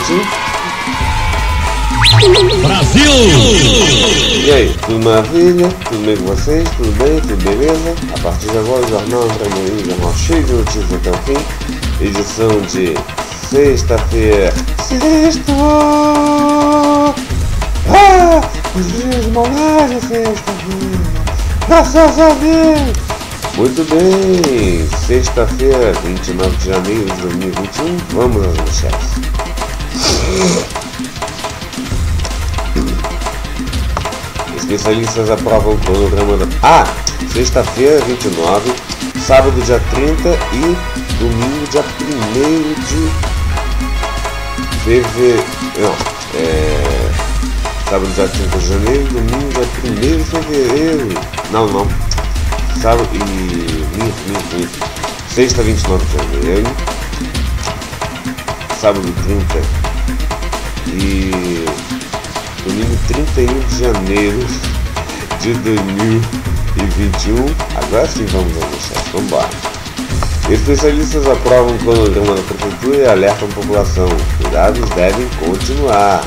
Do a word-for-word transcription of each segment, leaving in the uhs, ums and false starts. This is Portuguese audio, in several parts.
Putin. Brasil! E aí, tudo maravilha? Tudo bem com vocês? Tudo bem? Tudo beleza? A partir de agora o Jornal André Morim, jornal cheio de notícias até o fim. Edição de sexta-feira. Sexta! Ah! Os dias de molagem, sexta-feira! Graças a Deus! Muito bem! Sexta-feira, vinte e nove de janeiro de dois mil e vinte e um. Vamos às manchetes. Especialistas aprovam o cronograma da... Ah! Sexta-feira, vinte e nove, sábado, dia trinta e domingo, dia primeiro de fevereiro. Não, é... sábado, dia trinta de janeiro, domingo, dia primeiro de fevereiro. Não, não. Sábado e... Minto, minto, minto. Sexta, vinte e nove de janeiro. Sábado, trinta e... domingo, trinta e um de janeiro de dois mil e vinte e um. Agora sim vamos ao manchete, vamos embora. Especialistas aprovam o cronograma da prefeitura e alertam a população. Cuidados devem continuar.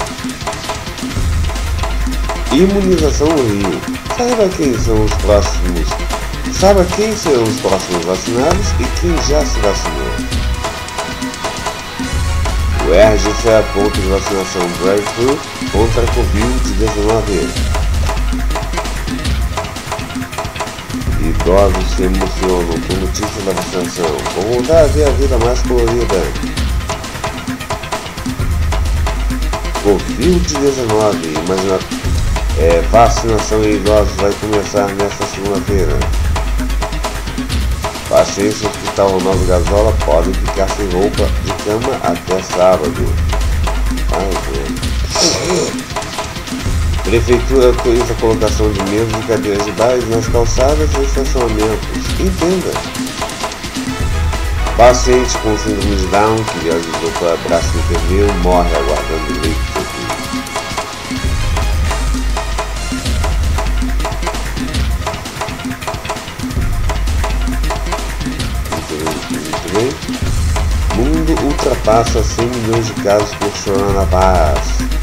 Imunização no Rio. Saiba quem são os próximos. Saiba quem serão os próximos vacinados e quem já se vacinou. O R G C aponta de vacinação drive-thru contra a covid dezenove. Idosos se emocionam com notícia da vacinação. Vão voltar a ver a vida mais colorida. covid dezenove, imagina, é, vacinação em idosos vai começar nesta segunda-feira. Pacientes no Hospital Ronaldo Gazola podem ficar sem roupa de cama até sábado. Ai, Deus. Prefeitura autoriza a colocação de mesas e cadeiras de bares nas calçadas e estacionamentos. Entenda. Paciente com síndrome de Down que viajou para braço enfermeiro morre aguardando leite de serviço. Muito bem. Mundo ultrapassa cem milhões de casos por coronavírus.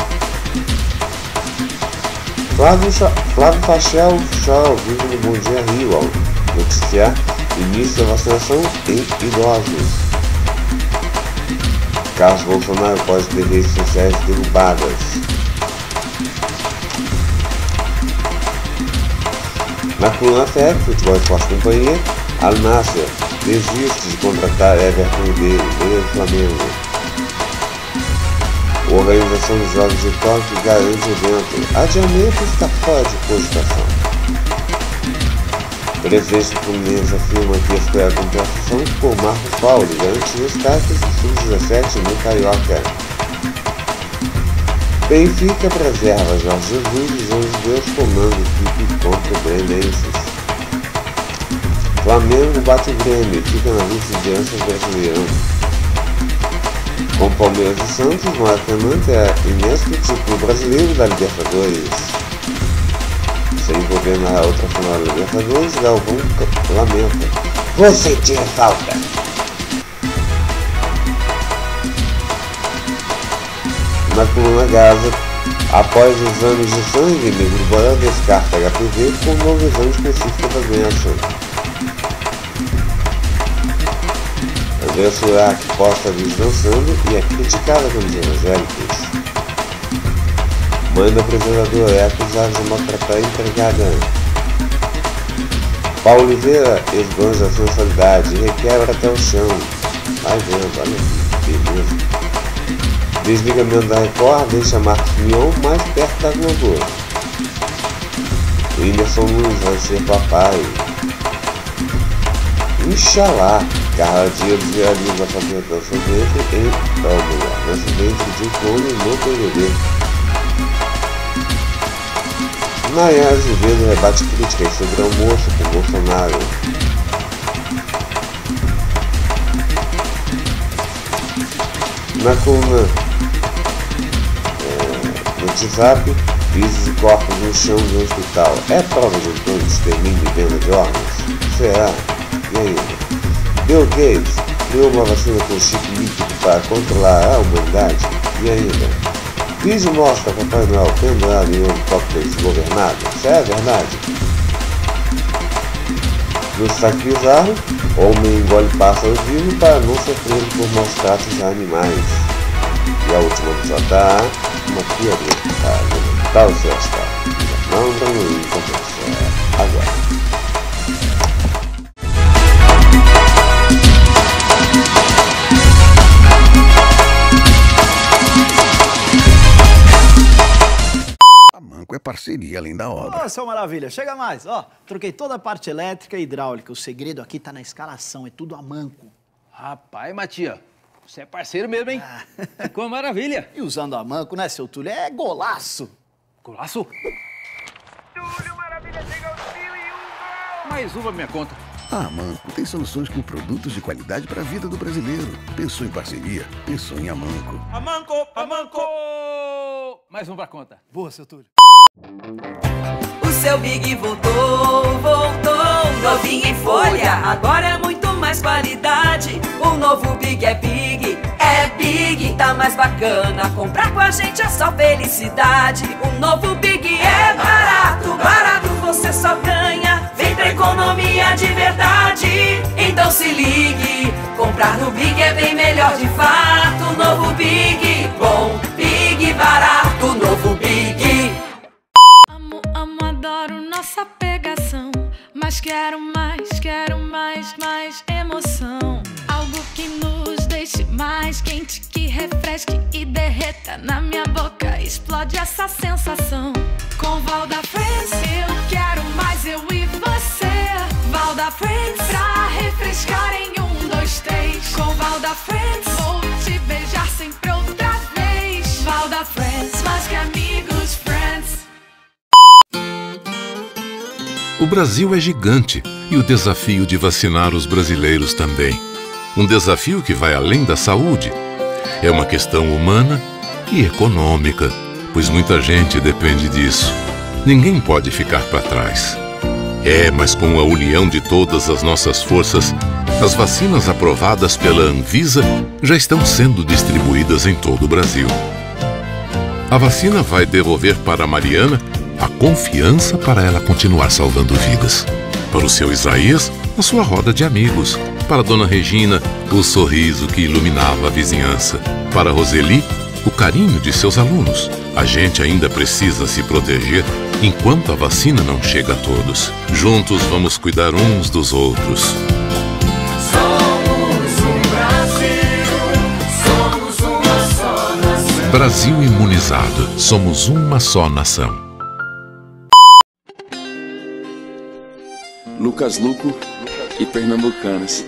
Flávio, Flávio Fachel chora ao vivo no Bom Dia Rio ao noticiar início da vacinação em idosos. Carlos Bolsonaro pode ter redes sociais derrubadas. Na coluna F F, Futebol Esporte Companhia, Al Nassr desiste de contratar Everton Ribeiro, meia do Flamengo. A Organização dos Jogos de Tóquio garante evento. Adiamento está fora de cogitação. O presidente do Fluminense afirma que espera a compensação por Marcos Paulo, garante destaques do sub dezessete no Carioca. Benfica preserva Jorge Jesus e João de Deus comando equipe contra o Belenenses. Flamengo bate o Grêmio, fica na vice-liderança brasileira. Com Palmeiras e Santos, Maracanã é inédito título brasileiro da Libertadores. Sem poder na outra final da Libertadores, Galvão lamenta. Você tira falta! Na coluna Gaza, após exames de sangue, Negro Borel descarta H P V com um novo exame específico da doença. André Surak posta vídeo dançando e é criticada pelos evangélicos. Mãe do apresentador é acusada de maltratar a empregada. Paulo Oliveira esbanja a sensualidade e requebra até o chão. Vai vendo, olha que beleza. Desligamento da Record deixa Marcos Mion mais perto da Globo. O Whindersson Nunes vai ser papai. Inxalá. Carla Dias realiza a apresentação dele em Taubaté, no acidente de clone no P V B. Nayara Azevedo rebate críticas sobre almoço com Bolsonaro. Na coluna é, no WhatsApp, crises e corpos no chão de um hospital. É prova de um plano de extermínio e venda de órgãos? Será? E ainda? Bill Gates criou uma vacina com chip líquido para controlar a humanidade. E ainda, vídeo mostra Papai Noel pendurado em um helicóptero desgovernado. Isso é verdade? No Saquizarro, homem engole pássaro vivo para não ser preso por maus tratos a animais. E a última episódio A, uma criatura para alimentar o seu astral. Não tem importância agora. É parceria além da obra. Ô, seu Maravilha, chega mais. Ó, troquei toda a parte elétrica e hidráulica. O segredo aqui tá na escalação, é tudo a manco. Rapaz, Matias, você é parceiro mesmo, hein? Ah. Ficou uma maravilha. E usando a manco, né, seu Túlio? É golaço. Golaço? Túlio, Maravilha, chega ao fio e um gol! Mais uma minha conta. A Amanco tem soluções com produtos de qualidade para a vida do brasileiro. Pensou em parceria? Pensou em Amanco. Amanco, Amanco! Mais um pra conta. Boa, seu Túlio. O seu Big voltou, voltou, novinho em folha. Agora é muito mais qualidade. O novo Big é Big, é Big, tá mais bacana. Comprar com a gente é só felicidade. O novo Big é barato, barato você só ganha. Vem pra economia de verdade, então se ligue. Comprar no Big é bem melhor de fato. O novo Big, bom, Big, barato, novo Big. Nossa pegação, mas quero mais, quero mais, mais emoção. Algo que nos deixe mais quente, que refresque e derreta na minha boca. Explode essa sensação. Com Valda Friends, eu quero mais, eu e você. Valda Friends, pra refrescar em um, dois, três. Com Valda Friends, vou te beijar sempre outra vez. Valda Friends, mais que amigos, friends. O Brasil é gigante e o desafio de vacinar os brasileiros também. Um desafio que vai além da saúde. É uma questão humana e econômica, pois muita gente depende disso. Ninguém pode ficar para trás. É, mas com a união de todas as nossas forças, as vacinas aprovadas pela Anvisa já estão sendo distribuídas em todo o Brasil. A vacina vai devolver para a Mariana a confiança para ela continuar salvando vidas. Para o seu Isaías, a sua roda de amigos. Para a dona Regina, o sorriso que iluminava a vizinhança. Para a Roseli, o carinho de seus alunos. A gente ainda precisa se proteger enquanto a vacina não chega a todos. Juntos vamos cuidar uns dos outros. Somos um Brasil, somos uma só nação. Brasil imunizado, somos uma só nação. Lucas Luco e Pernambucanas.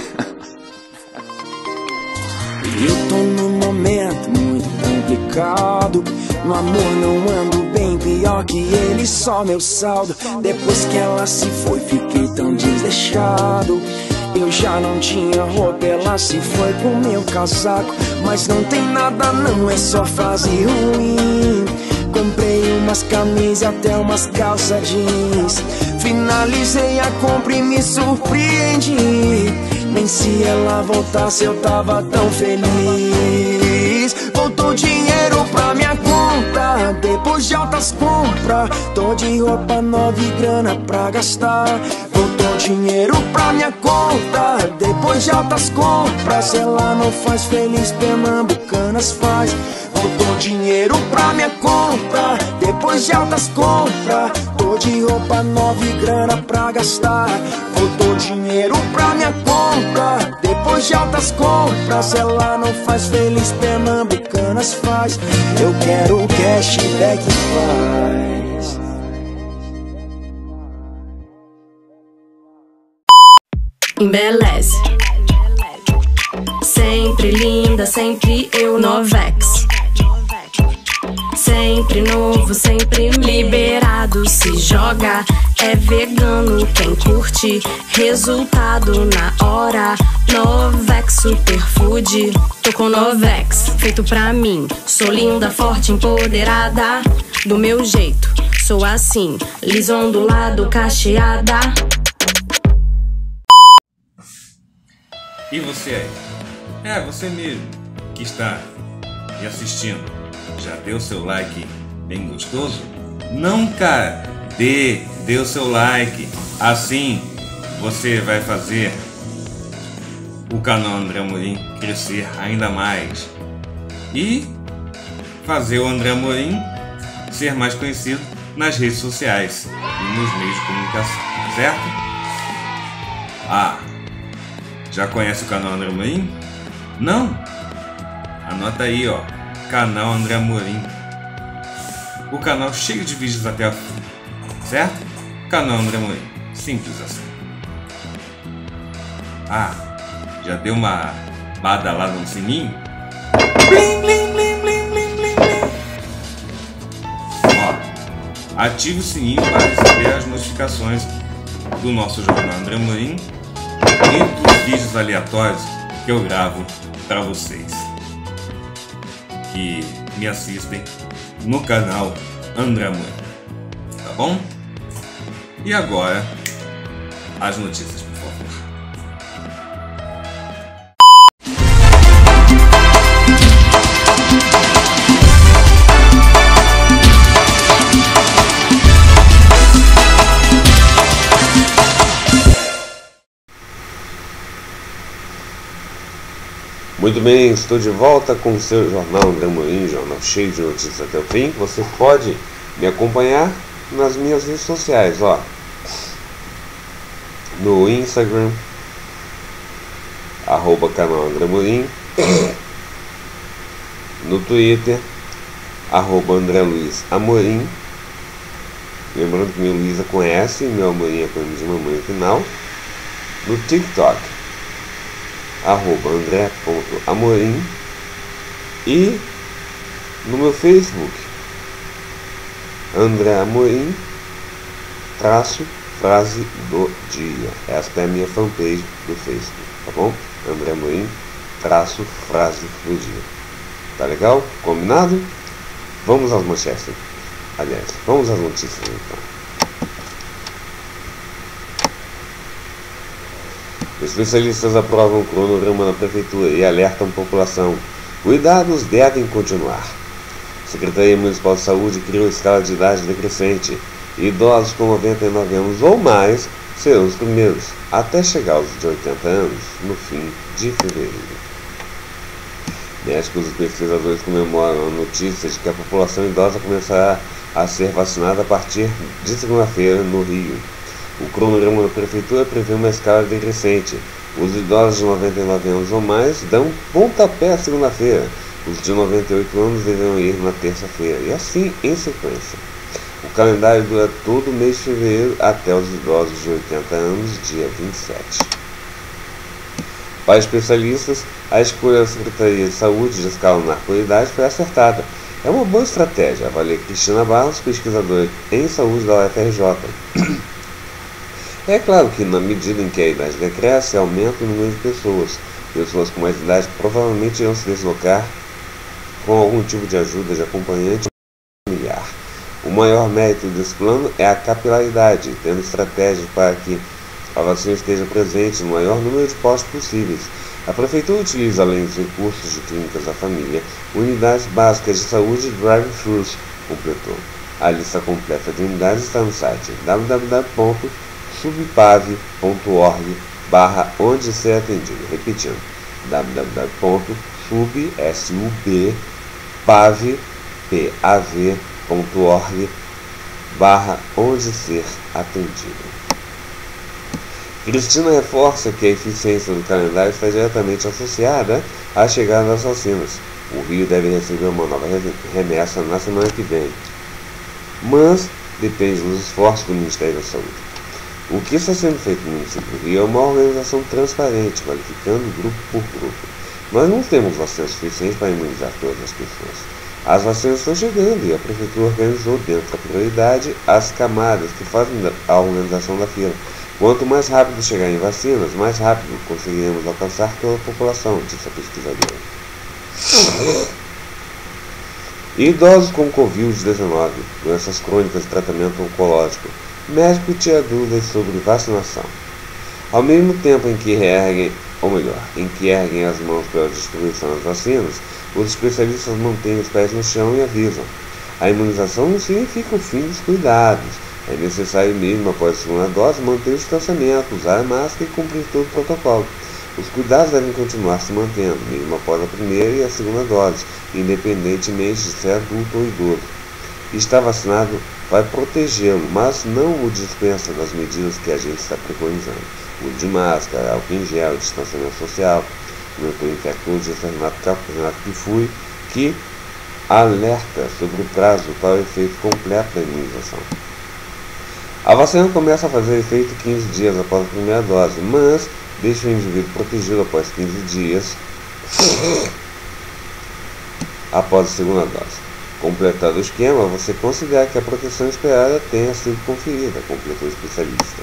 Eu tô num momento muito complicado. No amor não ando bem, pior que ele, só meu saldo. Depois que ela se foi, fiquei tão desleixado. Eu já não tinha roupa, ela se foi com meu casaco. Mas não tem nada não, é só fase ruim. Comprei umas camisas e até umas calças jeans. Finalizei a compra e me surpreendi. Nem se ela voltasse eu tava tão feliz. Voltou dinheiro pra minha conta, depois de altas compras. Tô de roupa nova e grana pra gastar. Voltou dinheiro pra minha conta, depois de altas compras. Se ela não faz feliz, Pernambucanas faz. Voltou dinheiro pra minha conta, depois de altas compras. Tô de roupa nova e grana pra gastar. Voltou dinheiro pra minha conta, depois de altas compras. Se ela não faz feliz, Pernambucanas faz. Eu quero o cashback faz. Embeleze. Sempre linda, sempre eu, Novex. Sempre novo, sempre liberado. Se joga, é vegano. Quem curte, resultado na hora. Novex Superfood. Tô com Novex, feito pra mim. Sou linda, forte, empoderada. Do meu jeito, sou assim. Lisa, ondulado, cacheada. E você aí? É, você mesmo, que está me assistindo, já deu seu like bem gostoso? Não, cara, dê, dê o seu like, assim você vai fazer o canal André Amorim crescer ainda mais e fazer o André Amorim ser mais conhecido nas redes sociais e nos meios de comunicação, certo? Ah, já conhece o canal André Amorim? Não? Anota aí, ó, canal André Amorim. O canal cheio de vídeos até a fim, certo? Canal André Amorim, simples assim. Ah, já deu uma badalada no sininho? Blim, blim, blim, blim, blim, blim, blim. Ó, ative o sininho para receber as notificações do nosso jornal André Amorim e dos vídeos aleatórios que eu gravo para vocês que me assistem no canal André Amorim, tá bom? E agora as notícias, por favor. Muito bem, estou de volta com o seu jornal André Amorim, jornal cheio de notícias até o fim. Você pode me acompanhar nas minhas redes sociais, ó. No Instagram, arroba canal André Amorim. No Twitter, arroba André Luiz Amorim. Lembrando que meu Luiza conhece, meu Amorim é com M de mamãe no final. No TikTok, arroba André.amorim. E no meu Facebook, André Amorim, traço, frase do dia. Esta é a minha fanpage do Facebook, tá bom? André Amorim, traço, frase do dia. Tá legal? Combinado? Vamos às manchetes. Aliás, vamos às notícias então. Especialistas aprovam o cronograma da Prefeitura e alertam a população. Cuidados devem continuar. A Secretaria Municipal de Saúde criou escala de idade decrescente. Idosos com noventa e nove anos ou mais serão os primeiros, até chegar aos de oitenta anos, no fim de fevereiro. Médicos e pesquisadores comemoram a notícia de que a população idosa começará a ser vacinada a partir de segunda-feira no Rio. O cronograma da Prefeitura prevê uma escala decrescente. Os idosos de noventa e nove anos ou mais dão pontapé segunda-feira. Os de noventa e oito anos deverão ir na terça-feira, e assim em sequência. O calendário dura todo o mês de fevereiro até os idosos de oitenta anos, dia vinte e sete. Para especialistas, a escolha da Secretaria de Saúde de escalonar por idade foi acertada. É uma boa estratégia, avalia Cristina Barros, pesquisadora em saúde da U F R J. É claro que, na medida em que a idade decresce, aumenta o número de pessoas. Pessoas com mais idade provavelmente irão se deslocar com algum tipo de ajuda de acompanhante familiar. O maior mérito desse plano é a capilaridade, tendo estratégias para que a vacina esteja presente no maior número de postos possíveis. A Prefeitura utiliza, além dos recursos de clínicas da família, unidades básicas de saúde e drive-thrus, completou. A lista completa de unidades está no site w w w ponto subpav ponto org barra onde ser atendido. Repetindo, w w w ponto subpav ponto org barra onde ser atendido. Cristina reforça que a eficiência do calendário está diretamente associada à chegada das vacinas. O Rio deve receber uma nova remessa na semana que vem, mas depende dos esforços do Ministério da Saúde. O que está sendo feito no município do Rio é uma organização transparente, qualificando grupo por grupo. Nós não temos vacinas suficientes para imunizar todas as pessoas. As vacinas estão chegando e a Prefeitura organizou, dentro da prioridade, as camadas que fazem a organização da fila. Quanto mais rápido chegarem vacinas, mais rápido conseguiremos alcançar toda a população, disse a pesquisadora. Idosos com covid dezenove, doenças crônicas e tratamento oncológico. Médico tira dúvidas sobre vacinação. Ao mesmo tempo em que erguem, ou melhor, em que erguem as mãos pela distribuição das vacinas, Os especialistas mantêm os pés no chão e avisam: a imunização não significa o fim dos cuidados. É necessário mesmo, após a segunda dose, manter o distanciamento, usar a máscara e cumprir todo o protocolo. Os cuidados devem continuar se mantendo, mesmo após a primeira e a segunda dose, independentemente de ser adulto ou idoso. Estar vacinado vai protegê-lo, mas não o dispensa das medidas que a gente está preconizando. O uso de máscara, álcool em gel, distanciamento social. O doutor infectologista Renato Kifuri, que alerta sobre o prazo para o efeito completo da imunização. A vacina começa a fazer efeito quinze dias após a primeira dose, mas deixa o indivíduo protegido após quinze dias após a segunda dose. Completado o esquema, você considera que a proteção esperada tenha sido conferida, completou o especialista.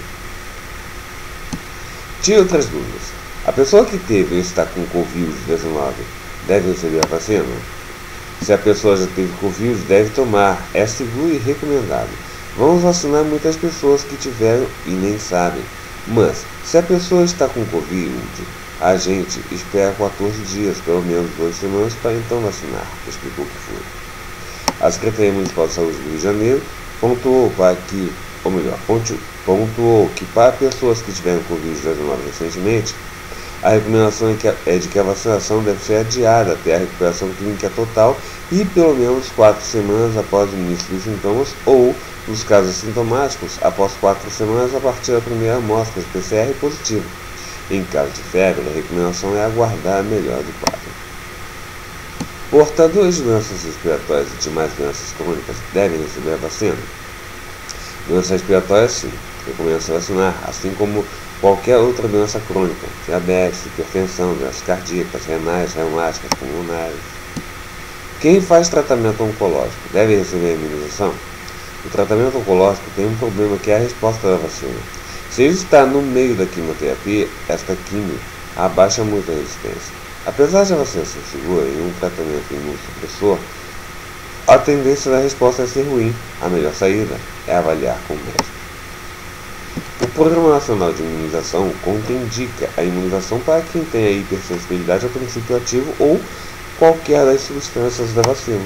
Tire outras dúvidas. A pessoa que teve ou está com Covid dezenove deve receber a vacina? Se a pessoa já teve Covid, deve tomar. É seguro e recomendado. Vamos vacinar muitas pessoas que tiveram e nem sabem. Mas, se a pessoa está com Covid, a gente espera quatorze dias, pelo menos duas semanas, para então vacinar, explicou que foi. A Secretaria Municipal de Saúde do Rio de Janeiro pontuou para que, ou melhor, pontuou que para pessoas que tiveram Covid dezenove recentemente, a recomendação é, que a, é de que a vacinação deve ser adiada até a recuperação clínica total e pelo menos quatro semanas após o início dos sintomas ou, nos casos assintomáticos, após quatro semanas a partir da primeira amostra de P C R positiva. Em caso de febre, a recomendação é aguardar a melhora do quadro. Portadores de doenças respiratórias e demais doenças crônicas devem receber a vacina? Doenças respiratórias, sim, recomenda-se vacinar, assim como qualquer outra doença crônica, diabetes, hipertensão, doenças cardíacas, renais, reumáticas, pulmonares. Quem faz tratamento oncológico deve receber a imunização? O tratamento oncológico tem um problema que é a resposta da vacina. Se ele está no meio da quimioterapia, esta quimio abaixa muito a resistência. Apesar de a vacina ser segura em um tratamento imunossupressor, a tendência da resposta é ser ruim. A melhor saída é avaliar com o médico. O Programa Nacional de Imunização contraindica a imunização para quem tem a hipersensibilidade ao princípio ativo ou qualquer das substâncias da vacina.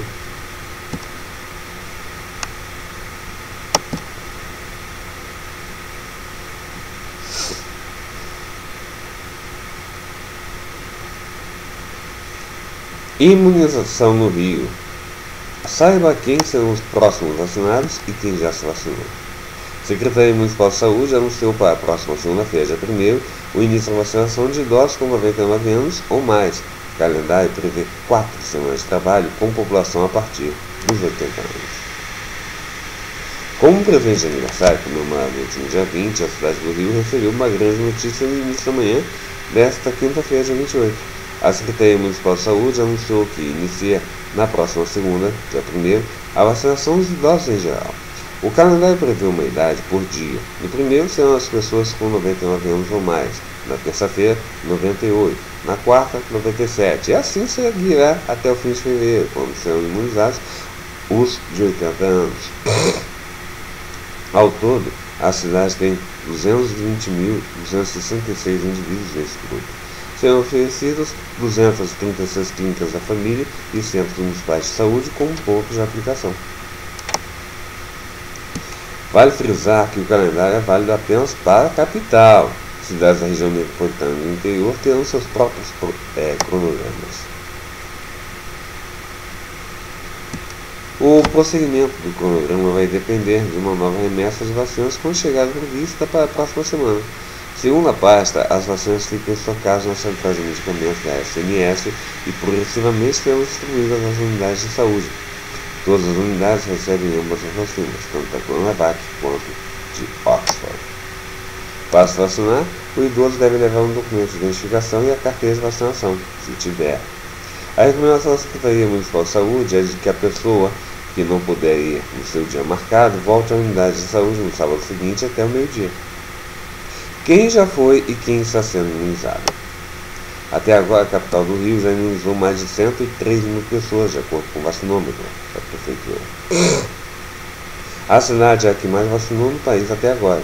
Imunização no Rio. Saiba quem serão os próximos vacinados e quem já se vacinou. A Secretaria Municipal de Saúde anunciou para a próxima segunda-feira, dia primeiro, o início da vacinação de idosos com noventa e nove anos ou mais. O calendário prevê quatro semanas de trabalho com população a partir dos oitenta anos. Como presente de aniversário comemorado no último dia vinte, a cidade do Rio recebeu uma grande notícia no início da manhã desta quinta-feira, dia vinte e oito. A Secretaria Municipal de Saúde anunciou que inicia na próxima segunda, dia primeiro, a vacinação dos idosos em geral. O calendário prevê uma idade por dia. No primeiro serão as pessoas com noventa e nove anos ou mais, na terça-feira, noventa e oito, na quarta, noventa e sete, e assim seguirá até o fim de fevereiro, quando serão imunizados os de oitenta anos. Ao todo, a cidade tem duzentos e vinte mil duzentos e sessenta e seis indivíduos nesse grupo. Serão oferecidas duzentas e trinta e seis clínicas da família e centros municipais de saúde com pontos de aplicação. Vale frisar que o calendário é válido apenas para a capital. Cidades da região metropolitana e do interior terão seus próprios é, cronogramas. O prosseguimento do cronograma vai depender de uma nova remessa de vacinas com chegada prevista para a próxima semana. Segundo a pasta, as vacinas ficam estocadas nas centrais de medicamentos da S N S e progressivamente serão distribuídas nas unidades de saúde. Todas as unidades recebem ambas as vacinas, tanto da Coronavac quanto de Oxford. Para se vacinar, o idoso deve levar um documento de identificação e a carteira de vacinação, se tiver. A recomendação da Secretaria Municipal de Saúde é de que a pessoa que não puder ir no seu dia marcado volte à unidade de saúde no sábado seguinte até o meio-dia. Quem já foi e quem está sendo imunizado? Até agora, a capital do Rio já imunizou mais de cento e três mil pessoas, de acordo com o vacinômetro da Prefeitura. A cidade é a que mais vacinou no país até agora.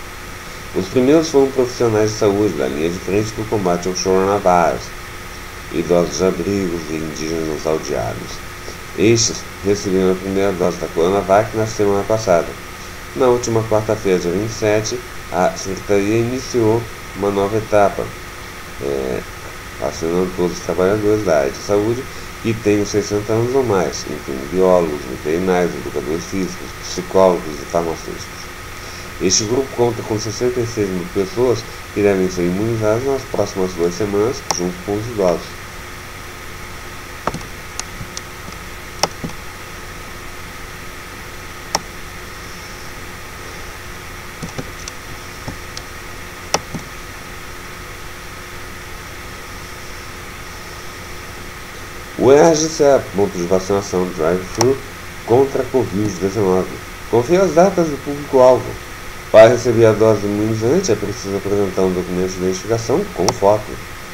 Os primeiros foram profissionais de saúde da linha de frente do combate ao coronavírus. idosos de abrigos e indígenas aldeados. Estes receberam a primeira dose da Coronavac na semana passada. Na última quarta-feira, dia vinte e sete, a Secretaria iniciou uma nova etapa, é, vacinando todos os trabalhadores da área de saúde que tenham sessenta anos ou mais, incluindo biólogos, veterinários, educadores físicos, psicólogos e farmacêuticos. Este grupo conta com sessenta e seis mil pessoas que devem ser imunizadas nas próximas duas semanas, junto com os idosos. O E R J será ponto de vacinação drive-thru contra a covid dezenove. Confira as datas do público-alvo. Para receber a dose imunizante é preciso apresentar um documento de identificação com foto.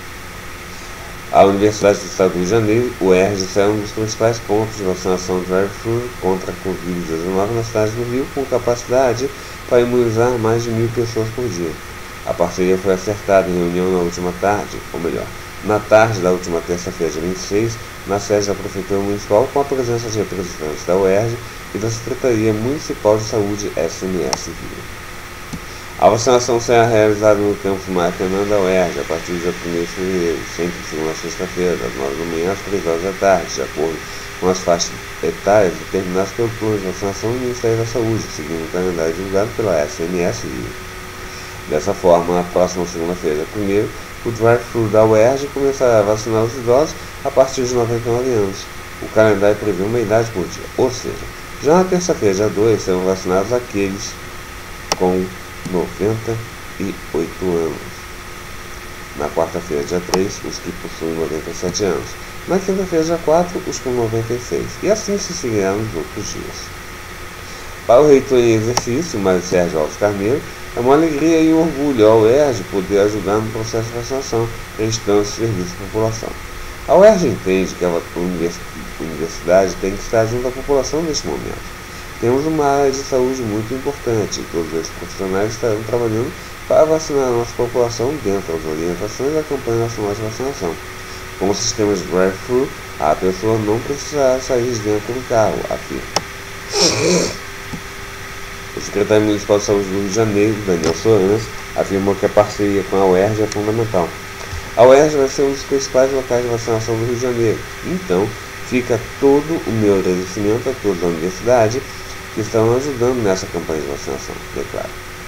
A Universidade do Estado do Rio de Janeiro, o E R J será um dos principais pontos de vacinação drive-thru contra a covid dezenove na cidade do Rio, com capacidade para imunizar mais de mil pessoas por dia. A parceria foi acertada em reunião na última tarde, ou melhor, na tarde da última terça-feira, dia vinte e seis, na sede da Prefeitura Municipal, com a presença de representantes da U E R J e da Secretaria Municipal de Saúde, S M S Rio. A vacinação será realizada no campus Maracanã da U E R J a partir do dia primeiro de fevereiro, sempre de segunda a sexta-feira, das nove da manhã às três horas da tarde, de acordo com as faixas etárias determinadas pelo Plano de Vacinação do Ministério da Saúde, seguindo o calendário divulgado pela S M S Rio. Dessa forma, na próxima segunda-feira, primeiro, o drive-thru da U E R J começará a vacinar os idosos a partir de noventa e nove anos. O calendário prevê uma idade por dia, ou seja, já na terça-feira, dia dois, serão vacinados aqueles com noventa e oito anos. Na quarta-feira, dia três, os que possuem noventa e sete anos. Na quinta-feira, dia quatro, os com noventa e seis. E assim se seguirá nos outros dias. Para o reitor em exercício, Mário Sérgio Alves Carneiro, é uma alegria e um orgulho ao U E R J poder ajudar no processo de vacinação, prestando serviço à população. A U E R J entende que a universidade tem que estar junto à população neste momento. Temos uma área de saúde muito importante e todos esses profissionais estarão trabalhando para vacinar a nossa população dentro das orientações da campanha nacional de vacinação. Com o sistema de drive-thru, a pessoa não precisará sair de dentro do carro, afirma. O secretário municipal de saúde do Rio de Janeiro, Daniel Sorans, afirmou que a parceria com a U E R J é fundamental. A U E R J vai ser um dos principais locais de vacinação do Rio de Janeiro, então fica todo o meu agradecimento a todos da universidade que estão ajudando nessa campanha de vacinação, declara.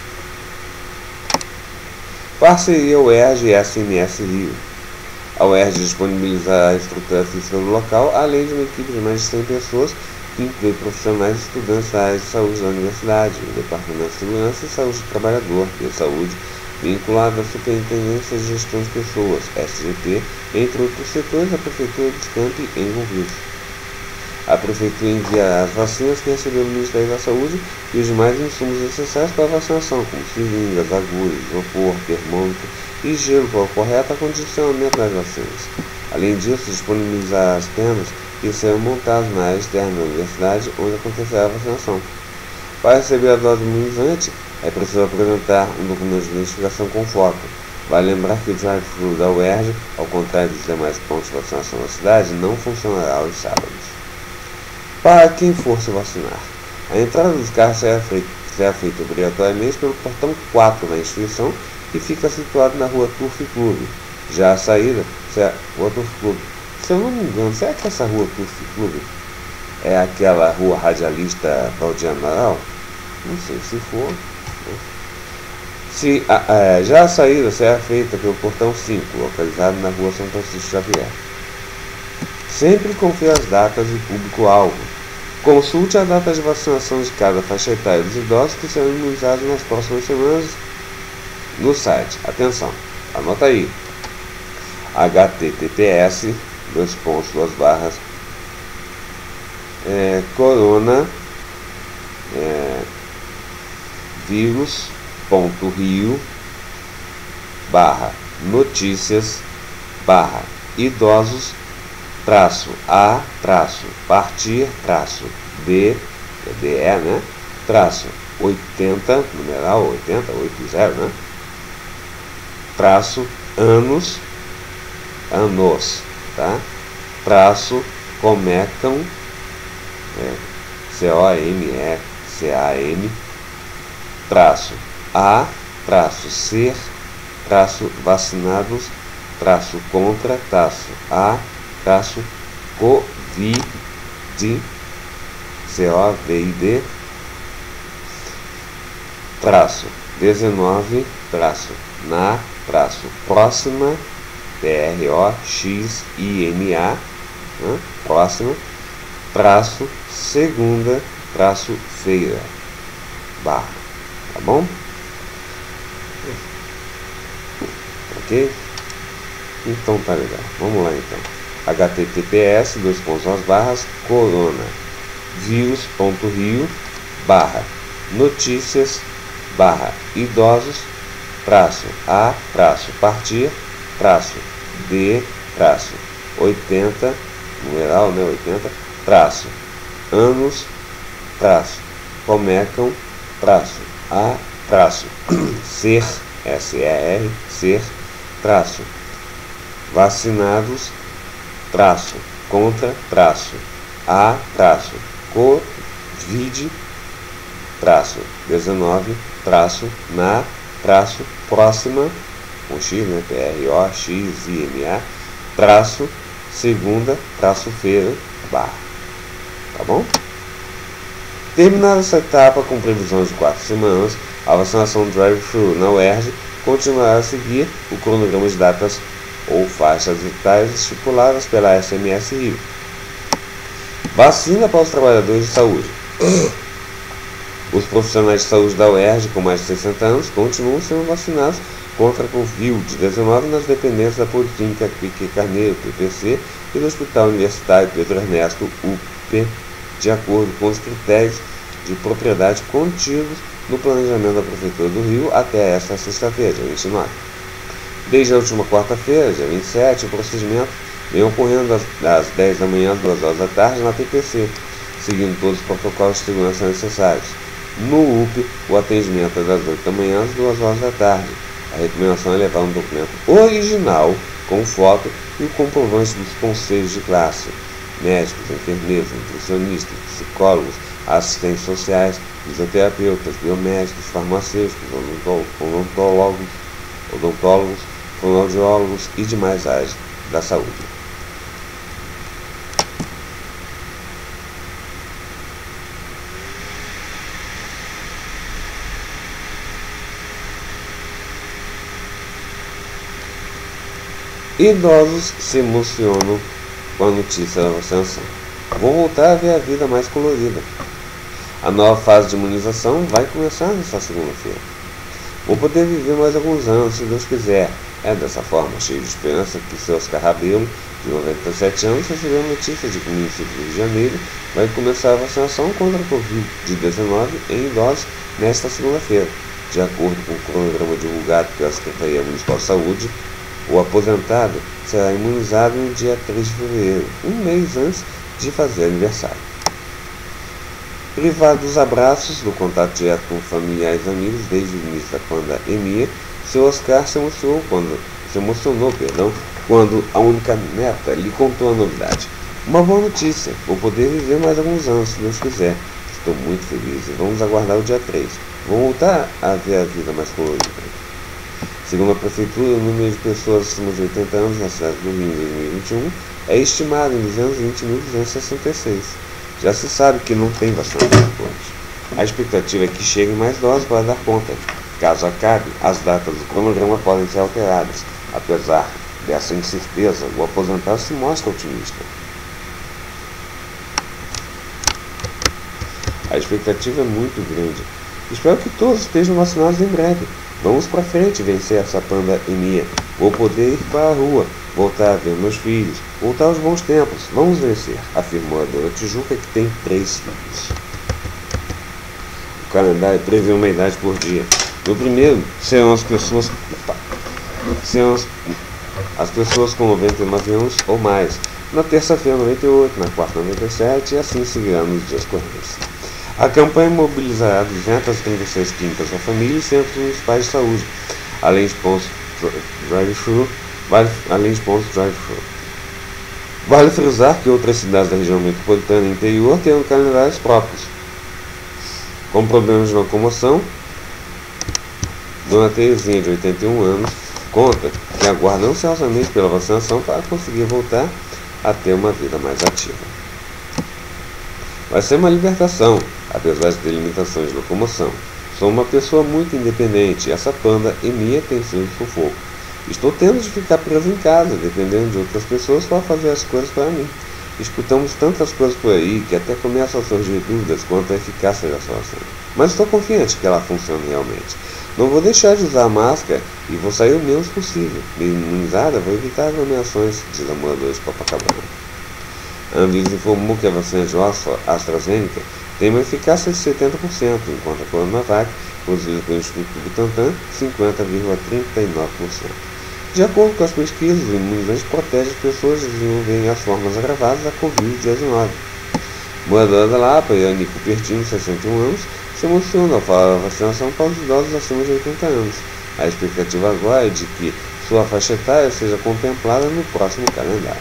Parceria U E R J e S M S Rio. A U E R J disponibilizará a estrutura física do local, além de uma equipe de mais de cem pessoas, que inclui profissionais e estudantes da área de saúde da universidade, o Departamento de Segurança e Saúde do Trabalhador e Saúde, vinculado à Superintendência de Gestão de Pessoas, S G P, entre outros setores da Prefeitura dos Campi envolvidos. A Prefeitura enviará as vacinas que recebeu do Ministério da Saúde e os demais insumos necessários para a vacinação, como seringas, agulhas, isopor, termômetro e gelo para o correto acondicionamento das vacinas. Além disso, disponibilizará as tendas que serão montadas na área externa da universidade, onde acontecerá a vacinação. Para receber a dose imunizante, é preciso apresentar um documento de identificação com foto. Vale lembrar que o drive-thru da U E R J, ao contrário dos demais pontos de vacinação da cidade, não funcionará aos sábados. Para quem for se vacinar, a entrada dos carros será feita, será feita obrigatoriamente pelo portão quatro da instituição, que fica situado na rua Turf Clube. Já a saída será rua Turf Clube. Se eu não me engano, será que essa rua Turf Clube é aquela rua radialista Valdir Amaral? Não sei, se for. Né? Se, a, a, já a saída será feita pelo portão cinco, localizado na rua São Francisco Xavier. Sempre confira as datas e público-alvo. Consulte a data de vacinação de cada faixa etária dos idosos que serão imunizados nas próximas semanas no site. Atenção, anota aí. H T T P S, dois pontos, duas barras, é, corona, é, vírus, ponto, rio, barra, notícias, barra, idosos, traço, a, traço, partir, traço, b, D E, né, traço, oitenta, numeral oitenta, oitenta, né, traço, anos, anos, tá? Traço Comecam, é, C O M E C A M, traço A, traço ser, traço vacinados, traço contra, traço A, traço Covid, C O V I D, traço dezenove, traço na, traço próxima, P R O X I M A, né? Próxima, traço segunda, traço feira, barra, tá bom? Ok? Então tá legal, vamos lá então. H T T P S, dois pontos às barras, corona, vírus.rio, barra, notícias, barra, idosos, traço A, traço partir, traço D, traço oitenta, numeral, né, oitenta, traço anos, traço Comecam, traço A, traço ser, S E R, ser, traço vacinados, traço contra, traço A, traço Covid, traço dezenove, traço na, traço próxima, com X, né, P R O X I M A, traço segunda, traço feira, barra, tá bom? Terminada essa etapa com previsões de quatro semanas, a vacinação drive-thru na U E R J continuará a seguir o cronograma de datas ou faixas etárias estipuladas pela S M S Rio. Vacina para os trabalhadores de saúde. Os profissionais de saúde da U E R J com mais de sessenta anos continuam sendo vacinados contra a Covid dezenove nas dependências da Policlínica Pique Carneiro, P P C, e do Hospital Universitário Pedro Ernesto, U P, de acordo com os critérios de propriedade contidos no planejamento da Prefeitura do Rio até esta sexta-feira, dia vinte e nove. Desde a última quarta-feira, dia vinte e sete, o procedimento vem ocorrendo das, das dez da manhã às duas horas da tarde na P P C, seguindo todos os protocolos de segurança necessários. No U P, o atendimento é das oito da manhã às duas horas da tarde. A recomendação é levar um documento original com foto e o comprovante dos conselhos de classe. Médicos, enfermeiros, nutricionistas, psicólogos, assistentes sociais, fisioterapeutas, biomédicos, farmacêuticos, odontólogos, odontólogos, fonoaudiólogos e demais áreas da saúde. Idosos se emocionam com a notícia da vacinação. Vou voltar a ver a vida mais colorida. A nova fase de imunização vai começar nesta segunda-feira. Vou poder viver mais alguns anos, se Deus quiser. É dessa forma, cheio de esperança, que seu Oscar Rabelo, de noventa e sete anos, recebeu a notícia de que o município do Rio de Janeiro vai começar a vacinação contra a Covid dezenove em idosos nesta segunda-feira. De acordo com o cronograma divulgado pela Secretaria Municipal de Saúde, o aposentado será imunizado no dia três de fevereiro, um mês antes de fazer aniversário. Privado dos abraços, do contato direto com familiares e amigos desde o início da pandemia, seu Oscar se emocionou quando, se emocionou, perdão, quando a única neta lhe contou a novidade. Uma boa notícia, vou poder viver mais alguns anos, se Deus quiser. Estou muito feliz e vamos aguardar o dia três. Vou voltar a ver a vida mais colorida. Segundo a Prefeitura, o número de pessoas acima de oitenta anos na cidade do Rio em dois mil e vinte e um é estimado em duzentos e vinte mil duzentos e sessenta e seis. Já se sabe que não tem vacinação para todos. A expectativa é que cheguem mais doses para dar conta. Caso acabe, as datas do cronograma podem ser alteradas. Apesar dessa incerteza, o aposentado se mostra otimista. A expectativa é muito grande. Espero que todos estejam vacinados em breve. Vamos pra frente vencer essa pandemia. Vou poder ir para a rua, voltar a ver meus filhos, voltar aos bons tempos. Vamos vencer, afirmou a dona Tijuca, que tem três filhos. O calendário prevê uma idade por dia. No primeiro serão as pessoas, serão as, as pessoas com noventa e nove anos ou mais. Na terça-feira, noventa e oito, na quarta, noventa e sete, e assim seguirá nos dias correntes. A campanha mobilizará duzentas e trinta e seis clínicas da família e centros municipais de saúde, além de pontos drive-thru, além de pontos drive-thru. Vale frisar que outras cidades da região metropolitana e interior têm calendários próprios. Com problemas de locomoção, Dona Terezinha, de oitenta e um anos, conta que aguarda ansiosamente pela vacinação para conseguir voltar a ter uma vida mais ativa. Vai ser uma libertação, apesar de ter limitações de locomoção. Sou uma pessoa muito independente e essa panda e Mia tem sido sufoco. Estou tendo de ficar preso em casa, dependendo de outras pessoas para fazer as coisas para mim. Escutamos tantas coisas por aí que até começam a surgir dúvidas quanto à eficácia dessa vacina. Mas estou confiante que ela funcione realmente. Não vou deixar de usar a máscara e vou sair o menos possível. Mesmo imunizada, vou evitar aglomerações, diz a moradora de Copacabana. A Anvisa informou que a vacina de Oxford AstraZeneca tem uma eficácia de setenta por cento, enquanto a Coronavac, produzida pelo Instituto Butantan, cinquenta vírgula trinta e nove por cento. De acordo com as pesquisas, o imunizante protege as pessoas de desenvolverem as formas agravadas da covid dezenove. Moradora da Lapa, Yane Cupertino, sessenta e um anos, se emociona ao falar da vacinação para os idosos acima de oitenta anos. A expectativa agora é de que sua faixa etária seja contemplada no próximo calendário.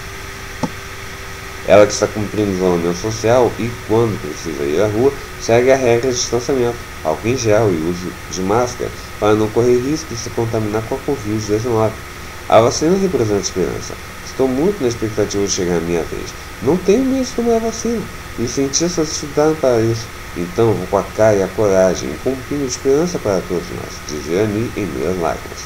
Ela que está cumprindo isolamento social e, quando precisa ir à rua, segue a regra de distanciamento, álcool em gel e uso de máscara para não correr risco de se contaminar com a covid dezenove. A vacina representa esperança. Estou muito na expectativa de chegar a minha vez. Não tenho medo de tomar a vacina. E os cientistas estudaram para isso. Então vou com a cara e a coragem e com um pingo de esperança para todos nós, diz Ani em meias lágrimas.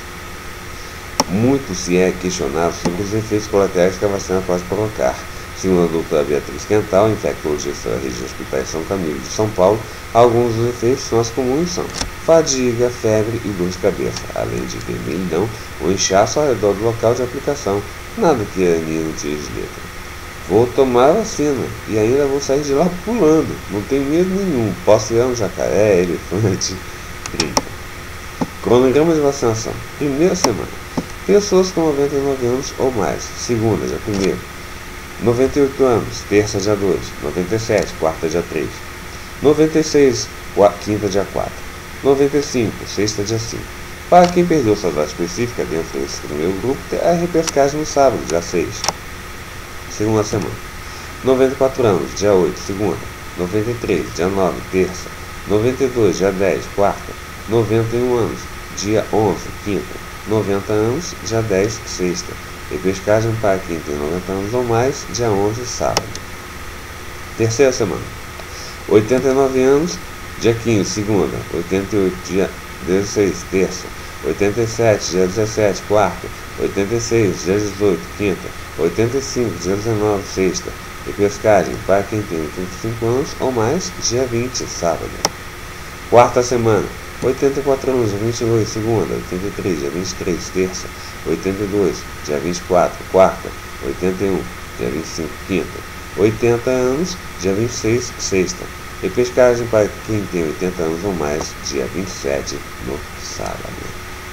Muito se é questionado sobre os efeitos colaterais que a vacina pode provocar. Segundo a doutora Beatriz Quental, infectologista da rede de hospitais São Camilo de São Paulo, alguns dos efeitos mais comuns são fadiga, febre e dor de cabeça, além de vermelhidão ou inchaço ao redor do local de aplicação, nada que a Ani não tire de letra. Vou tomar a vacina e ainda vou sair de lá pulando, não tenho medo nenhum, posso virar um jacaré, elefante, brinca. Cronograma de vacinação. Primeira semana. Pessoas com noventa e nove anos ou mais. Segunda, dia primeiro. noventa e oito anos, terça, dia dois. noventa e sete, quarta, dia três. noventa e seis, quinta, dia quatro. noventa e cinco, sexta, dia cinco. Para quem perdeu sua data específica dentro desse primeiro grupo, terá a repescagem no sábado, dia seis. Segunda semana. noventa e quatro anos, dia oito, segunda. noventa e três, dia nove, terça. noventa e dois, dia dez, quarta. noventa e um anos, dia onze, quinta. noventa anos, dia dez, sexta. Repescagem para quem tem noventa anos ou mais, dia onze, sábado. Terceira semana. oitenta e nove anos, dia quinze, segunda. oitenta e oito, dia dezesseis, terça. oitenta e sete, dia dezessete, quarta. oitenta e seis, dia dezoito, quinta. oitenta e cinco, dia dezenove, sexta. Repescagem para quem tem trinta e cinco anos ou mais, dia vinte, sábado. Quarta semana. oitenta e quatro anos, dia vinte e dois, segunda. oitenta e três, dia vinte e três, terça. oitenta e dois, dia vinte e quatro, quarta. oitenta e um, dia vinte e cinco, quinta. oitenta anos, dia vinte e seis, sexta. Repescagem para quem tem oitenta anos ou mais, dia vinte e sete, no sábado.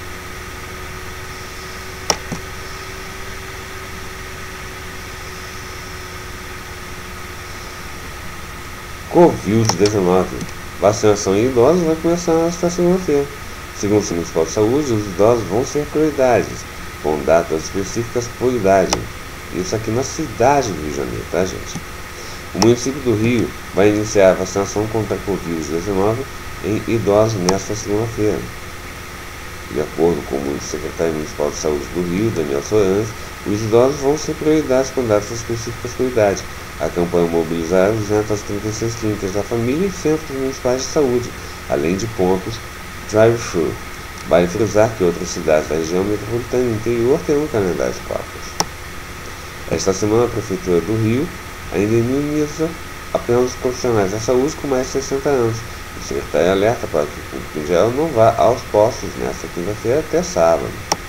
covid dezenove. Vacinação em idosos vai começar nesta segunda-feira. Segundo o Municipal de Saúde, os idosos vão ser prioridades, com datas específicas por idade. Isso aqui na cidade do Rio de Janeiro, tá, gente? O município do Rio vai iniciar a vacinação contra a covid dezenove em idosos nesta segunda-feira. De acordo com o secretário municipal de saúde do Rio, Daniel Soares, os idosos vão ser prioridades com datas específicas por idade. A campanha mobilizará duzentas e trinta e seis clínicas da família e centros municipais de saúde, além de pontos drive-thru. Vale frisar que outras cidades da região metropolitana e interior terão calendários próprios. Esta semana, a Prefeitura do Rio ainda imuniza apenas os profissionais da saúde com mais de sessenta anos. O secretário alerta para que o público em geral não vá aos postos nesta quinta-feira até sábado.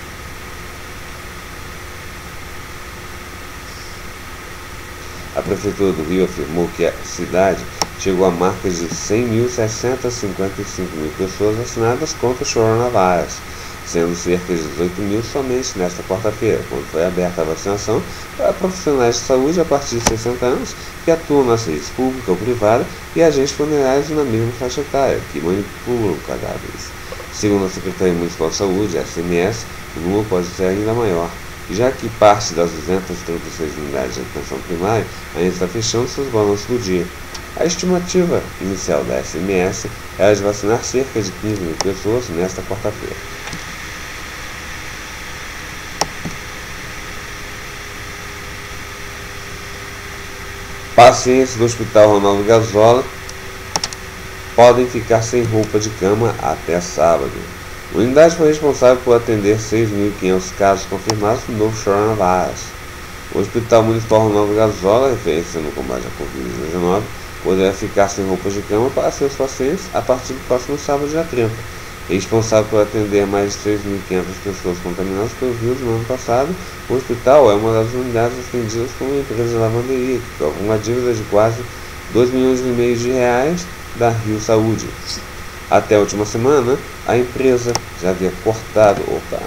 A Prefeitura do Rio afirmou que a cidade chegou a marca de cem mil seiscentas e cinquenta e cinco mil pessoas vacinadas contra o coronavírus, sendo cerca de dezoito mil somente nesta quarta-feira, quando foi aberta a vacinação para profissionais de saúde a partir de sessenta anos que atuam nas redes pública ou privada e agentes funerários na mesma faixa etária, que manipulam cadáveres. Segundo a Secretaria Municipal de Saúde, a S M S, o número pode ser ainda maior. já que parte das duzentas e trinta e seis unidades de atenção primária ainda está fechando seus balanços do dia. A estimativa inicial da S M S era de vacinar cerca de quinze mil pessoas nesta quarta-feira. Pacientes do Hospital Ronaldo Gazola podem ficar sem roupa de cama até sábado. A unidade foi responsável por atender seis mil e quinhentos casos confirmados do novo coronavírus. O Hospital Municipal Ronaldo Gazola, referência no combate à covid dezenove, poderá ficar sem roupas de cama para seus pacientes a partir do próximo sábado, dia trinta. Responsável por atender mais de três mil e quinhentas pessoas contaminadas pelo vírus no ano passado, o hospital é uma das unidades atendidas por uma empresa de lavanderia, que cobra uma dívida de quase dois milhões e meio de reais da Rio Saúde. Até a última semana, a empresa já havia cortado... Opa!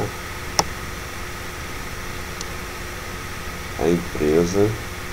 A empresa...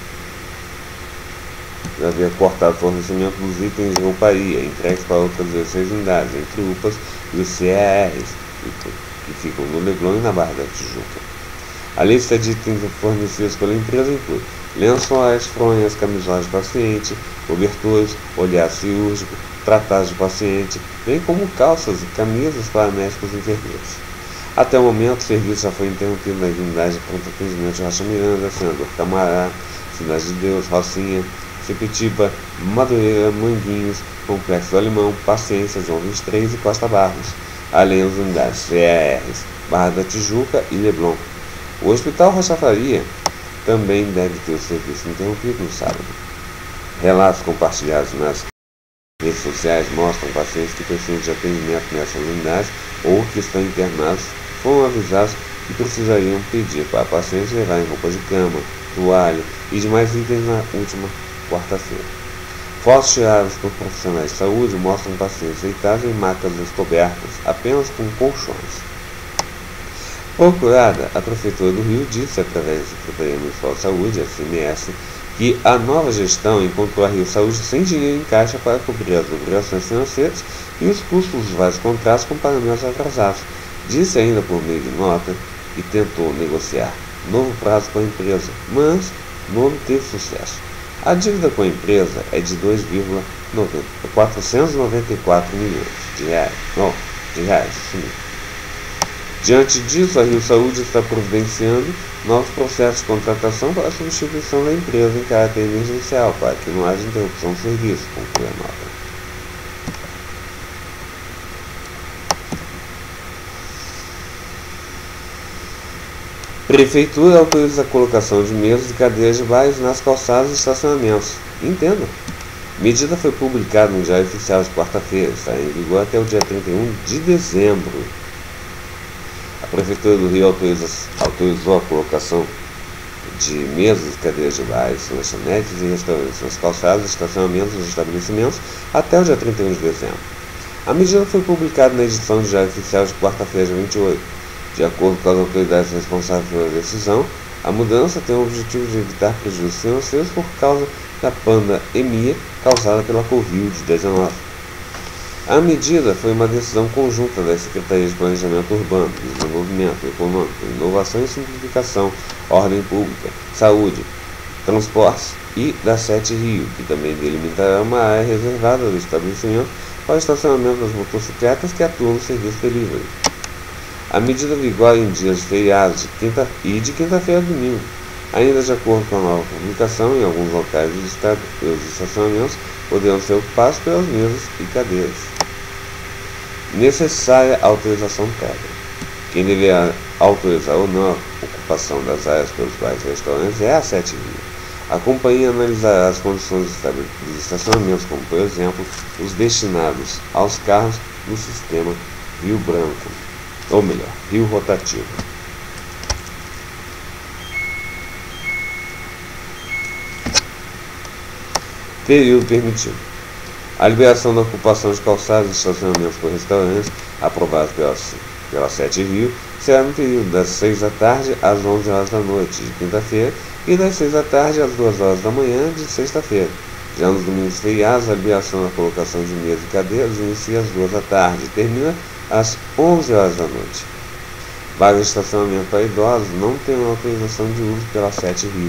já havia cortado o fornecimento dos itens de rouparia, entregues para outras dezesseis unidades, entre U P As e os C A Rs, que ficam no Leblon e na Barra da Tijuca. A lista de itens fornecidos pela empresa inclui lençóis, fronhas, camisolas de paciente, cobertores, olhar cirúrgico, tratados de paciente, bem como calças e camisas para médicos e enfermeiros. Até o momento, o serviço já foi interrompido nas unidades de pronto atendimento de Rocha Miranda, Senador Camará, Cidade de Deus, Rocinha, Sepetiba, Madureira, Manguinhos, Complexo do Alemão, Paciência, João vinte e três e Costa Barros, além das unidades C A Rs, Barra da Tijuca e Leblon. O Hospital Rocha Faria também deve ter o serviço interrompido no sábado. Relatos compartilhados nas redes sociais mostram pacientes que precisam de atendimento nessas unidades ou que estão internados foram avisados que precisariam pedir para pacientes levarem roupa de cama, toalha e demais itens na última quarta-feira. Fotos tiradas por profissionais de saúde mostram pacientes deitados em macas descobertas, apenas com colchões. Procurada, a Prefeitura do Rio disse, através da Secretaria Municipal de Saúde, S M S, que a nova gestão encontrou a Rio Saúde sem dinheiro em caixa para cobrir as obrigações financeiras e os custos dos vários contratos com pagamentos atrasados. Disse ainda por meio de nota que tentou negociar novo prazo com a empresa, mas não teve sucesso. A dívida com a empresa é de dois vírgula quatrocentos e noventa e quatro milhões de reais. Não, de reais, sim. Diante disso, a Rio Saúde está providenciando novos processos de contratação para a substituição da empresa em caráter emergencial, para que não haja interrupção do serviço, conclui a nota. Prefeitura autoriza a colocação de mesas e cadeiras de bares nas calçadas e estacionamentos. Entenda. Medida foi publicada no Diário Oficial de quarta-feira, está em vigor até o dia trinta e um de dezembro. A Prefeitura do Rio autoriza, autorizou a colocação de mesas e cadeiras de bares, lanchonetes e restaurantes nas calçadas, estacionamentos dos estabelecimentos até o dia trinta e um de dezembro. A medida foi publicada na edição do Diário Oficial de quarta-feira, dia vinte e oito. De acordo com as autoridades responsáveis pela decisão, a mudança tem o objetivo de evitar prejuízos financeiros por causa da pandemia causada pela covid dezenove. A medida foi uma decisão conjunta das Secretarias de Planejamento Urbano, Desenvolvimento Econômico, Inovação e Simplificação, Ordem Pública, Saúde, Transportes e da Sete Rio, que também delimitará uma área reservada do estabelecimento para o estacionamento das motocicletas que atuam no serviço delivery. A medida vigora em dias de feriados de quinta e de quinta-feira a domingo. Ainda de acordo com a nova publicação, em alguns locais do estado, os estacionamentos poderão ser ocupados pelas mesas e cadeiras. Necessária autorização prévia. Quem deverá autorizar ou não a ocupação das áreas pelos bares e restaurantes é a Sete Rio. A companhia analisará as condições dos estacionamentos, como por exemplo, os destinados aos carros do sistema Rio Branco. Ou melhor, Rio Rotativo. Período permitido. A liberação da ocupação de calçadas e estacionamentos por restaurantes, aprovada pela, pela Sete Rio, será no período das seis da tarde às onze horas da noite de quinta-feira e das seis da tarde às duas horas da manhã de sexta-feira. Já nos domingos feriados, a liberação da colocação de mesas e cadeiras inicia às duas da tarde e termina às onze horas da noite. Vagas de estacionamento para idosos não têm autorização de uso pela Sete Rio.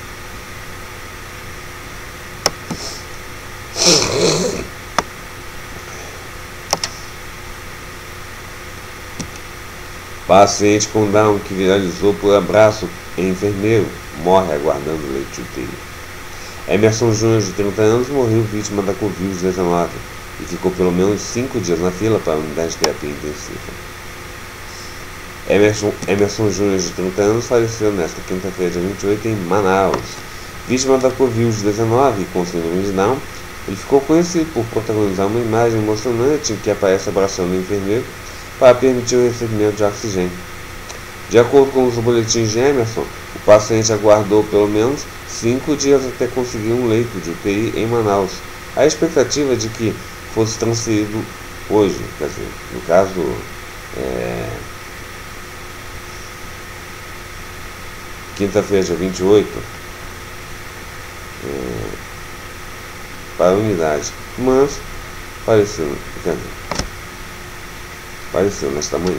Paciente com Down que viralizou por abraço em enfermeiro morre aguardando leite de U T I. Emerson Júnior, de trinta anos, morreu vítima da covid dezenove e ficou pelo menos cinco dias na fila para a unidade de terapia intensiva. Emerson, Emerson Júnior, de trinta anos, faleceu nesta quinta-feira, dia vinte e oito, em Manaus. Vítima da covid dezenove com síndrome de Down, ele ficou conhecido por protagonizar uma imagem emocionante em que aparece abraçando o enfermeiro para permitir o recebimento de oxigênio. De acordo com os boletins de Emerson, o paciente aguardou pelo menos cinco dias até conseguir um leito de U T I em Manaus. A expectativa é de que fosse transferido hoje, quer dizer, no caso, é, quinta-feira, dia vinte e oito, é, para a unidade, mas faleceu, quer dizer, faleceu nesta manhã.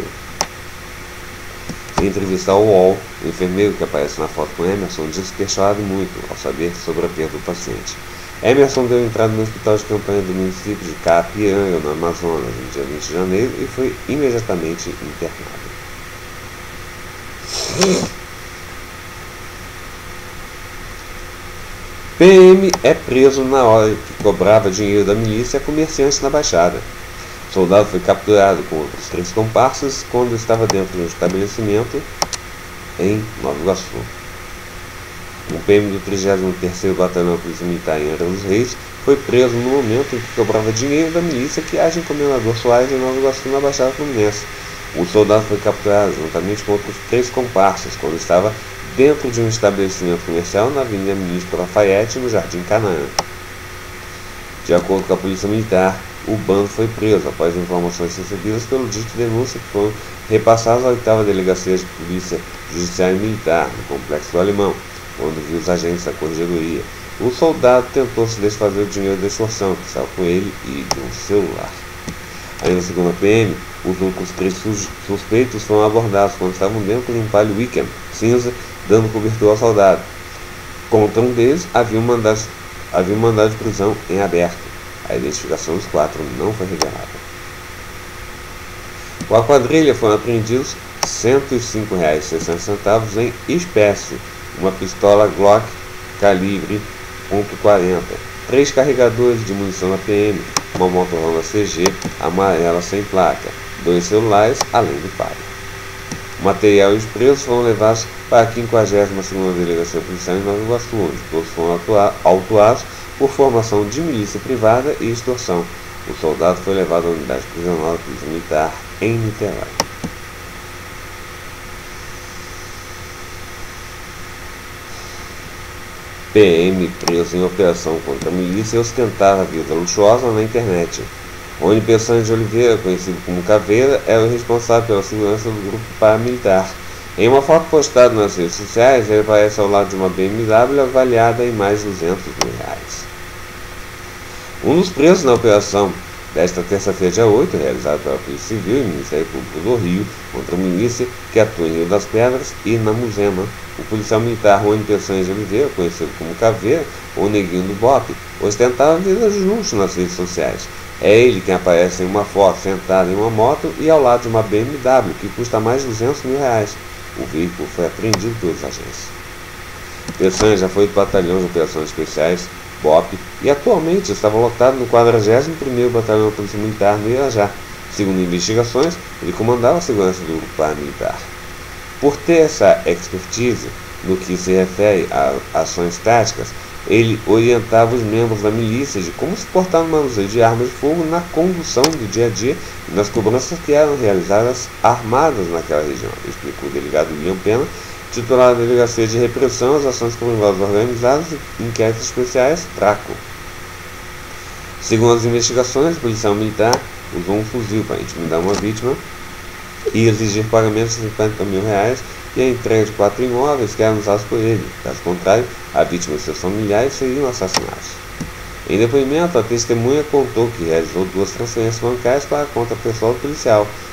Em entrevista ao U O L, o enfermeiro que aparece na foto com Emerson disse ter chorado muito ao saber sobre a perda do paciente. Emerson deu entrada no hospital de campanha do município de Capianga, no Amazonas, no dia vinte de janeiro, e foi imediatamente internado. P M é preso na hora que cobrava dinheiro da milícia a comerciantes na Baixada. O soldado foi capturado com outros três comparsas quando estava dentro de um estabelecimento em Nova Iguaçu. O P M do trigésimo terceiro Batalhão da Polícia Militar em Angra dos Reis foi preso no momento em que cobrava dinheiro da milícia que age em Comendador Soares em Nova Iguaçu, na Baixada Fluminense. O soldado foi capturado juntamente com outros três comparsas quando estava dentro de um estabelecimento comercial na Avenida Ministro Lafayette, no Jardim Canaã. De acordo com a Polícia Militar, o bando foi preso após informações recebidas pelo dito denúncia que foram repassadas à oitava Delegacia de Polícia Judiciária e Militar, no Complexo do Alemão, quando viu os agentes da corregedoria. O soldado tentou se desfazer do dinheiro da extorsão, que estava com ele, e de um celular. Ainda segundo a P M, os outros três suspeitos foram abordados quando estavam dentro de um Palio Weekend cinza, dando cobertura ao soldado. Contra um deles havia um mandado, havia um mandado de prisão em aberto. A identificação dos quatro não foi revelada. Com a quadrilha foram apreendidos cento e cinco reais e seiscentos centavos em espécie, uma pistola Glock calibre ponto quarenta, três carregadores de munição da P M, uma moto Honda C G amarela sem placa, dois celulares, além do Palio. O material e os presos foram levados para a quinquagésima segunda Delegacia Policial em Nova Iguaçu, onde todos foram autuados por formação de milícia privada e extorsão. O soldado foi levado à unidade prisional da Polícia Militar em Niterói. P M preso em operação contra a milícia e ostentava vida luxuosa na internet. Rony Peçanha de Oliveira, conhecido como Caveira, era o responsável pela segurança do grupo paramilitar. Em uma foto postada nas redes sociais, ele aparece ao lado de uma B M W avaliada em mais de duzentos mil reais. Um dos presos na operação desta terça-feira, dia oito, realizada pela Polícia Civil e Ministério Público do Rio, contra a milícia que atua em Rio das Pedras e na Muzema, o policial militar Rony Peçanha de Oliveira, conhecido como Caveira ou Neguinho do Bop, ostentava vida de luxo nas redes sociais. É ele quem aparece em uma foto sentado em uma moto e ao lado de uma B M W que custa mais de duzentos mil reais. O veículo foi apreendido pelos agentes. Peçanha já foi do Batalhão de Operações Especiais, B O P, e atualmente estava lotado no quadragésimo primeiro Batalhão da Polícia Militar no Irajá. Segundo investigações, ele comandava a segurança do grupo paramilitar. Por ter essa expertise no que se refere a ações táticas, ele orientava os membros da milícia de como se portar no manuseio de armas de fogo na condução do dia a dia e nas cobranças que eram realizadas armadas naquela região, explicou o delegado William Pena, titular da Delegacia de Repressão às Ações Criminosas Organizadas e Inquéritos Especiais, DRACO. Segundo as investigações, o policial militar usou um fuzil para intimidar uma vítima e exigir pagamento de cinquenta mil reais e a entrega de quatro imóveis que eram usados por ele. Caso contrário, a vítima e seus familiares seriam assassinados. Em depoimento, a testemunha contou que realizou duas transferências bancárias para a conta pessoal do policial.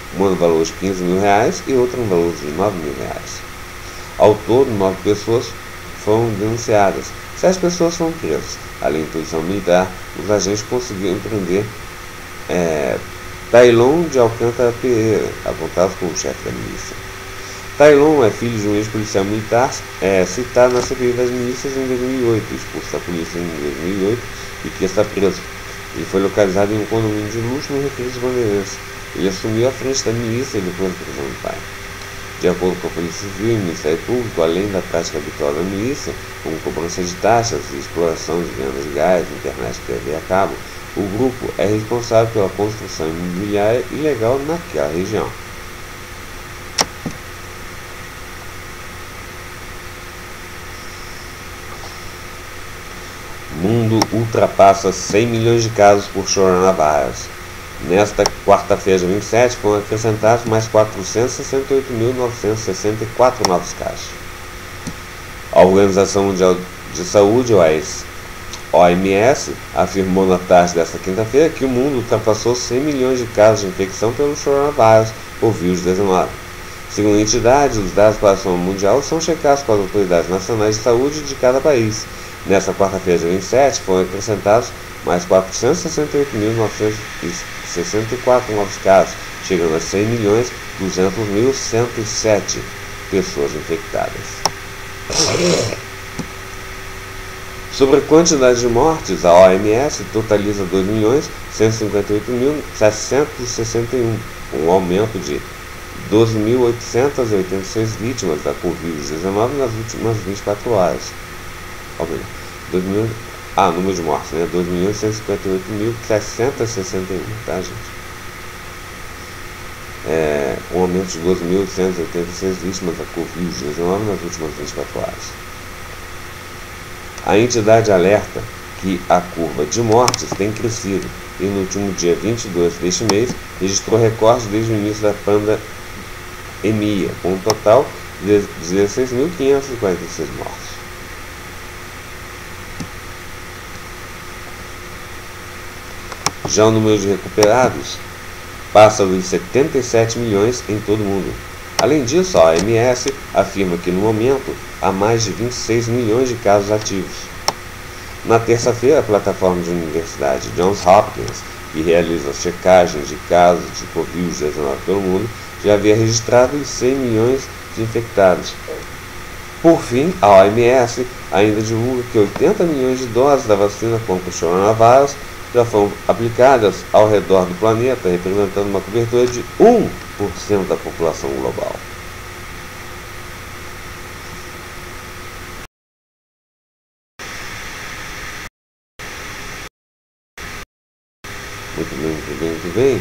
uma no valor de quinze mil reais e outra no valor de nove mil reais. Ao todo, nove pessoas foram denunciadas. Sete pessoas foram presas. Além da polícia militar, os agentes conseguiram prender é, Tailon de Alcântara Pereira, apontado como chefe da milícia. Tailon é filho de um ex-policial militar é, citado na C P I das milícias em dois mil e oito, expulso da polícia em dois mil e oito e que está preso. Ele foi localizado em um condomínio de luxo no Recreio dos Bandeirantes. Ele assumiu a frente da milícia depois da prisão do pai. De acordo com a Polícia Civil e o Ministério Público, além da prática habitual da milícia, como cobrança de taxas e exploração de vendas de gás, internet e T V a cabo, o grupo é responsável pela construção imobiliária ilegal naquela região. O mundo ultrapassa cem milhões de casos por coronavírus. Nesta quarta-feira, dia vinte e sete, foram acrescentados mais quatrocentos e sessenta e oito mil novecentos e sessenta e quatro novos casos. A Organização Mundial de Saúde, O M S, afirmou na tarde desta quinta-feira que o mundo ultrapassou cem milhões de casos de infecção pelo coronavírus por vírus dezenove. Segundo a entidade, os dados para a ação mundial são checados com as autoridades nacionais de saúde de cada país. Nesta quarta-feira, dia vinte e sete, foram acrescentados mais quatrocentos e sessenta e oito mil novecentos e sessenta e quatro novos casos, chegando a cem milhões duzentos mil cento e sete pessoas infectadas. Sobre a quantidade de mortes, a O M S totaliza dois milhões cento e cinquenta e oito mil setecentos e sessenta e um, um aumento de doze mil oitocentos e oitenta e seis vítimas da covid dezenove nas últimas vinte e quatro horas. Ou melhor, dois mil Ah, número de mortes, né? dois milhões cento e cinquenta e oito mil seiscentos e sessenta e um, tá, gente? É, um aumento de doze mil oitocentos e oitenta e seis vítimas da covid dezenove nas últimas vinte e quatro horas. A entidade alerta que a curva de mortes tem crescido e no último dia vinte e dois deste mês registrou recordes desde o início da pandemia, com um total de dezesseis mil quinhentos e quarenta e seis mortes. Já o número de recuperados passa dos setenta e sete milhões em todo o mundo. Além disso, a O M S afirma que no momento há mais de vinte e seis milhões de casos ativos. Na terça-feira, a plataforma de Universidade Johns Hopkins, que realiza checagens de casos de covid dezenove pelo mundo, já havia registrado os cem milhões de infectados. Por fim, a O M S ainda divulga que oitenta milhões de doses da vacina contra o coronavírus já foram aplicadas ao redor do planeta, representando uma cobertura de um por cento da população global. Muito bem, muito bem, muito bem.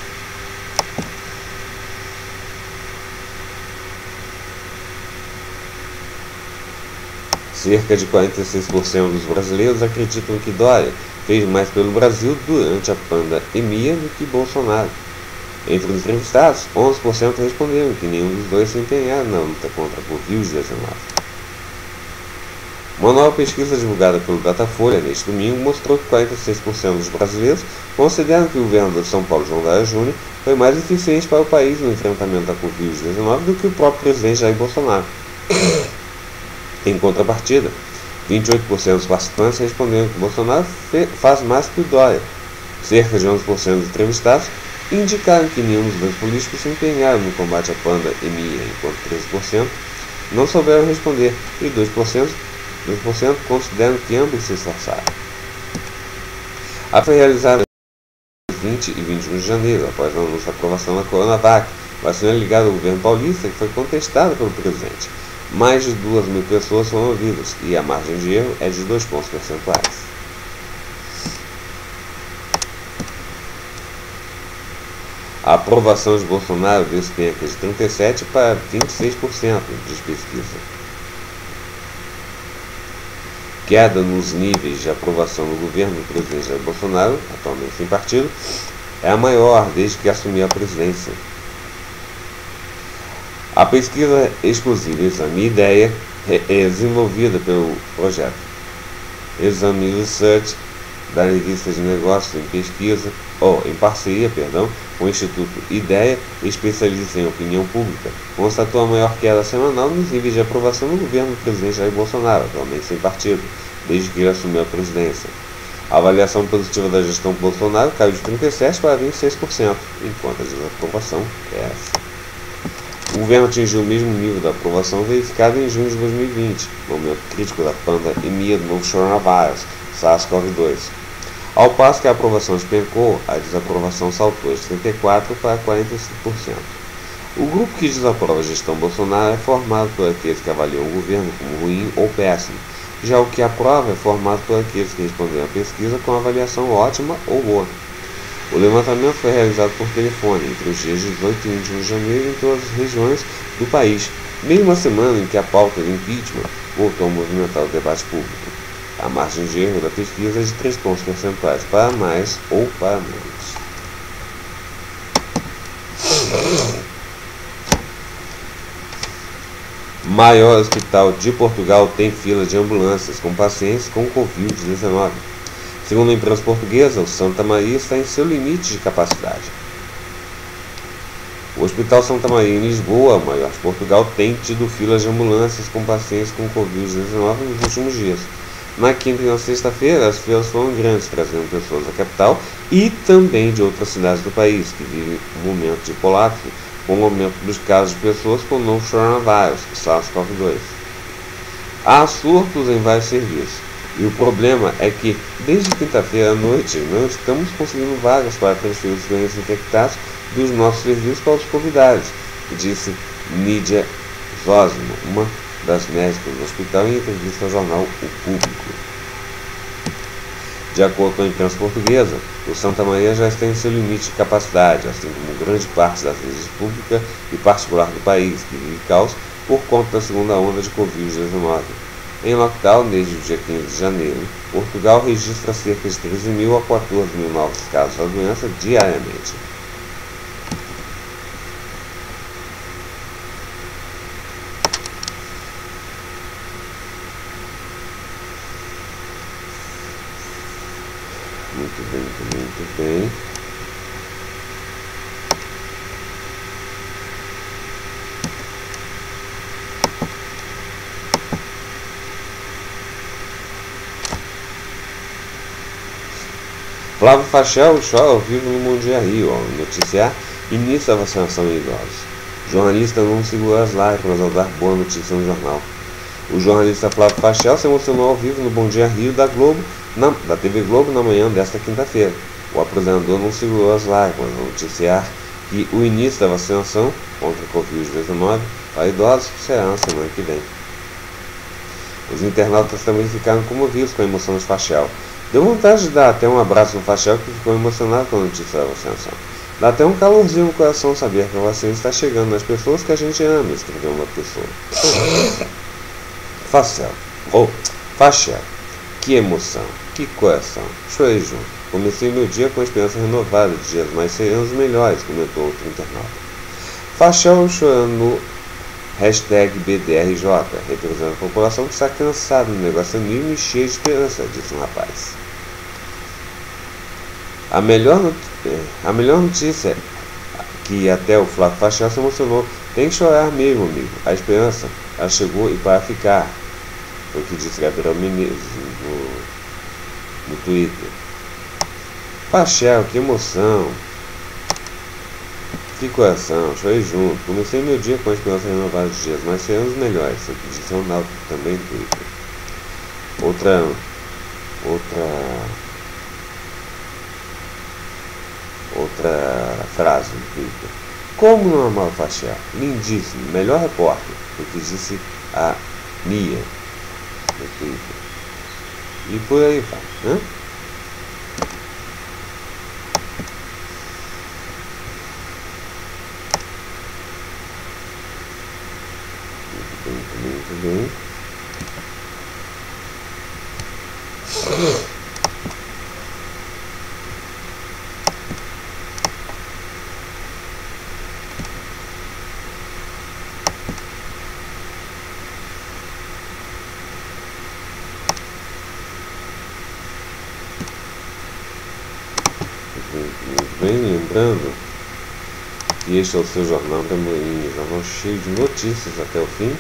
Cerca de quarenta e seis por cento dos brasileiros acreditam que Dória fez mais pelo Brasil durante a pandemia do que Bolsonaro. Entre os entrevistados, onze por cento responderam que nenhum dos dois se empenharam na luta contra a covid dezenove. Uma nova pesquisa divulgada pelo Datafolha neste domingo mostrou que quarenta e seis por cento dos brasileiros consideram que o governador de São Paulo, João Dória Júnior, foi mais eficiente para o país no enfrentamento da covid dezenove do que o próprio presidente Jair Bolsonaro. Em contrapartida, vinte e oito por cento dos participantes responderam que Bolsonaro faz mais que o Dória. Cerca de onze por cento dos entrevistados indicaram que nenhum dos dois políticos se empenharam no combate à pandemia, enquanto treze por cento não souberam responder e dois por cento, dois por cento consideram que ambos se esforçaram. A foi realizada vinte e vinte e um de janeiro, após a anúncio da aprovação da Coronavac, vacina ligada ao governo paulista que foi contestada pelo presidente. Mais de duas mil pessoas foram ouvidas e a margem de erro é de dois pontos percentuais. A aprovação de Bolsonaro despenca de trinta e sete por cento para vinte e seis por cento, diz pesquisa. Queda nos níveis de aprovação do governo do presidente Jair Bolsonaro, atualmente sem partido, é a maior desde que assumiu a presidência. A pesquisa exclusiva Exame Ideia é desenvolvida pelo projeto Exame Research da revista de negócios em pesquisa ou em parceria, perdão, com o Instituto IDEA, especialista em opinião pública, constatou a maior queda semanal nos níveis de aprovação do governo do presidente Jair Bolsonaro, atualmente sem partido, desde que ele assumiu a presidência. A avaliação positiva da gestão Bolsonaro caiu de trinta e sete por cento para vinte e seis por cento, enquanto a desaprovação cresce. O governo atingiu o mesmo nível da aprovação verificado em junho de dois mil e vinte, momento crítico da pandemia do novo coronavírus, SARS-CoV dois. Ao passo que a aprovação despencou, a desaprovação saltou de trinta e quatro por cento para quarenta e cinco por cento. O grupo que desaprova a gestão Bolsonaro é formado por aqueles que avaliam o governo como ruim ou péssimo. Já o que aprova é formado por aqueles que responderam à pesquisa com avaliação ótima ou boa. O levantamento foi realizado por telefone entre os dias dezoito e vinte e um de janeiro em todas as regiões do país, mesmo a semana em que a pauta do impeachment voltou a movimentar o debate público. A margem de erro da pesquisa é de três pontos percentuais para mais ou para menos. Maior hospital de Portugal tem fila de ambulâncias com pacientes com covid dezenove. Segundo a imprensa portuguesa, o Santa Maria está em seu limite de capacidade. O Hospital Santa Maria em Lisboa, maior de Portugal, tem tido filas de ambulâncias com pacientes com covid dezenove nos últimos dias. Na quinta e na sexta-feira, as filas foram grandes, trazendo pessoas da capital e também de outras cidades do país, que vivem um momento de colapso com o aumento dos casos de pessoas com o novo coronavírus, SARS-CoV dois. Há surtos em vários serviços, e o problema é que, desde quinta-feira à noite, não estamos conseguindo vagas para transferir os doentes infectados dos nossos serviços para os convidados, disse Nídia Zosimo, uma das médicas do hospital, em entrevista ao jornal O Público. De acordo com a imprensa portuguesa, o Santa Maria já está em seu limite de capacidade, assim como grande parte das redes pública e particular do país, que vive caos por conta da segunda onda de covid dezenove. Em lockdown, desde o dia quinze de janeiro, Portugal registra cerca de treze mil a quatorze mil novos casos da doença diariamente. Muito bem, muito, muito bem. Flávio Fachel chora ao vivo no Bom Dia Rio, ao noticiar início da vacinação em idosos. Jornalista não segura as lágrimas ao dar boa notícia no jornal. O jornalista Flávio Fachel se emocionou ao vivo no Bom Dia Rio da Globo, na, da T V Globo, na manhã desta quinta-feira. O apresentador não segurou as lágrimas ao noticiar que o início da vacinação contra a covid dezenove para idosos será na semana que vem. Os internautas também ficaram comovidos com a emoção de Fachel. Deu vontade de dar até um abraço no Fachel, que ficou emocionado com a notícia da vacinação. Dá até um calorzinho no coração saber que a vacina está chegando nas pessoas que a gente ama, escreveu uma pessoa. Fachel, oh, Fachel, que emoção, que coração, chorei junto. Comecei meu dia com a esperança renovada de dias mais serenos e melhores, comentou outro internauta. Fachel chorando no hashtag B D R J, representando a população que está cansada do negacionismo e cheia de esperança, disse um rapaz. A melhor, not... a melhor notícia é que até o Flávio Fachel se emocionou. Tem que chorar mesmo, amigo. A esperança, ela chegou e para ficar. Foi o que disse Gabriel Menezes no, no Twitter. Fachel, que emoção. Que coração, chorei junto. Comecei meu dia com a esperança renovada de dias mais serenos e melhores. Foi o que disse Ronaldo também no Twitter. Outra... Outra... Outra frase no Twitter. Como não amar o Fachel? Lindíssimo, melhor repórter. Foi o que disse a Mia no Twitter. E por aí vai, né? Muito bem, muito bem. Muito bem? Lembrando que este é o seu Jornal da Manhã, jornal cheio de notícias até o fim.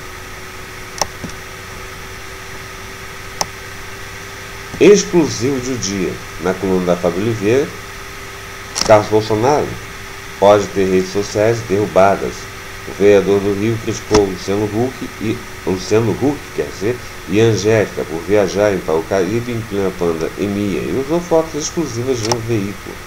Exclusivo do dia, na coluna da Fábio Oliveira, Carlos Bolsonaro pode ter redes sociais derrubadas. O vereador do Rio criticou Luciano Huck e Luciano Huck, quer dizer, e Angélica por viajarem para o Caribe em plena Panda Emia e usou fotos exclusivas de um veículo.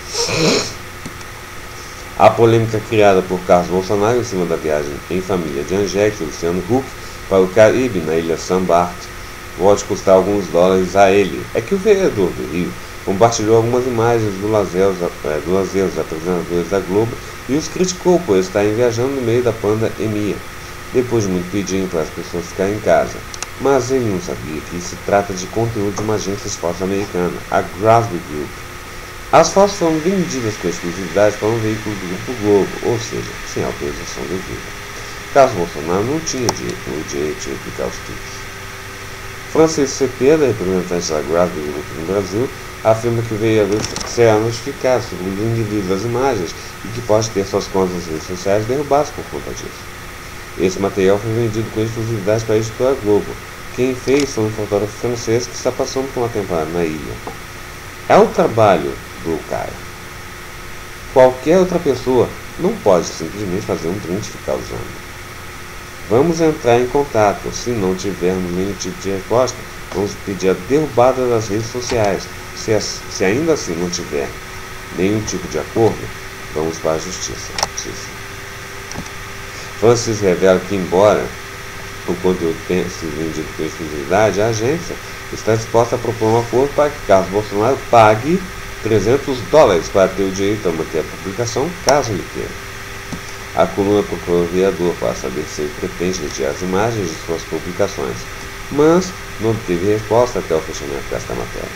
A polêmica criada por Carlos Bolsonaro em cima da viagem em família de Angélica e Luciano Huck para o Caribe na ilha São Bart pode custar alguns dólares a ele. É que o vereador do Rio compartilhou algumas imagens do lazer, do lazer dos apresentadores da Globo e os criticou por estarem viajando no meio da Panda Emia, depois de muito pedirem para as pessoas ficarem em casa. Mas ele não sabia que se trata de conteúdo de uma agência esporte americana, a Grasby Group. As fotos foram vendidas com exclusividade para um veículo do Grupo Globo, ou seja, sem autorização devida. Carlos Bolsonaro não tinha o direito de replicar os tweets. Francisco Cepeda, representante da Grasby Group no Brasil, afirma que o vereador será notificado sobre os indivíduos das imagens e que pode ter suas contas nas redes sociais derrubadas por conta disso. Esse material foi vendido com exclusividade para a editora Globo. Quem fez foi um fotógrafo francês que está passando por uma temporada na ilha. É o trabalho do cara. Qualquer outra pessoa não pode simplesmente fazer um print e ficar usando. Vamos entrar em contato. Se não tivermos nenhum tipo de resposta, vamos pedir a derrubada das redes sociais. Se, se ainda assim não tiver nenhum tipo de acordo, vamos para a justiça. justiça. Francis revela que, embora o conteúdo tenha sido vendido com exclusividade, a agência está disposta a propor um acordo para que Carlos Bolsonaro pague trezentos dólares para ter o direito a manter a publicação, caso ele queira. A coluna procurou o vereador para saber se ele pretende retirar as imagens de suas publicações, mas não obteve resposta até o fechamento desta matéria.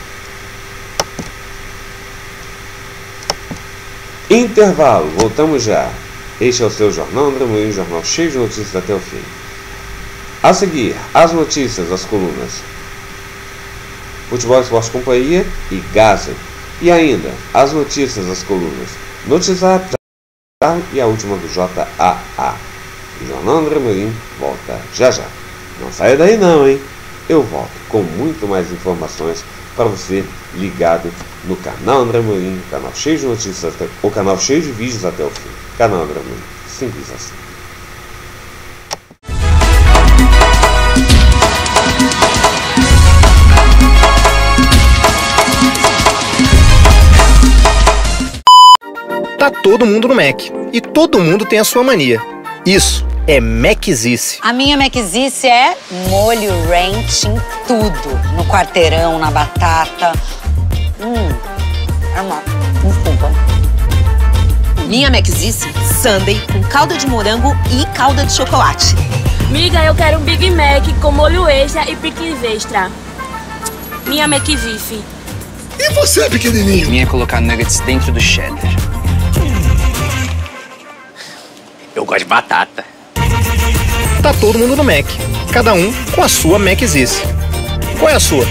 Intervalo, voltamos já. Este é o seu Jornal André Moinho, jornal cheio de notícias até o fim. A seguir, as notícias das colunas Futebol Esporte Companhia e Gaza. E ainda, as notícias das colunas Notizap e a última do J A A. O Jornal André Moinho volta já já. Não saia daí não, hein? Eu volto com muito mais informações para você ligado no canal André Moinho, canal cheio de notícias, até, o canal cheio de vídeos até o fim. Canal André Moinho, simples assim. Tá todo mundo no Mac e todo mundo tem a sua mania. Isso é Maczice. A minha Maczice é molho ranch em tudo. No quarteirão, na batata. Hum, é uma... Desculpa. Minha Maczice, sundae com calda de morango e calda de chocolate. Miga, eu quero um Big Mac com molho extra e picles extra. Minha Maczice. E você, pequenininho? Minha é colocar nuggets dentro do cheddar. Eu gosto de batata. Tá todo mundo no Mac, cada um com a sua Maczice. Qual é a sua?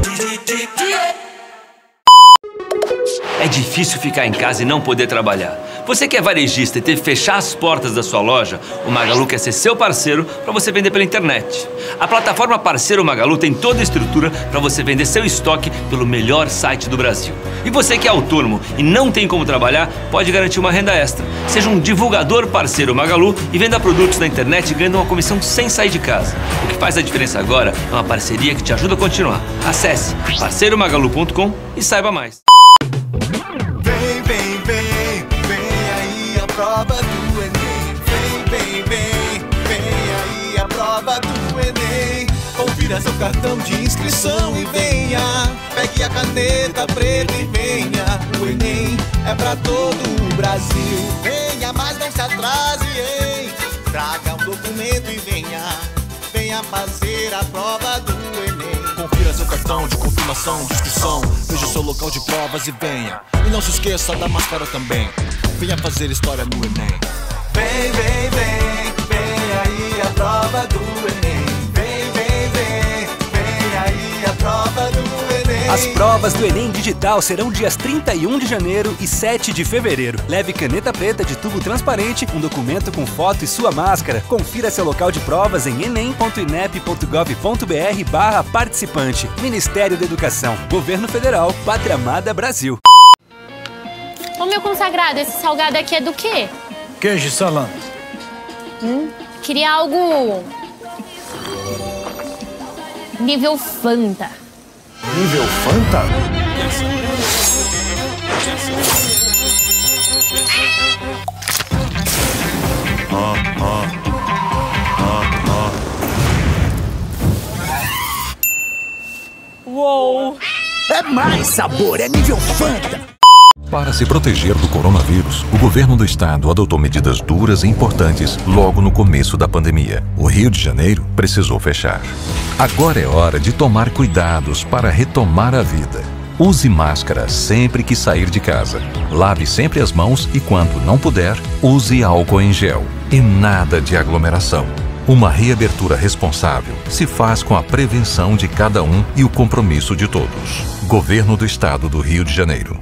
É difícil ficar em casa e não poder trabalhar. Você que é varejista e teve que fechar as portas da sua loja, o Magalu quer ser seu parceiro para você vender pela internet. A plataforma Parceiro Magalu tem toda a estrutura para você vender seu estoque pelo melhor site do Brasil. E você que é autônomo e não tem como trabalhar, pode garantir uma renda extra. Seja um divulgador Parceiro Magalu e venda produtos na internet ganhando uma comissão sem sair de casa. O que faz a diferença agora é uma parceria que te ajuda a continuar. Acesse parceiro magalu ponto com e saiba mais. Vem, vem, vem, vem aí a prova do Enem. Vem, vem, vem, vem aí a prova do Enem. Confira seu cartão de inscrição e venha. Pegue a caneta preta e venha. O Enem é pra todo o Brasil. Venha, mas não se atrase, hein? Traga um documento e venha. Venha fazer a prova do Enem. Confira seu cartão de confirmação de inscrição. Veja o seu local de provas e venha. E não se esqueça da máscara também. Venha fazer história no Enem. Vem, vem, vem, vem aí a prova do Enem. Vem, vem, vem, vem aí a prova do Enem. As provas do Enem Digital serão dias trinta e um de janeiro e sete de fevereiro. Leve caneta preta de tubo transparente, um documento com foto e sua máscara. Confira seu local de provas em enem ponto inep ponto gov ponto br barra participante. Ministério da Educação, Governo Federal, Pátria Amada Brasil. Ô meu consagrado, esse salgado aqui é do quê? Queijo e salame. Hum, queria algo... nível Fanta. Nível Fanta? Ah, ah. Ah, ah. Uou! É mais sabor, é nível Fanta. Para se proteger do coronavírus, o governo do estado adotou medidas duras e importantes logo no começo da pandemia. O Rio de Janeiro precisou fechar. Agora é hora de tomar cuidados para retomar a vida. Use máscara sempre que sair de casa. Lave sempre as mãos e, quando não puder, use álcool em gel. E nada de aglomeração. Uma reabertura responsável se faz com a prevenção de cada um e o compromisso de todos. Governo do Estado do Rio de Janeiro.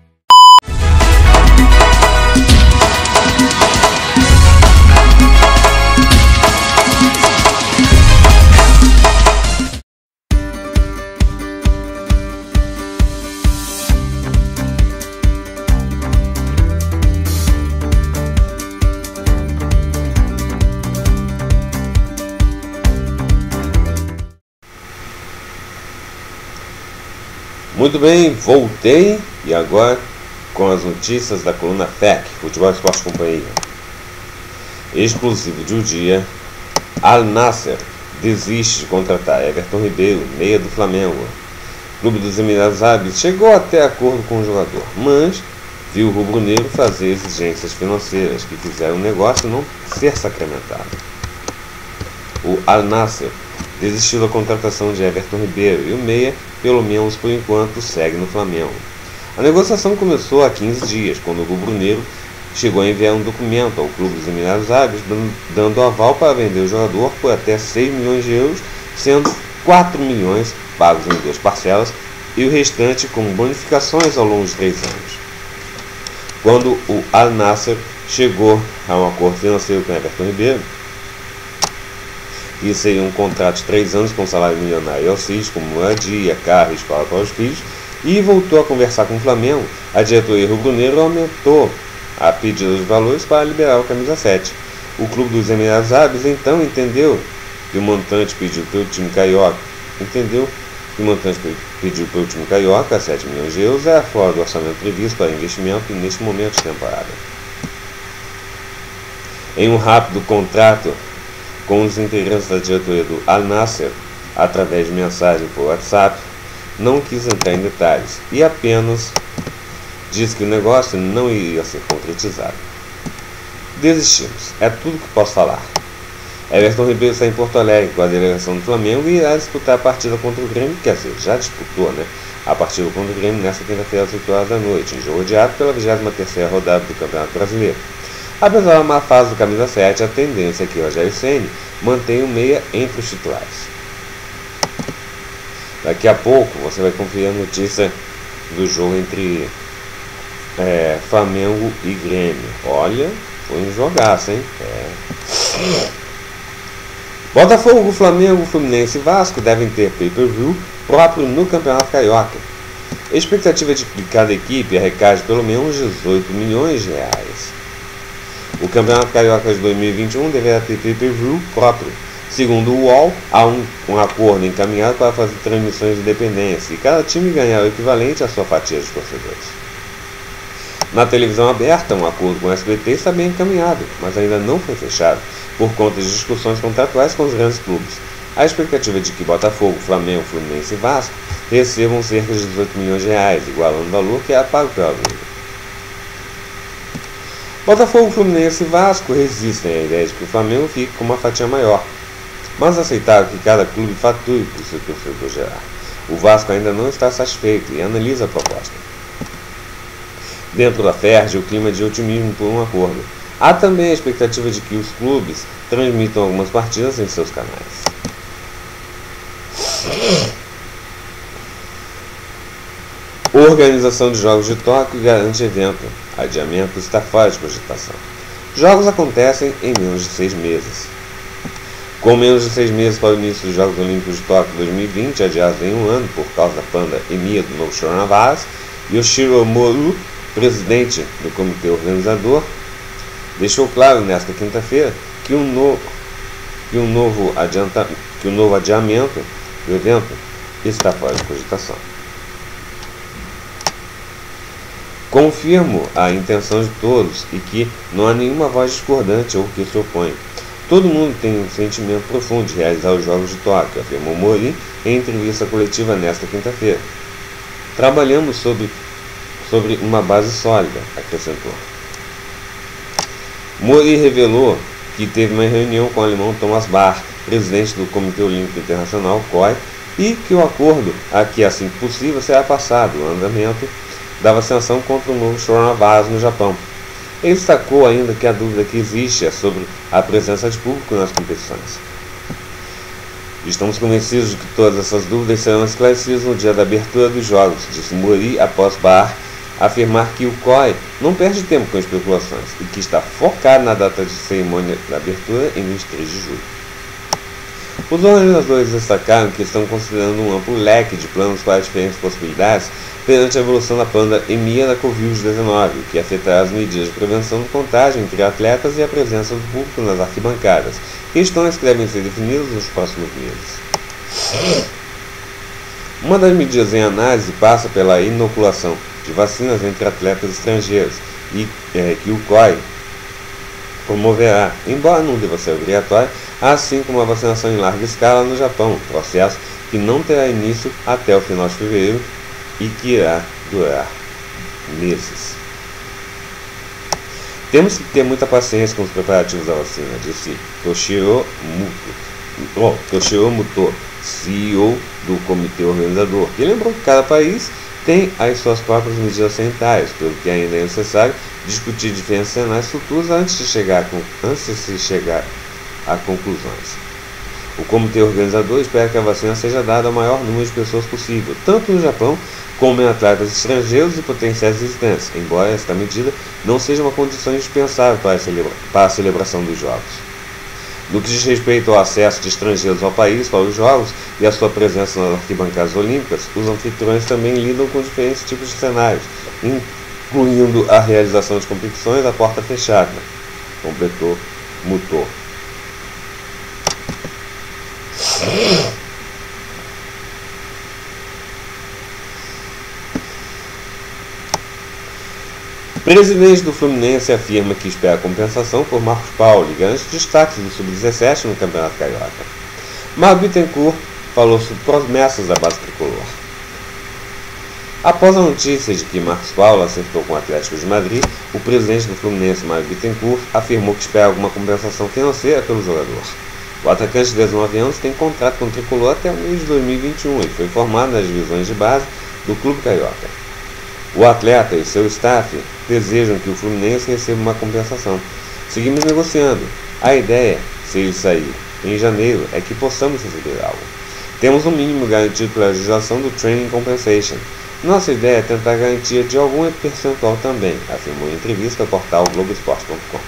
Muito bem, voltei e agora com as notícias da coluna F E C, Futebol Esporte Companhia. Exclusivo de um dia, Al Nassr desiste de contratar Everton Ribeiro, meia do Flamengo. O clube dos Emirados Árabes chegou até acordo com o jogador, mas viu o rubro-negro fazer exigências financeiras que fizeram o negócio não ser sacramentado. O Al Nassr desistiu da contratação de Everton Ribeiro e o meia, pelo menos por enquanto, segue no Flamengo. A negociação começou há quinze dias, quando o rubro-negro chegou a enviar um documento ao clube dos Emirados Árabes dando aval para vender o jogador por até seis milhões de euros, sendo quatro milhões pagos em duas parcelas e o restante com bonificações ao longo de três anos. Quando o Al Nassr chegou a um acordo financeiro com Everton Ribeiro, que seria um contrato de três anos com salário milionário aos filhos, como moradia, carro e escola para os filhos, e voltou a conversar com o Flamengo, a diretoria rubro-negra aumentou a pedida dos valores para liberar o camisa sete. O clube dos Emirados Árabes então entendeu que o montante pedido pelo time carioca, entendeu que o montante pedido pelo time carioca, sete milhões de euros, era fora do orçamento previsto para investimento neste momento de temporada. Em um rápido contrato com os integrantes da diretoria do Al Nassr, através de mensagem por WhatsApp, não quis entrar em detalhes e apenas disse que o negócio não iria ser concretizado. Desistimos, é tudo que posso falar. Everton Ribeiro está em Porto Alegre com a delegação do Flamengo e irá disputar a partida contra o Grêmio, quer dizer, já disputou, né? A partida contra o Grêmio nesta quinta-feira às oito horas da noite, em jogo adiado pela vigésima terceira rodada do Campeonato Brasileiro. Apesar da má fase do camisa sete, a tendência é que Rogério Ceni mantenha o meia entre os titulares. Daqui a pouco você vai conferir a notícia do jogo entre é, Flamengo e Grêmio. Olha, foi um jogaço, hein? É. Botafogo, Flamengo, Fluminense e Vasco devem ter pay-per-view próprio no Campeonato Carioca. A expectativa é de que cada equipe arrecade pelo menos dezoito milhões de reais. O Campeonato Carioca de dois mil e vinte e um deverá ter pay-per-view próprio. Segundo o U O L, há um, um acordo encaminhado para fazer transmissões independentes e cada time ganhar o equivalente à sua fatia de torcedores. Na televisão aberta, um acordo com o S B T está bem encaminhado, mas ainda não foi fechado, por conta de discussões contratuais com os grandes clubes. A expectativa é de que Botafogo, Flamengo, Fluminense e Vasco recebam cerca de dezoito milhões de reais, igualando o valor que é pago pela Liga. Botafogo, Fluminense e Vasco resistem à ideia de que o Flamengo fique com uma fatia maior, mas aceitaram que cada clube fature para o seu torcedor gerar. O Vasco ainda não está satisfeito e analisa a proposta. Dentro da F E R J, o clima é de otimismo por um acordo. Há também a expectativa de que os clubes transmitam algumas partidas em seus canais. Organização de Jogos de Tóquio garante evento. Adiamento está fora de cogitação. Jogos acontecem em menos de seis meses. Com menos de seis meses para o início dos Jogos Olímpicos de Tóquio dois mil e vinte, adiados em um ano por causa da pandemia do novo coronavírus, Yoshiro Mori, presidente do comitê organizador, deixou claro nesta quinta-feira que um novo, que um novo, adianta, que um novo adiamento do evento está fora de cogitação. Confirmo a intenção de todos e que não há nenhuma voz discordante ou que se opõe. Todo mundo tem um sentimento profundo de realizar os Jogos de Tóquio, afirmou Mori em entrevista coletiva nesta quinta-feira. Trabalhamos sobre, sobre uma base sólida, acrescentou. Mori revelou que teve uma reunião com o alemão Thomas Bach, presidente do Comitê Olímpico Internacional, C O I, e que o acordo a que assim que possível será passado o andamento da vacinação contra o novo coronavírus no Japão. Ele destacou ainda que a dúvida que existe é sobre a presença de público nas competições. Estamos convencidos de que todas essas dúvidas serão esclarecidas no dia da abertura dos Jogos, disse Mori após Bach afirmar que o C O I não perde tempo com especulações e que está focado na data de cerimônia da abertura em vinte e três de julho. Os organizadores destacaram que estão considerando um amplo leque de planos para diferentes possibilidades perante a evolução da pandemia da covid dezenove, que afetará as medidas de prevenção do contágio entre atletas e a presença do público nas arquibancadas, questões que devem ser definidas nos próximos meses. Uma das medidas em análise passa pela inoculação de vacinas entre atletas estrangeiros e é, que o C O I promoverá, embora não deva ser obrigatório, assim como a vacinação em larga escala no Japão, processo que não terá início até o final de fevereiro e que irá durar meses. Temos que ter muita paciência com os preparativos da vacina, disse Toshiro Muto, oh, Toshiro Muto, C E O do comitê organizador, que lembrou que cada país tem as suas próprias medidas sanitárias, pelo que ainda é necessário discutir diferentes cenários futuros antes de chegar, com, antes de se chegar a conclusões. O comitê organizador espera que a vacina seja dada ao maior número de pessoas possível, tanto no Japão como em atletas estrangeiros e potenciais visitantes, embora esta medida não seja uma condição indispensável para a, celebra para a celebração dos Jogos. No que diz respeito ao acesso de estrangeiros ao país para os Jogos e a sua presença nas arquibancadas olímpicas, os anfitriões também lidam com diferentes tipos de cenários, incluindo a realização de competições à porta fechada, completou Muto. Presidente do Fluminense afirma que espera compensação por Marcos Paulo e garante destaques do sub dezessete no Campeonato Carioca. Mário Bittencourt falou sobre promessas da base tricolor. Após a notícia de que Marcos Paulo acertou com o Atlético de Madrid, o presidente do Fluminense, Mário Bittencourt, afirmou que espera alguma compensação financeira pelo jogador. O atacante de dezenove anos tem contrato com o tricolor até o mês de dois mil e vinte e um e foi formado nas divisões de base do Clube Carioca. O atleta e seu staff desejam que o Fluminense receba uma compensação. Seguimos negociando. A ideia, se ele sair em janeiro, é que possamos receber algo. Temos um mínimo garantido pela legislação do Training Compensation. Nossa ideia é tentar garantia de algum percentual também, afirmou em entrevista ao portal Globoesporte ponto com.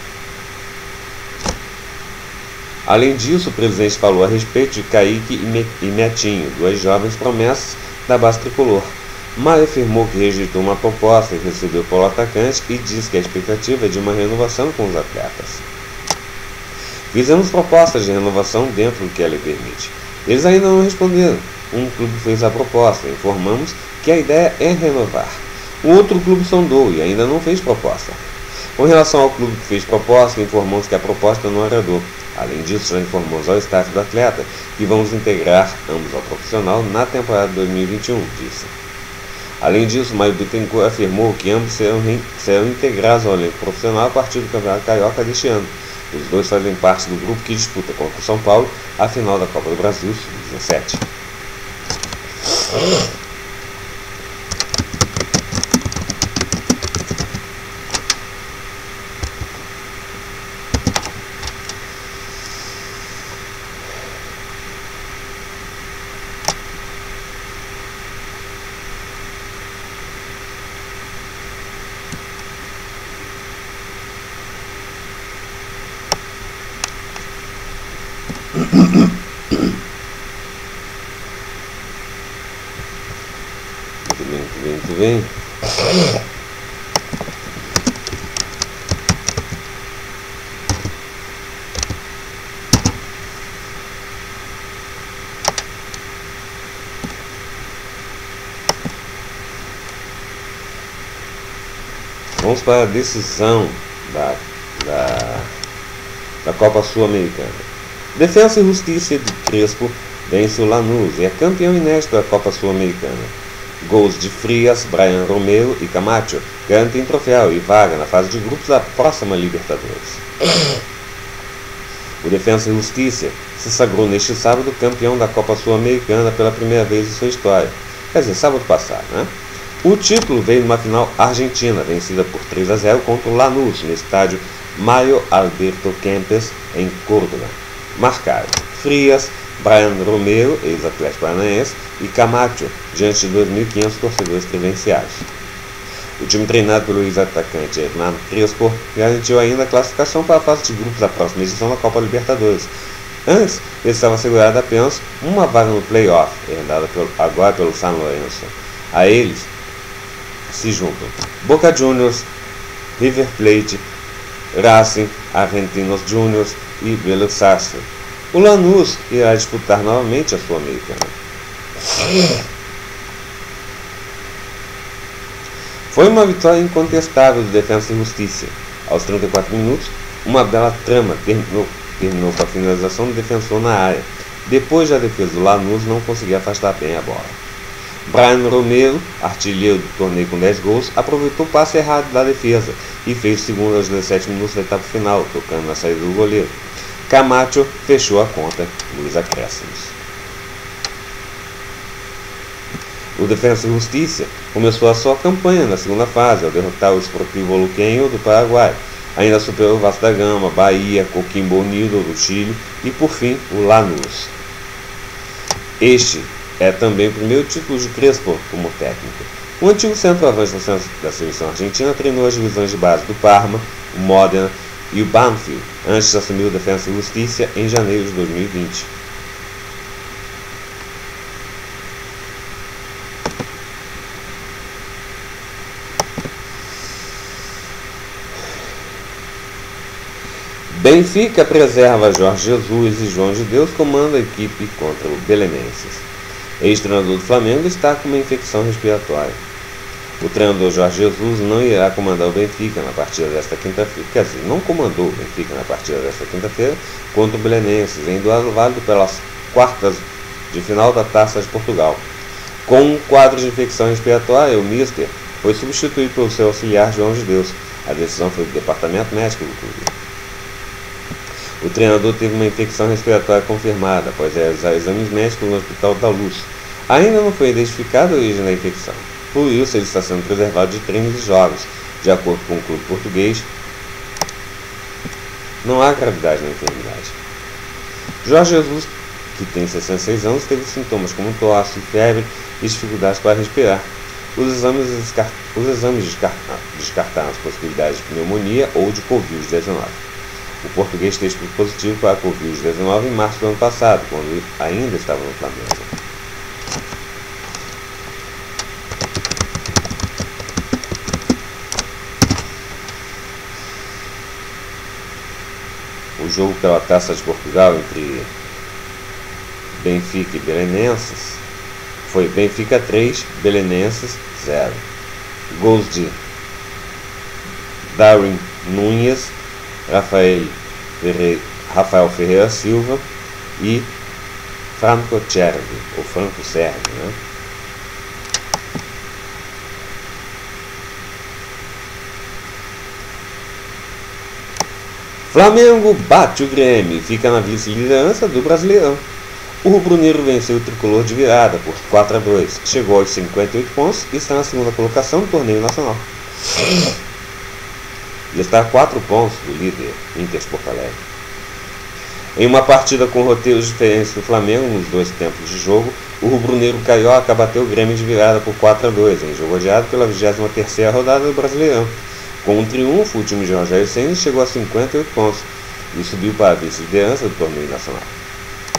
Além disso, o presidente falou a respeito de Kaique e Metinho, duas jovens promessas da base tricolor. Mário afirmou que rejeitou uma proposta que recebeu pelo atacante e disse que a expectativa é de uma renovação com os atletas. Fizemos propostas de renovação dentro do que a lei permite. Eles ainda não responderam. Um clube fez a proposta, informamos que a ideia é renovar. O outro clube sondou e ainda não fez proposta. Com relação ao clube que fez proposta, informamos que a proposta não agradou. Além disso, já informamos ao staff do atleta que vamos integrar ambos ao profissional na temporada de dois mil e vinte e um, disse. Além disso, Mário Bittencourt afirmou que ambos serão, serão integrados ao elenco profissional a partir do Campeonato Carioca deste ano. Os dois fazem parte do grupo que disputa contra o São Paulo a final da Copa do Brasil sub dezessete. Muito bem, muito bem, muito bem. Vamos para a decisão da, da, da Copa Sul-Americana. Defensa e Justiça de Crespo vence o Lanús e é campeão inédito da Copa Sul-Americana. Gols de Frias, Brian Romero e Camacho garantem troféu e vaga na fase de grupos da próxima Libertadores. O Defensa e Justiça se sagrou neste sábado campeão da Copa Sul-Americana pela primeira vez em sua história. Quer dizer, sábado passado, né? O título veio numa final argentina, vencida por três a zero contra o Lanús, no estádio Mário Alberto Kempes, em Córdoba. Marcaram Frias, Brian Romero, ex-Atlético Paranaense, e Camacho, diante de dois mil e quinhentos torcedores credenciados. O time treinado pelo ex-atacante Hernán Crespo garantiu ainda a classificação para a fase de grupos da próxima edição da Copa Libertadores. Antes, ele estava assegurado apenas uma vaga no play-off, herdada agora pelo San Lorenzo. A eles se juntam Boca Juniors, River Plate, Racing, Argentinos Juniors e Belo Sarsfield. O Lanús irá disputar novamente a Sul-Americana. Foi uma vitória incontestável do Defensa e Justiça. Aos trinta e quatro minutos, uma bela trama terminou, terminou com a finalização do defensor na área. Depois, a defesa do Lanús não conseguia afastar bem a bola. Brian Romero, artilheiro do torneio com dez gols, aproveitou o passe errado da defesa e fez o segundo aos dezessete minutos da etapa final, tocando na saída do goleiro. Camacho fechou a conta nos acréscimos. O Defensa e Justiça começou a sua campanha na segunda fase, ao derrotar o Sportivo Luqueño do Paraguai. Ainda superou o Vasco da Gama, Bahia, Coquimbo Unido do Chile e, por fim, o Lanús. Este é também o primeiro título de Crespo como técnico. O antigo centroavante da seleção argentina treinou as divisões de base do Parma, o Modena e o Banfield, antes de assumir o Defensa e Justiça em janeiro de dois mil e vinte. Benfica preserva Jorge Jesus e João de Deus comanda a equipe contra o Belenenses. Ex-treinador do Flamengo está com uma infecção respiratória. O treinador Jorge Jesus não irá comandar o Benfica na partida desta quinta-feira, quer dizer, não comandou o Benfica na partida desta quinta-feira contra o Belenenses, em duelo válido pelas quartas de final da Taça de Portugal. Com um quadro de infecção respiratória, o Mister foi substituído pelo seu auxiliar João de Deus. A decisão foi do departamento médico do clube. O treinador teve uma infecção respiratória confirmada após realizar exames médicos no Hospital da Luz. Ainda não foi identificada a origem da infecção. Por isso, ele está sendo preservado de treinos e jogos. De acordo com o clube português, não há gravidade na enfermidade. Jorge Jesus, que tem sessenta e seis anos, teve sintomas como tosse, febre e dificuldades para respirar. Os exames, descart... Os exames descartaram, descartaram as possibilidades de pneumonia ou de covid dezenove. O português testou positivo para a covid dezenove em março do ano passado, quando ele ainda estava no Flamengo. O jogo pela Taça de Portugal entre Benfica e Belenenses foi Benfica três, Belenenses zero. Gols de Darwin Núñez, Rafael Ferreira, Rafael Ferreira Silva e Franco Cervi, ou Franco Cervi, né? Flamengo bate o Grêmio e fica na vice-liderança do Brasileirão. O rubro-negro venceu o tricolor de virada por quatro a dois, chegou aos cinquenta e oito pontos e está na segunda colocação do torneio nacional. E está a quatro pontos do líder Inter de Porto Alegre. Em uma partida com roteiros diferentes do Flamengo nos dois tempos de jogo, o rubro-negro carioca bateu o Grêmio de virada por quatro a dois, em jogo adiado pela vigésima terceira rodada do Brasileirão. Com um triunfo, o time de Rogério Ceni chegou a cinquenta e oito pontos e subiu para a vice-liderança do torneio nacional.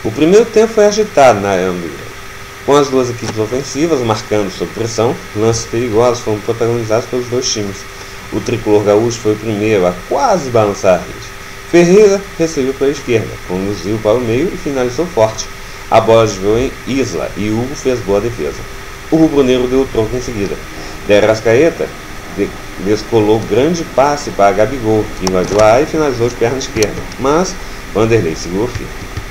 O primeiro tempo foi agitado na arena do Grêmio, com as duas equipes ofensivas marcando sob pressão. Lances perigosos foram protagonizados pelos dois times. O tricolor gaúcho foi o primeiro a quase balançar a rede. Ferreira recebeu pela esquerda, conduziu para o meio e finalizou forte. A bola desviou em Isla e Hugo fez boa defesa. O rubro-negro deu o troco em seguida. De Arrascaeta de descolou grande passe para Gabigol, que invadiu a área e finalizou de perna esquerda, mas Vanderlei segurou firme.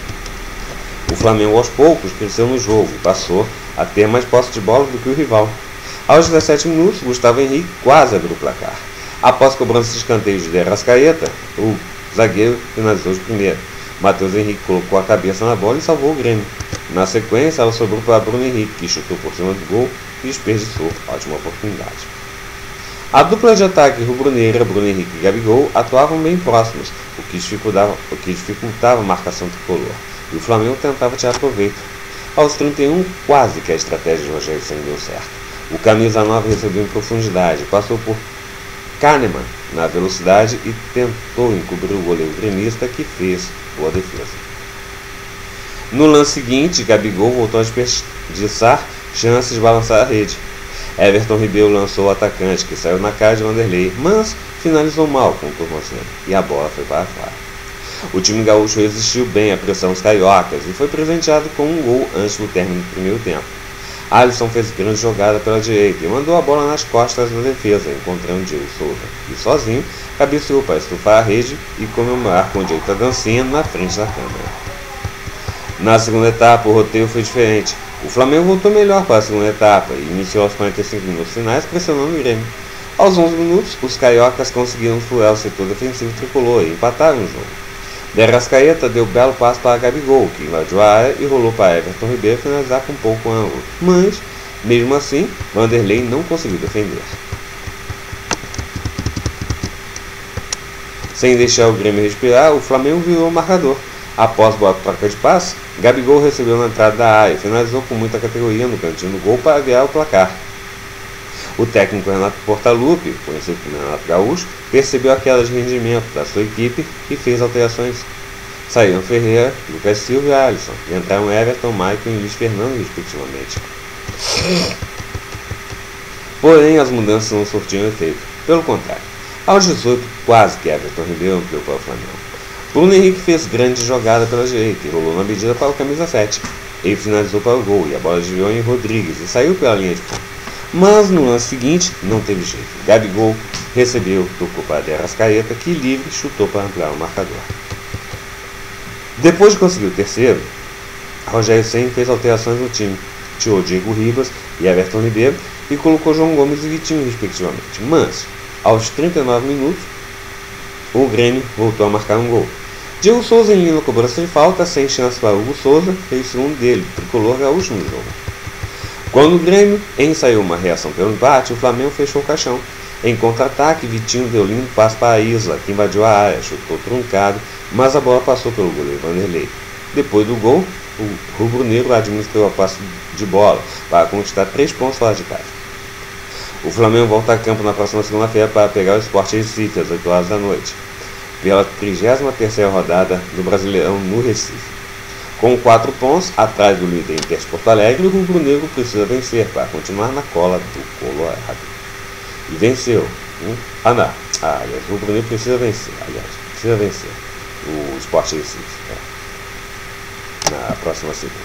O Flamengo aos poucos cresceu no jogo e passou a ter mais posse de bola do que o rival. Aos dezessete minutos, Gustavo Henrique quase abriu o placar. Após cobrança de escanteio de Arrascaeta, o zagueiro finalizou de primeira. Matheus Henrique colocou a cabeça na bola e salvou o Grêmio. Na sequência, ela sobrou para Bruno Henrique, que chutou por cima do gol e desperdiçou ótima oportunidade. A dupla de ataque rubro-negra, Bruno Henrique e Gabigol, atuavam bem próximos, o que dificultava, o que dificultava a marcação tricolor, e o Flamengo tentava tirar proveito. Aos trinta e um, quase que a estratégia de Rogério Ceni deu certo. O camisa nove recebeu em profundidade, passou por Kahneman na velocidade e tentou encobrir o goleiro gremista, que fez boa defesa. No lance seguinte, Gabigol voltou a desperdiçar chances de balançar a rede. Everton Ribeiro lançou o atacante, que saiu na cara de Vanderlei, mas finalizou mal com o tornozelo e a bola foi para fora. O time gaúcho resistiu bem à pressão dos cariocas e foi presenteado com um gol antes do término do primeiro tempo. Alisson fez grande jogada pela direita e mandou a bola nas costas da defesa, encontrando Diego Souza, e sozinho cabeceou para estufar a rede e comemorar com direito à dancinha na frente da câmera. Na segunda etapa, o roteiro foi diferente. O Flamengo voltou melhor para a segunda etapa e iniciou aos quarenta e cinco minutos finais pressionando o Grêmio. Aos onze minutos, os cariocas conseguiram furar o setor defensivo tricolor e empataram o jogo. De Arrascaeta deu belo passo para Gabigol, que invadiu a área e rolou para Everton Ribeiro finalizar com pouco ângulo. Mas, mesmo assim, Vanderlei não conseguiu defender. Sem deixar o Grêmio respirar, o Flamengo virou o marcador. Após boa troca de passe, Gabigol recebeu na entrada da área e finalizou com muita categoria no cantinho do gol para virar o placar. O técnico Renato Portaluppi, conhecido como Renato Gaúcho, percebeu a queda de rendimento da sua equipe e fez alterações. Saíram Ferreira, Lucas Silva e Alisson, e entraram Everton, Maicon e Luiz Fernando, respectivamente. Porém, as mudanças não surtiram efeito. Pelo contrário, aos dezoito, quase que Everton Ribeiro ampliou para o Flamengo. Bruno Henrique fez grande jogada pela direita e rolou na medida para o camisa sete. Ele finalizou para o gol e a bola desviou em Rodrigues e saiu pela linha de fundo. Mas no lance seguinte, não teve jeito. Gabigol recebeu, tocou para De Arrascaeta, que livre chutou para ampliar o marcador. Depois de conseguir o terceiro, Rogério Ceni fez alterações no time. Tirou Diego Ribas e Everton Ribeiro e colocou João Gomes e Vitinho, respectivamente. Mas, aos trinta e nove minutos, o Grêmio voltou a marcar um gol. Diego Souza, em linha cobrança de falta, sem chance para Hugo Souza, fez o segundo dele, tricolor gaúcho no jogo. Quando o Grêmio ensaiou uma reação pelo empate, o Flamengo fechou o caixão. Em contra-ataque, Vitinho deu lindo passe para a Isla, que invadiu a área, chutou truncado, mas a bola passou pelo goleiro Vanderlei. Depois do gol, o rubro-negro administrou a passe de bola para conquistar três pontos fora de casa. O Flamengo volta a campo na próxima segunda-feira para pegar o Sport Recife às oito horas da noite, pela trigésima terceira rodada do Brasileirão no Recife. Com quatro pontos atrás do líder Inter de Porto Alegre, o rubro-negro precisa vencer para continuar na cola do Colorado. E venceu. Hein? Ah, não. Ah, aliás, o rubro-negro precisa vencer. Aliás, precisa vencer o Sport Recife. É. Na próxima segunda.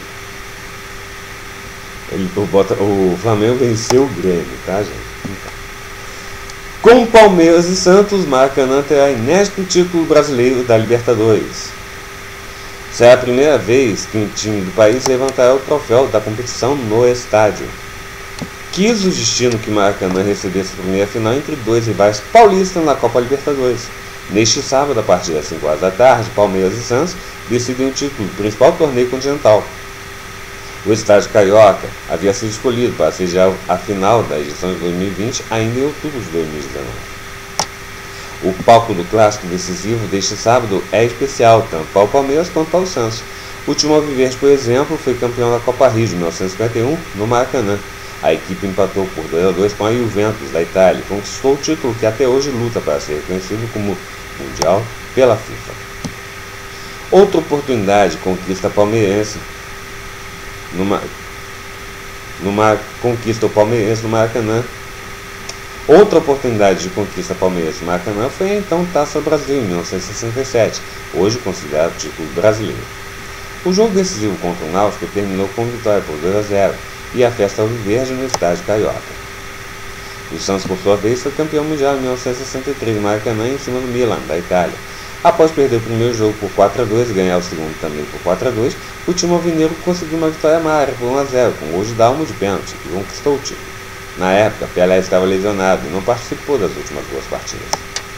Ele, o, Bota, o Flamengo venceu o Grêmio, tá, gente? Então. Com Palmeiras e Santos, Maracanã terá inédito título brasileiro da Libertadores. Será a primeira vez que um time do país levantará o troféu da competição no estádio. Quis o destino que Maracanã recebesse a primeira final entre dois rivais paulistas na Copa Libertadores. Neste sábado, a partir das cinco horas da tarde, Palmeiras e Santos decidem o título do principal torneio continental. O estádio Carioca havia sido escolhido para sediar a final da edição de dois mil e vinte, ainda em outubro de dois mil e dezenove. O palco do clássico decisivo deste sábado é especial, tanto para o Palmeiras quanto para o Santos. O time alviverde, por exemplo, foi campeão da Copa Rio de mil novecentos e cinquenta e um no Maracanã. A equipe empatou por dois a dois com a Juventus da Itália e conquistou o título que até hoje luta para ser reconhecido como Mundial pela FIFA. Outra oportunidade de conquista palmeirense numa, numa conquista palmeirense no Maracanã. Outra oportunidade de conquista palmeirense no Maracanã foi a então Taça Brasil em mil novecentos e sessenta e sete, hoje considerado título brasileiro. O jogo decisivo contra o Náutico terminou com vitória por dois a zero e a festa alviverde no estádio Carioca. O Santos, por sua vez, foi campeão mundial em mil novecentos e sessenta e três no Maracanã em cima do Milan, da Itália. Após perder o primeiro jogo por quatro a dois e ganhar o segundo também por quatro a dois, o time alvinegro conseguiu uma vitória amarga por um a zero, com gol de Dalmo de pênalti, e conquistou o título. Na época, Pelé estava lesionado e não participou das últimas duas partidas.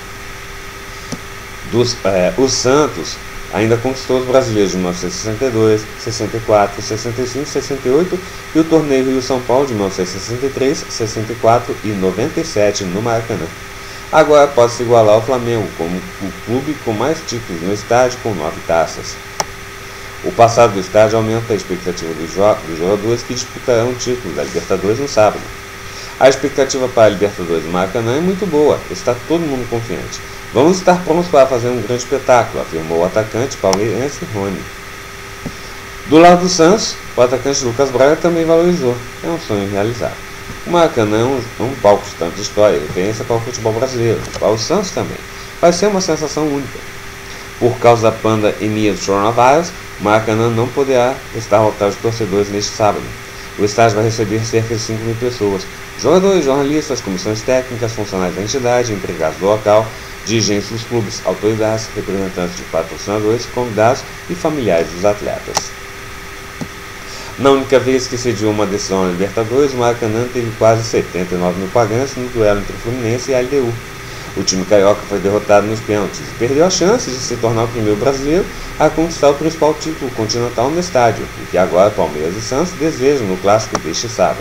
Dos, é, o Santos ainda conquistou os brasileiros de mil novecentos e sessenta e dois, sessenta e quatro, sessenta e cinco, sessenta e oito e o torneio Rio-São Paulo de mil novecentos e sessenta e três, sessenta e quatro e noventa e sete no Maracanã. Agora pode se igualar ao Flamengo como o clube com mais títulos no estádio, com nove taças. O passado do estádio aumenta a expectativa dos, jo dos jogadores que disputarão o título da Libertadores no sábado. A expectativa para a Libertadores do Maracanã é muito boa, está todo mundo confiante. Vamos estar prontos para fazer um grande espetáculo, afirmou o atacante palmeirense Rony. Do lado do Santos, o atacante Lucas Braga também valorizou. É um sonho realizado. O Maracanã é um, um palco de tanta história e referência para o futebol brasileiro, para o Santos também. Vai ser uma sensação única. Por causa da pandemia do coronavírus, o Maracanã não poderá estar lotado de torcedores neste sábado. O estádio vai receber cerca de cinco mil pessoas. Jogadores, jornalistas, comissões técnicas, funcionários da entidade, empregados do local, dirigentes dos clubes, autoridades, representantes de patrocinadores, convidados e familiares dos atletas. Na única vez que cediu uma decisão na Libertadores, o Maracanã teve quase setenta e nove mil pagantes no duelo entre Fluminense e a L D U. O time carioca foi derrotado nos pênaltis e perdeu a chance de se tornar o primeiro brasileiro a conquistar o principal título continental no estádio, e que agora Palmeiras e Santos desejam no clássico deste sábado.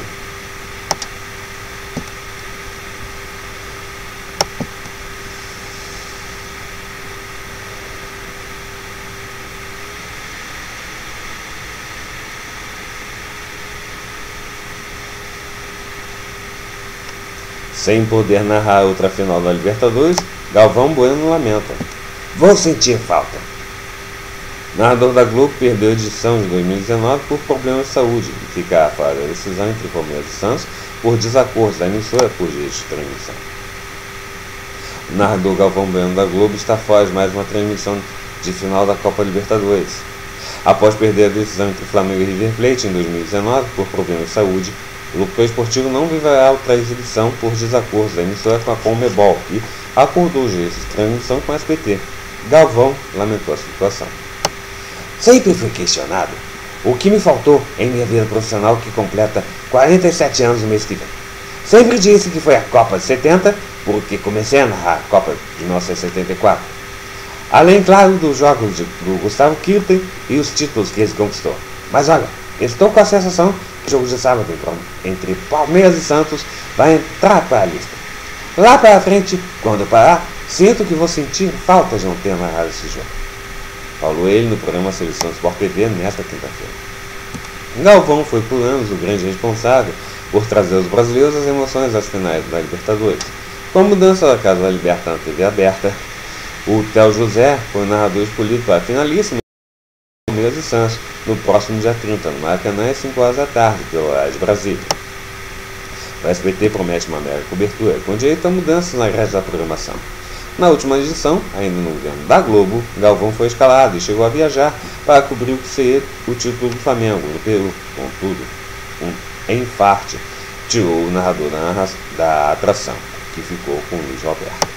Sem poder narrar outra final da Libertadores, Galvão Bueno lamenta: "Vou sentir falta." Narrador da Globo perdeu a edição de dois mil e dezenove por problemas de saúde e fica fora da decisão entre Palmeiras e Santos por desacordos da emissora por direitos de transmissão. O narrador Galvão Bueno da Globo está fora de mais uma transmissão de final da Copa Libertadores. Após perder a decisão entre Flamengo e River Plate em dois mil e dezenove por problemas de saúde, o locutor esportivo não viverá outra exibição por desacordos da emissora com a Conmebol e acordou os direitos de transmissão com a S B T. Galvão lamentou a situação. "Sempre fui questionado o que me faltou em minha vida profissional, que completa quarenta e sete anos no mês que vem. Sempre disse que foi a Copa de setenta, porque comecei a narrar a Copa de mil novecentos e setenta e quatro. Além, claro, dos jogos de, do Gustavo Kirten e os títulos que ele conquistou. Mas olha, estou com a sensação que o jogo de sábado entre Palmeiras e Santos vai entrar para a lista. Lá para frente, quando parar, sinto que vou sentir falta de não ter narrado esse jogo." Falou ele no programa Seleção Sport T V nesta quinta-feira. Galvão foi por anos o grande responsável por trazer os brasileiros as emoções das finais da Libertadores. Com a mudança da Casa da Liberta na T V aberta, o Theo José foi o narrador escolhido para a finalíssima Palmeiras e Santos no próximo dia trinta, no Maracanã, às cinco horas da tarde, pelo horário de Brasília. O S B T promete uma mega cobertura, com direito a mudanças na grade da programação. Na última edição, ainda no governo da Globo, Galvão foi escalado e chegou a viajar para cobrir o que seria o título do Flamengo no Peru. Contudo, um enfarte tirou o narrador da, da atração, que ficou com Luiz Roberto.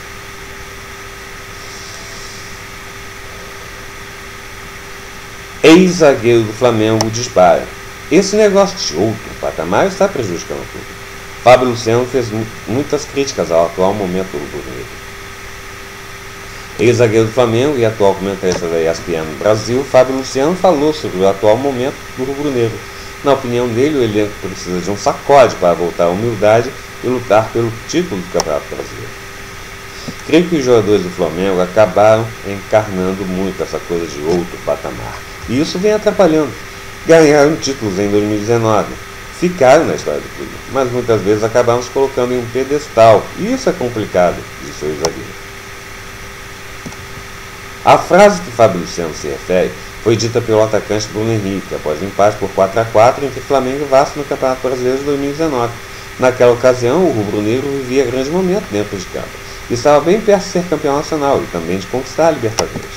Ex-zagueiro do Flamengo dispara. Esse negócio de outro patamar está prejudicando tudo. Fábio Luciano fez muitas críticas ao atual momento do rubro-negro. Ex-zagueiro do Flamengo e atual comentarista da E S P N no Brasil, Fábio Luciano falou sobre o atual momento do rubro-negro. Na opinião dele, o elenco precisa de um sacode para voltar à humildade e lutar pelo título do Campeonato Brasileiro. Creio que os jogadores do Flamengo acabaram encarnando muito essa coisa de outro patamar. E isso vem atrapalhando. Ganharam títulos em dois mil e dezenove, ficaram na história do clube, mas muitas vezes acabaram se colocando em um pedestal. E isso é complicado, disse o zagueiro. A frase que Fábio Luciano se refere foi dita pelo atacante Bruno Henrique após o empate por quatro a quatro entre Flamengo e Vasco no Campeonato Brasileiro de dois mil e dezenove. Naquela ocasião, o rubro-negro vivia grande momento dentro de campo e estava bem perto de ser campeão nacional e também de conquistar a Libertadores.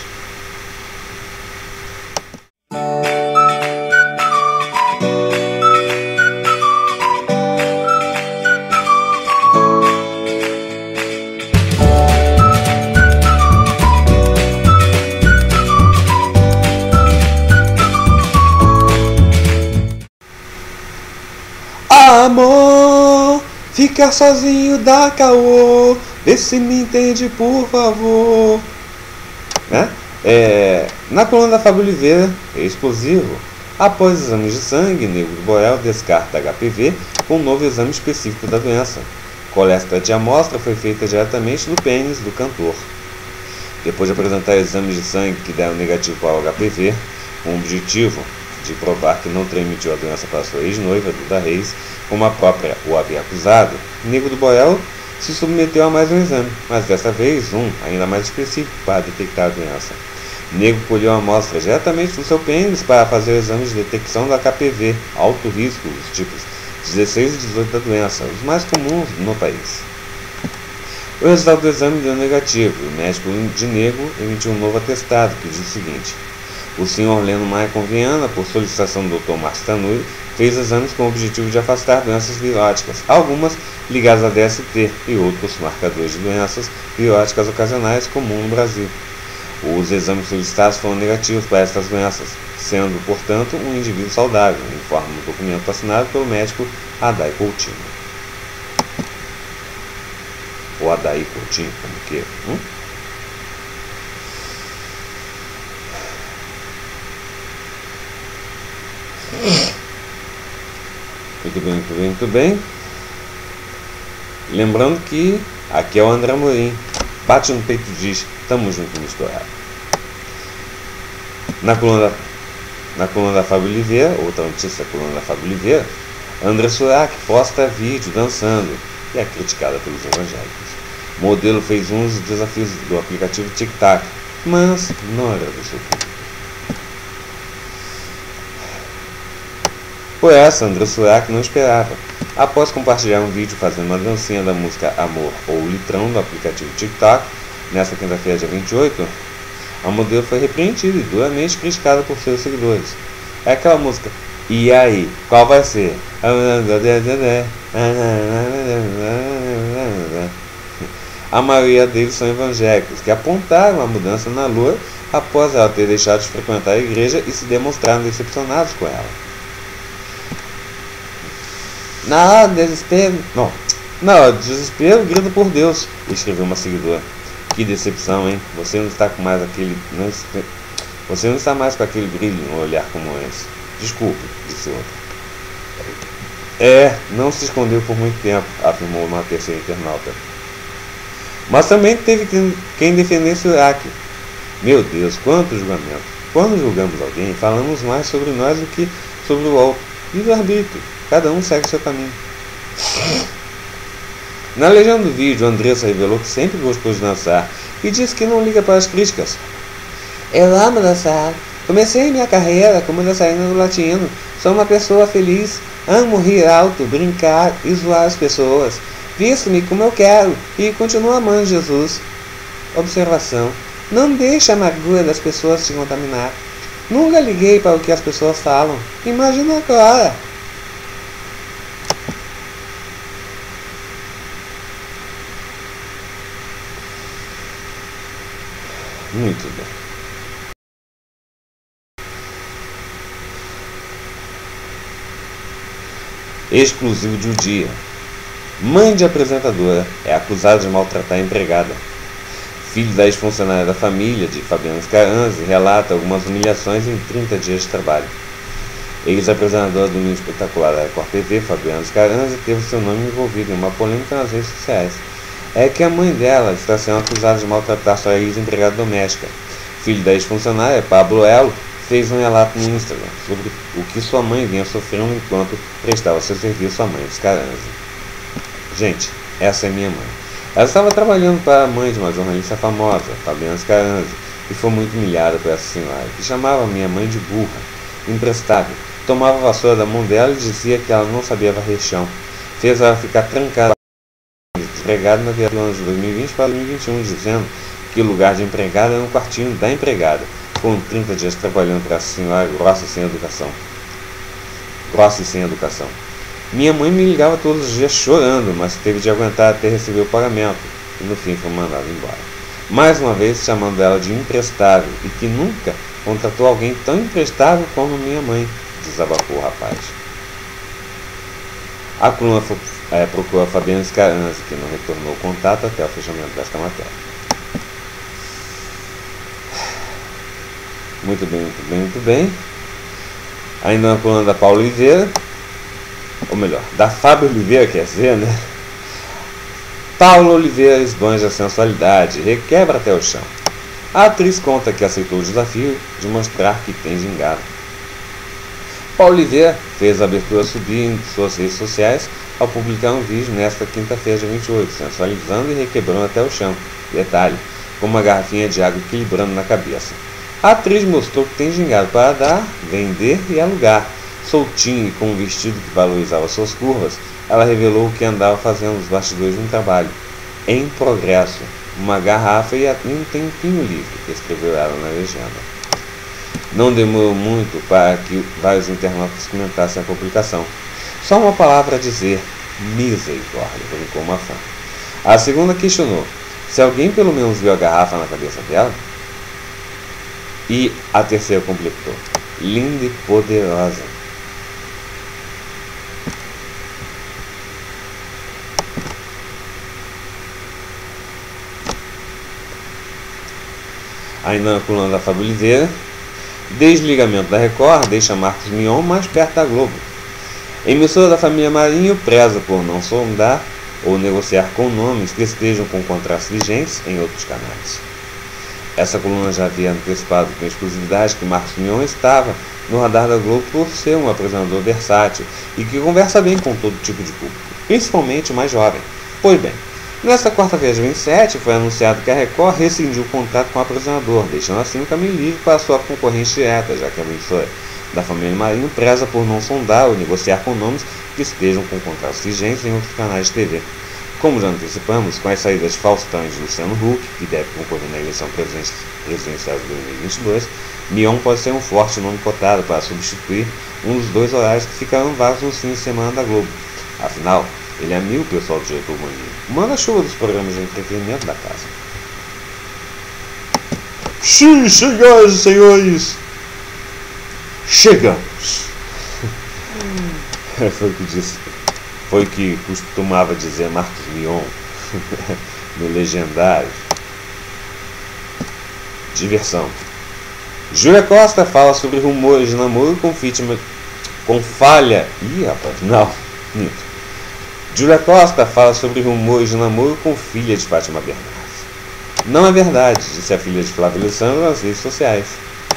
Amor, ficar sozinho dá caô, vê se me entende por favor. Né? É, na coluna da Fábio Oliveira, explosivo. Após exames de sangue, Nego do Borel descarta H P V com um novo exame específico da doença. Coleta de amostra foi feita diretamente do pênis do cantor. Depois de apresentar exames de sangue que deram negativo para o H P V, com o objetivo de provar que não transmitiu a doença para sua ex-noiva, Duda Reis, como a própria o havia acusado, Nego do Borel se submeteu a mais um exame, mas dessa vez um ainda mais específico para detectar a doença. Nego colheu a amostra diretamente do seu pênis para fazer o exame de detecção do H P V, alto risco, os tipos dezesseis e dezoito da doença, os mais comuns no país. O resultado do exame deu negativo e o médico de Nego emitiu um novo atestado que diz o seguinte: o senhor Leno Maicon Viana, por solicitação do doutor Márcio Tanuri, fez exames com o objetivo de afastar doenças viróticas, algumas ligadas à D S T e outros marcadores de doenças viróticas ocasionais comuns no Brasil. Os exames solicitados foram negativos para estas doenças, sendo, portanto, um indivíduo saudável, informa o documento assinado pelo médico Adai Coutinho. Ou Adai Coutinho, como que? Hum? Muito bem, muito bem, muito bem. Lembrando que aqui é o André Amorim. Bate no peito e diz: tamo junto misturado. Na coluna, na coluna da Fábio Oliveira, outra notícia da coluna da Fábio Oliveira, André Surak posta vídeo dançando e é criticada pelos evangélicos. O modelo fez uns dos desafios do aplicativo TikTok, mas não agradou seu público. Por essa, André Surak não esperava. Após compartilhar um vídeo fazendo uma dancinha da música Amor ou Litrão do aplicativo TikTok, nesta quinta-feira, dia vinte e oito, a modelo foi repreendida e duramente criticada por seus seguidores. É aquela música: e aí, qual vai ser? A maioria deles são evangélicos, que apontaram a mudança na Lua após ela ter deixado de frequentar a igreja e se demonstraram decepcionados com ela. Não, desespero. Não, não, desespero, grita por Deus, escreveu uma seguidora. Que decepção, hein? Você não está com mais aquele. Não, você não está mais com aquele brilho no olhar como antes. Desculpe, disse outra. É, não se escondeu por muito tempo, afirmou uma terceira internauta. Mas também teve quem defendesse o Iraque. Meu Deus, quanto julgamento! Quando julgamos alguém, falamos mais sobre nós do que sobre o outro. Livre-arbítrio. Cada um segue seu caminho. Na legenda do vídeo, Andressa revelou que sempre gostou de dançar e disse que não liga para as críticas. Eu amo dançar. Comecei minha carreira como dançarina do latino. Sou uma pessoa feliz. Amo rir alto, brincar e zoar as pessoas. Visto-me como eu quero e continuo amando Jesus. Observação: não deixe a amargura das pessoas te contaminar. Nunca liguei para o que as pessoas falam. Imagina agora. Muito bem. Exclusivo de um dia. Mãe de apresentadora é acusada de maltratar a empregada. Filho da ex-funcionária da família de Fabiano Scaranzi relata algumas humilhações em trinta dias de trabalho. Ex-apresentadora do Domingo Espetacular da Record T V, Fabiano Scaranzi, teve seu nome envolvido em uma polêmica nas redes sociais. É que a mãe dela está sendo acusada de maltratar sua ex-empregada doméstica. Filho da ex-funcionária, Pablo Elo, fez um relato no Instagram sobre o que sua mãe vinha sofrendo enquanto prestava seu serviço à mãe de Scaranzi. Gente, essa é minha mãe. Ela estava trabalhando para a mãe de uma jornalista famosa, Fabiana Scaranzi, e foi muito humilhada por essa senhora, que chamava minha mãe de burra, imprestável, tomava a vassoura da mão dela e dizia que ela não sabia varrer chão. Fez ela ficar trancada, desempregada na viagem do ano de dois mil e vinte para dois mil e vinte e um, dizendo que o lugar de empregada era um quartinho da empregada. Foram trinta dias trabalhando para essa senhora grossa e sem educação. Grossa e sem educação. Minha mãe me ligava todos os dias chorando, mas teve de aguentar até receber o pagamento, e no fim foi mandada embora. Mais uma vez chamando ela de imprestável, e que nunca contratou alguém tão imprestável como minha mãe, desabafou o rapaz. A coluna é, procurou a Fabiana Scaranzi, que não retornou o contato até o fechamento desta matéria. Muito bem, muito bem, muito bem. Ainda na coluna da Paula Oliveira, ou melhor, da Fábio Oliveira, quer dizer, né? Paula Oliveira esbanja a sensualidade, requebra até o chão. A atriz conta que aceitou o desafio de mostrar que tem gingado. Paula Oliveira fez a abertura subir em suas redes sociais ao publicar um vídeo nesta quinta-feira, dia vinte e oito, sensualizando e requebrando até o chão. Detalhe, com uma garrafinha de água equilibrando na cabeça. A atriz mostrou que tem gingado para dar, vender e alugar. Soltinha e com um vestido que valorizava suas curvas, ela revelou o que andava fazendo nos bastidores de um trabalho. Em progresso, uma garrafa e um tempinho livre, escreveu ela na legenda. Não demorou muito para que vários internautas comentassem a publicação. Só uma palavra a dizer: misericórdia, brincou uma fã. A segunda questionou se alguém pelo menos viu a garrafa na cabeça dela. E a terceira completou: linda e poderosa. Ainda na coluna da Fábio Oliveira, desligamento da Record deixa Marcos Mion mais perto da Globo. Emissora da família Marinho preza por não sondar ou negociar com nomes que estejam com contratos vigentes em outros canais. Essa coluna já havia antecipado com exclusividade que Marcos Mion estava no radar da Globo por ser um apresentador versátil e que conversa bem com todo tipo de público, principalmente o mais jovem. Pois bem, nesta quarta-feira, dia vinte e sete, foi anunciado que a Record rescindiu o contrato com o apresentador, deixando assim o caminho livre para a sua concorrente direta, já que a emissora da família Marinho preza por não sondar ou negociar com nomes que estejam com contratos vigentes em outros canais de T V. Como já antecipamos, com as saídas de Faustão e de Luciano Huck, que deve concorrer na eleição presidencial de dois mil e vinte e dois, Mion pode ser um forte nome cotado para substituir um dos dois horários que ficarão vagos nos fins de semana da Globo. Afinal, ele é amigo pessoal do diretor Maninho, manda-chuva dos programas de entretenimento da casa. Sim, senhoras e senhores, chegamos! Foi o que disse. Foi o que costumava dizer Marcos Mion no Legendário. Diversão. Júlia Costa fala sobre rumores de namoro com vítima com falha. Ih, rapaz, não. Minto. Júlia Costa fala sobre rumores de namoro com filha de Fátima Bernardes. Não é verdade, disse a filha de Flávio Alessandro nas redes sociais.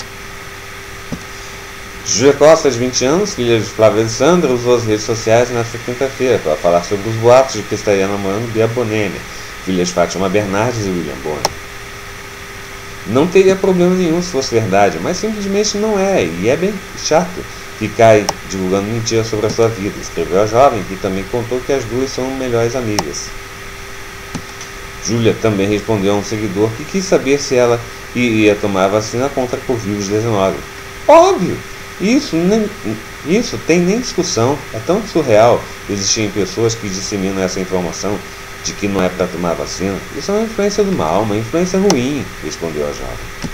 Júlia Costa, de vinte anos, filha de Flávio Alessandro, usou as redes sociais nesta quinta-feira para falar sobre os boatos de que estaria namorando Bia Bonêmia, filha de Fátima Bernardes e William Bonner. Não teria problema nenhum se fosse verdade, mas simplesmente não é, e é bem chato ficar divulgando mentiras sobre a sua vida, escreveu a jovem, que também contou que as duas são melhores amigas. Júlia também respondeu a um seguidor que quis saber se ela iria tomar a vacina contra a covid dezenove. Óbvio! Isso, nem, isso tem nem discussão, é tão surreal existirem pessoas que disseminam essa informação de que não é para tomar vacina. Isso é uma influência do mal, uma influência ruim, respondeu a jovem.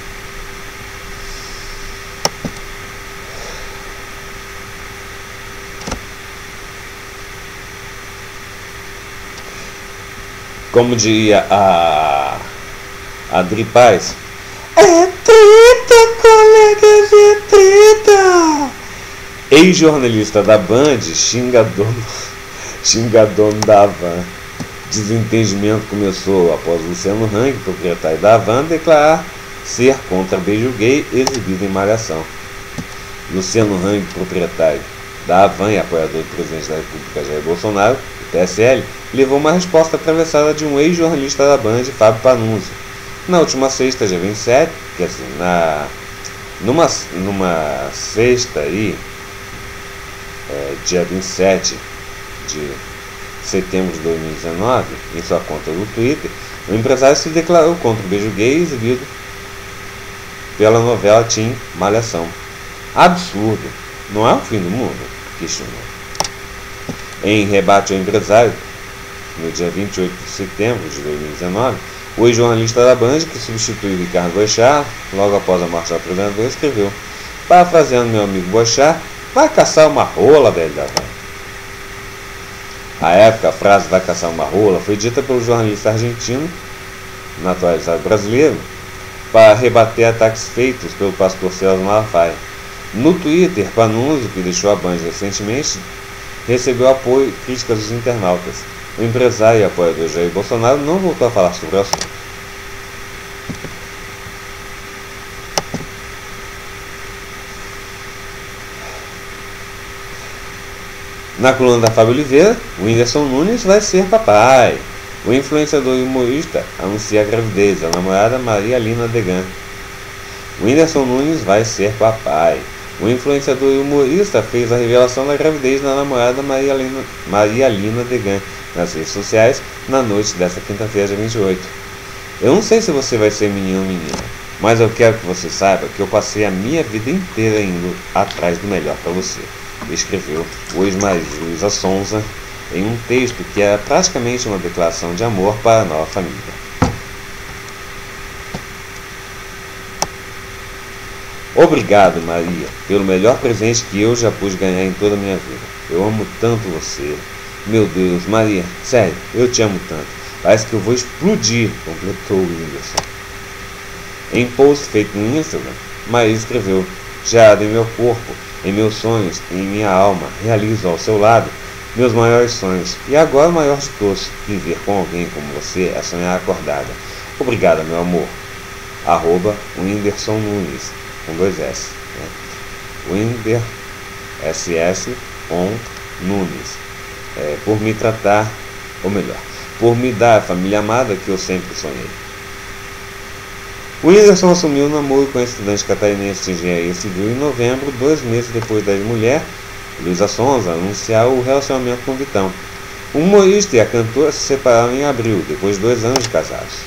Como diria a Adri Paz, é treta, colegas, é treta! Ex-jornalista da Band xinga dono, xinga dono da Havan. Desentendimento começou após Luciano Hang, proprietário da Havan, declarar ser contra beijo gay exibido em Malhação. Luciano Hang, proprietário da Havan e apoiador do presidente da República Jair Bolsonaro, do P S L, levou uma resposta atravessada de um ex-jornalista da Band, Fábio Panunzio. Na última sexta, dia vinte e sete, quer dizer, na, numa, numa sexta aí, é, dia vinte e sete de setembro de dois mil e dezenove, em sua conta do Twitter, o empresário se declarou contra o beijo gay exibido pela novela Teen Malhação. Absurdo, não é o fim do mundo? Questionou. Em rebate ao empresário, no dia vinte e oito de setembro de dois mil e dezenove, o ex-jornalista da Band, que substituiu Ricardo Boechat, logo após a morte do apresentador, escreveu: parafraseando meu amigo Boechat, vai caçar uma rola, velho da van. À época, a frase vai caçar uma rola foi dita pelo jornalista argentino, naturalizado brasileiro, para rebater ataques feitos pelo pastor Celso Malafaia. No Twitter, Panunzio, que deixou a Band recentemente, recebeu apoio e críticas dos internautas. O empresário e apoiador Jair Bolsonaro não voltou a falar sobre o assunto. Na coluna da Fábio Oliveira, o Whindersson Nunes vai ser papai. O influenciador e humorista anuncia a gravidez da namorada Maria Lina Degan. O Whindersson Nunes vai ser papai. O influenciador e humorista fez a revelação da gravidez da namorada Maria Lina, Maria Lina Degan nas redes sociais na noite desta quinta-feira, dia vinte e oito. Eu não sei se você vai ser menino ou menina, mas eu quero que você saiba que eu passei a minha vida inteira indo atrás do melhor para você, escreveu o ex-marido Luísa Sonza em um texto que era praticamente uma declaração de amor para a nova família. Obrigado, Maria, pelo melhor presente que eu já pude ganhar em toda a minha vida. Eu amo tanto você. Meu Deus, Maria, sério, eu te amo tanto. Parece que eu vou explodir, completou o Whindersson. Em post feito no Instagram, Maria escreveu: gerado em meu corpo, em meus sonhos, em minha alma, realizo ao seu lado meus maiores sonhos. E agora o maior de todos, viver com alguém como você é sonhar acordada. Obrigada, meu amor. Arroba Whindersson Nunes, com dois S. Né? Winder, S S, on, Nunes. É, por me tratar, ou melhor, por me dar a família amada que eu sempre sonhei. O Whindersson assumiu o namoro com a estudante catarinense de engenharia civil em novembro, dois meses depois da ex-mulher, Luísa Sonza, anunciar o relacionamento com Vitão. O humorista e a cantora se separaram em abril, depois de dois anos de casados.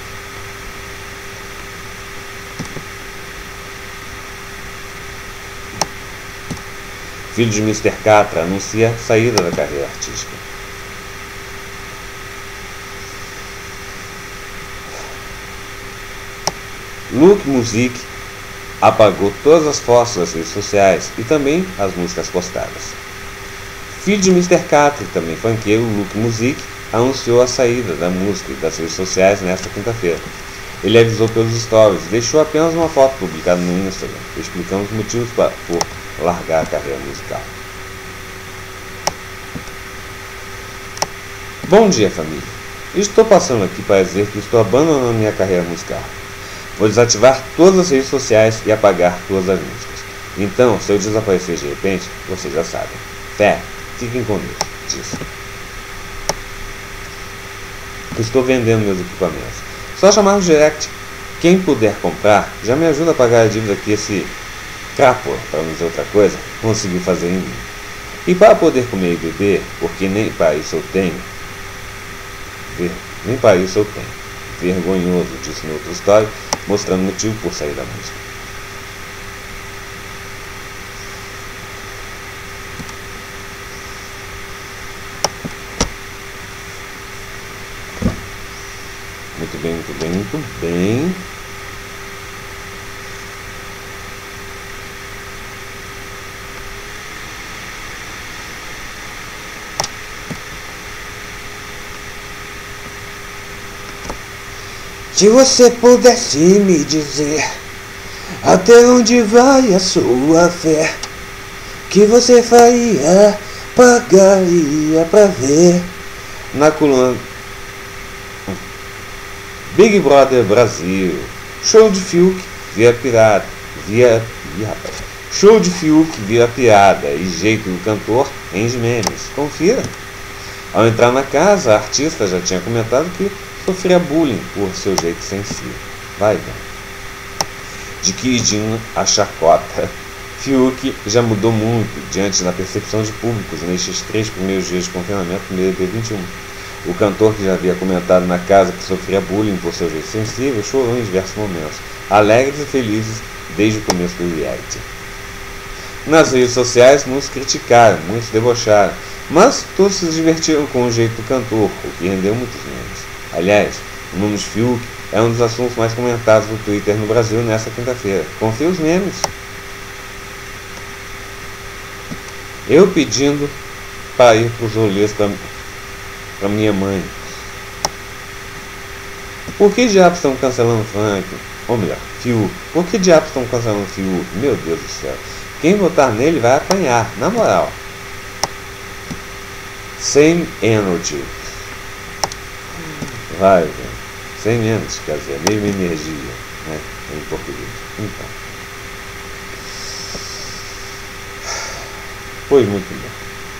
Filho de mister Catra, anuncia saída da carreira artística. Luke Music apagou todas as fotos das redes sociais e também as músicas postadas. Filho de mister Catra, também funkeiro, Luke Music, anunciou a saída da música e das redes sociais nesta quinta-feira. Ele avisou pelos stories, deixou apenas uma foto publicada no Instagram, explicando os motivos para, por largar a carreira musical. Bom dia, família. Estou passando aqui para dizer que estou abandonando minha carreira musical. Vou desativar todas as redes sociais e apagar todas as músicas. Então, se eu desaparecer de repente, vocês já sabem. Fé, fiquem com Deus, disse. Estou vendendo meus equipamentos. Só chamar no direct. Quem puder comprar, já me ajuda a pagar a dívida que esse capo, para não dizer outra coisa, conseguiu fazer em mim. E para poder comer e beber, porque nem para isso eu tenho, ver, nem para isso eu tenho. Vergonhoso, disse no outro story, mostrando o motivo por sair da música. Muito bem, muito bem, muito bem. Se você pudesse me dizer até onde vai a sua fé, que você faria, pagaria pra ver. Na coluna Big Brother Brasil, show de Fiuk via pirata, via, via show de Fiuk via piada e jeito do cantor em memes. Confira. Ao entrar na casa, a artista já tinha comentado que sofria bullying por seu jeito sensível. Vai vendo. De Queridinho a chacota. Fiuk já mudou muito diante da percepção de públicos nestes três primeiros dias de confinamento do B B B vinte e um. O cantor, que já havia comentado na casa que sofria bullying por seu jeito sensível, chorou em diversos momentos, alegres e felizes desde o começo do reality. Nas redes sociais, muitos criticaram, muitos debocharam, mas todos se divertiram com o jeito do cantor, o que rendeu muitos memes. Aliás, o nome de Fiuk é um dos assuntos mais comentados do Twitter no Brasil nesta quinta-feira. Confia os memes. Eu pedindo para ir para os rolês para minha mãe. Por que diabos estão cancelando funk? Ou melhor, Fiuk. Por que diabos estão cancelando Fiuk? Meu Deus do céu. Quem votar nele vai apanhar, na moral. Same energy. Vai, velho. Sem menos, quer dizer, a mesma energia, né, em português. Então. Pois muito bem.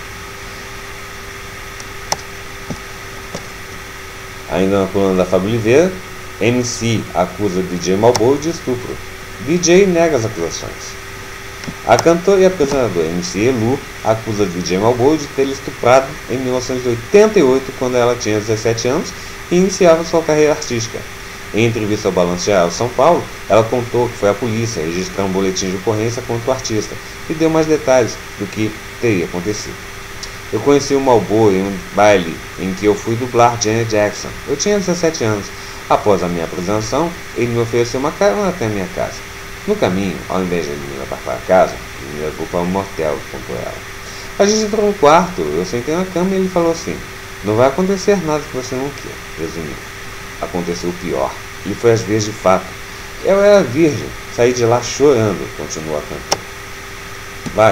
Ainda na coluna da Fábio Oliveira, M C acusa D J Malboro de estupro. D J nega as acusações. A cantora e apresentadora M C Elu acusa D J Malboro de ter estuprado em mil novecentos e oitenta e oito, quando ela tinha dezessete anos e iniciava sua carreira artística. Em entrevista ao Balanço Geral de São Paulo, ela contou que foi a polícia registrar um boletim de ocorrência contra o artista e deu mais detalhes do que teria acontecido. Eu conheci o Malboro em um baile em que eu fui dublar Janet Jackson. Eu tinha dezessete anos. Após a minha apresentação, ele me ofereceu uma carona até a minha casa. No caminho, ao invés de ele me levar para casa, ele me levou para um motel, contou ela. A gente entrou no quarto, eu sentei na cama e ele falou assim: não vai acontecer nada que você não quer. Resumindo, aconteceu o pior, e foi às vezes de fato. Eu era virgem, saí de lá chorando, continuou a cantora. Vai.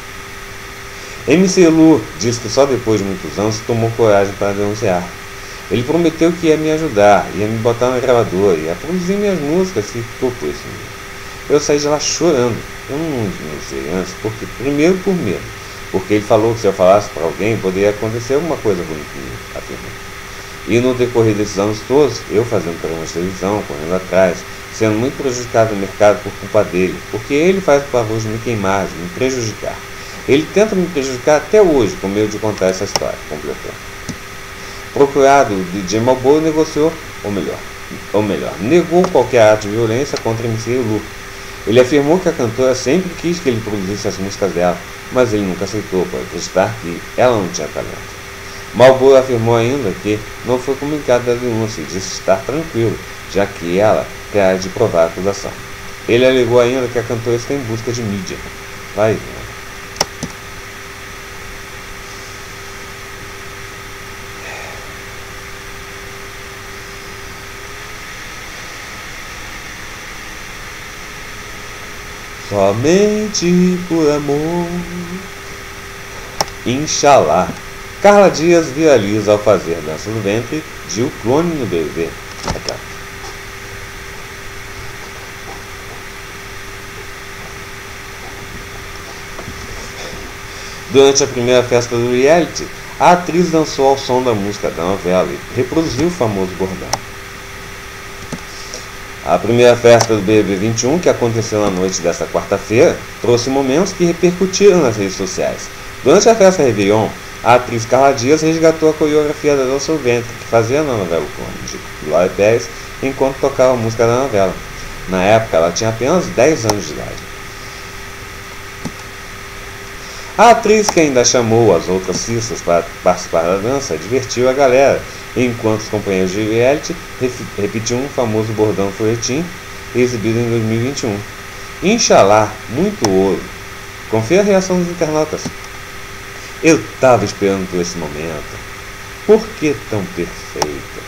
M C Lu disse que só depois de muitos anos tomou coragem para denunciar. Ele prometeu que ia me ajudar, ia me botar na gravadora, ia produzir minhas músicas e ficou por isso mesmo. Eu saí de lá chorando. Eu não denunciei antes, porque, primeiro por medo, porque ele falou que se eu falasse para alguém poderia acontecer alguma coisa ruim comigo, afirmou. E no decorrer desses anos todos, eu fazendo programas de televisão, correndo atrás, sendo muito prejudicado no mercado por culpa dele, porque ele faz o favor de me queimar, de me prejudicar. Ele tenta me prejudicar até hoje, com medo de contar essa história, completou. Procurado, o D J Malboro negociou, ou melhor, ou melhor, negou qualquer ato de violência contra M C Lu. Ele afirmou que a cantora sempre quis que ele produzisse as músicas dela, mas ele nunca aceitou, por acreditar que ela não tinha talento. Malboro afirmou ainda que não foi comunicado da denúncia e disse estar tranquilo, já que ela terá de provar a acusação. Ele alegou ainda que a cantora está em busca de mídia. Vai ver. Somente por amor. Inxalá. Carla Dias viraliza ao fazer dança do ventre de O Clone no B B B. Aqui, durante a primeira festa do reality, a atriz dançou ao som da música da novela e reproduziu o famoso bordão. A primeira festa do B B B vinte e um, que aconteceu na noite desta quarta-feira, trouxe momentos que repercutiram nas redes sociais. Durante a festa Réveillon, a atriz Carla Dias resgatou a coreografia da dança do ventre que fazia na novela O Clone, de Glória Pérez, enquanto tocava a música da novela. Na época, ela tinha apenas dez anos de idade. A atriz, que ainda chamou as outras cistas para participar da dança, divertiu a galera, enquanto os companheiros de reality repetiam um famoso bordão folhetim exibido em dois mil e vinte e um. Inxalá, muito ouro. Confia a reação dos internautas. Eu tava esperando por esse momento. Por que tão perfeita?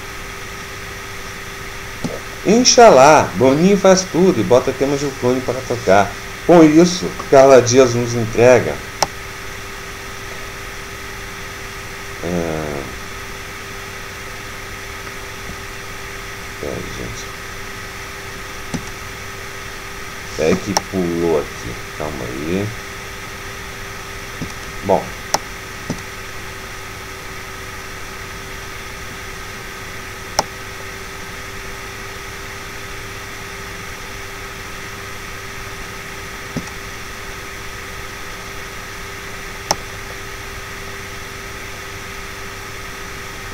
Inxalá, Boninho faz tudo e bota temas de O Clone para tocar. Com isso, Carla Dias nos entrega Ah, peraí, gente. Peraí que pulou aqui. Calma aí. Bom.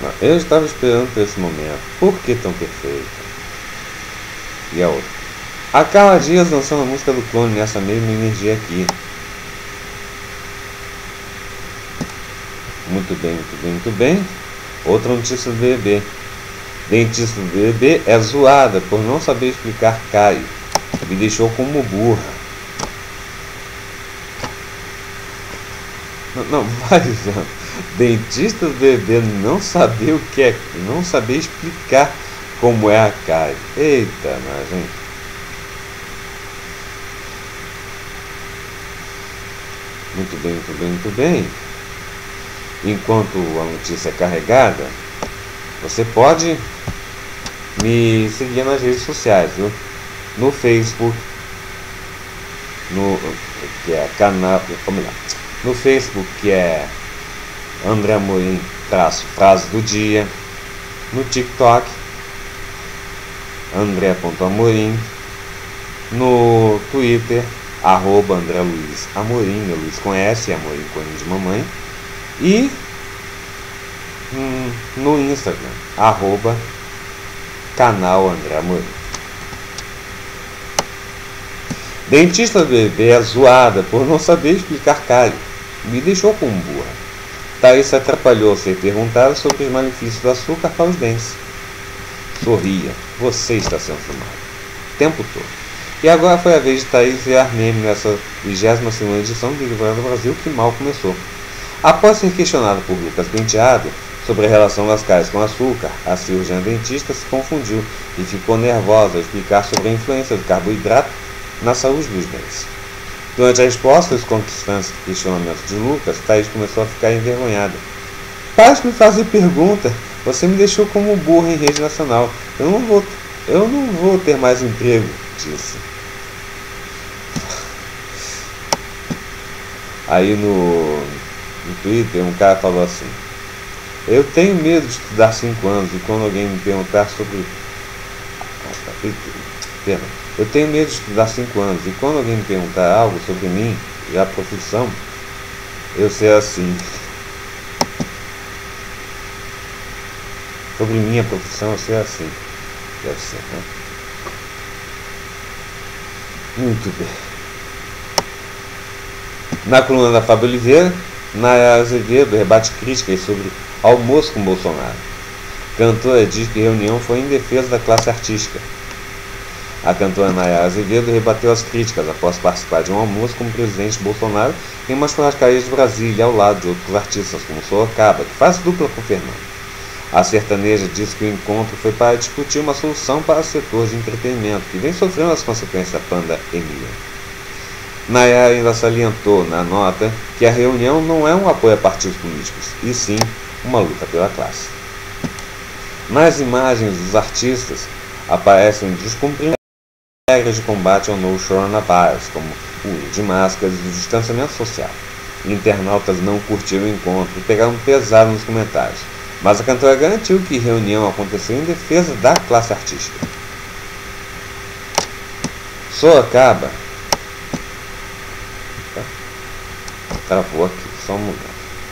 Eu estava esperando por esse momento. Por que tão perfeito? E a outra. A Carla Dias dançando a música do Clone nessa mesma energia aqui. Muito bem, muito bem, muito bem. Outra notícia do B B B. Dentista do B B B é zoada por não saber explicar Caio. Me deixou como burra. Não, não vai, João. Dentista do B B B não saber o que é, não saber explicar como é a Caio. Eita, mas hein? Muito bem, muito bem, muito bem. Enquanto a notícia é carregada, você pode me seguir nas redes sociais, viu? No Facebook, no que é canal, vamos lá. No Facebook, que é André Amorim traço frase do dia. No TikTok, André.amorim. No Twitter, arroba André Luiz Amorim, meu Luiz com S, Amorim com N de mamãe. E hum, no Instagram, arroba canal André Amorim. Dentista do B B B é zoada por não saber explicar Caio. Me deixou como burra. Thaís se atrapalhou ao ser perguntada sobre os malefícios do açúcar para os dentes. Sorria. Você está sendo filmado. O tempo todo. E agora foi a vez de Thaís enviar meme nessa vigésima segunda edição do Big Brother Brasil, que mal começou. Após ser questionada por Lucas Penteado sobre a relação das caras com açúcar, a cirurgiã dentista se confundiu e ficou nervosa ao explicar sobre a influência do carboidrato na saúde dos dentes. Durante a resposta aos conquistantes questionamentos de Lucas, Thaís começou a ficar envergonhada. Para de me fazer pergunta, você me deixou como burro em rede nacional. Eu não vou, eu não vou ter mais emprego, disse. Aí no, no Twitter um cara falou assim: eu tenho medo de estudar cinco anos e quando alguém me perguntar sobre... Perdão. Eu tenho medo de estudar cinco anos e quando alguém me perguntar algo sobre mim e a profissão, eu sei assim. Sobre minha profissão, eu sei assim. Deve ser, né? Muito bem. Na coluna da Fábio Oliveira, Nayara Azevedo rebate críticas sobre almoço com Bolsonaro. Cantora diz que a reunião foi em defesa da classe artística. A cantora Nayara Azevedo rebateu as críticas após participar de um almoço com o presidente Bolsonaro em uma churrascaria de Brasília, ao lado de outros artistas como Sorocaba, que faz dupla com Fernando. A sertaneja disse que o encontro foi para discutir uma solução para o setor de entretenimento, que vem sofrendo as consequências da pandemia. Nayara ainda salientou na nota que a reunião não é um apoio a partidos políticos, e sim uma luta pela classe. Nas imagens, os artistas aparecem descumprindo regras de combate ao novo coronavírus, como o uso de máscaras e o distanciamento social. Internautas não curtiram o encontro e pegaram pesado nos comentários, mas a cantora garantiu que a reunião aconteceu em defesa da classe artística. Sorocaba. Travou aqui, só um momento.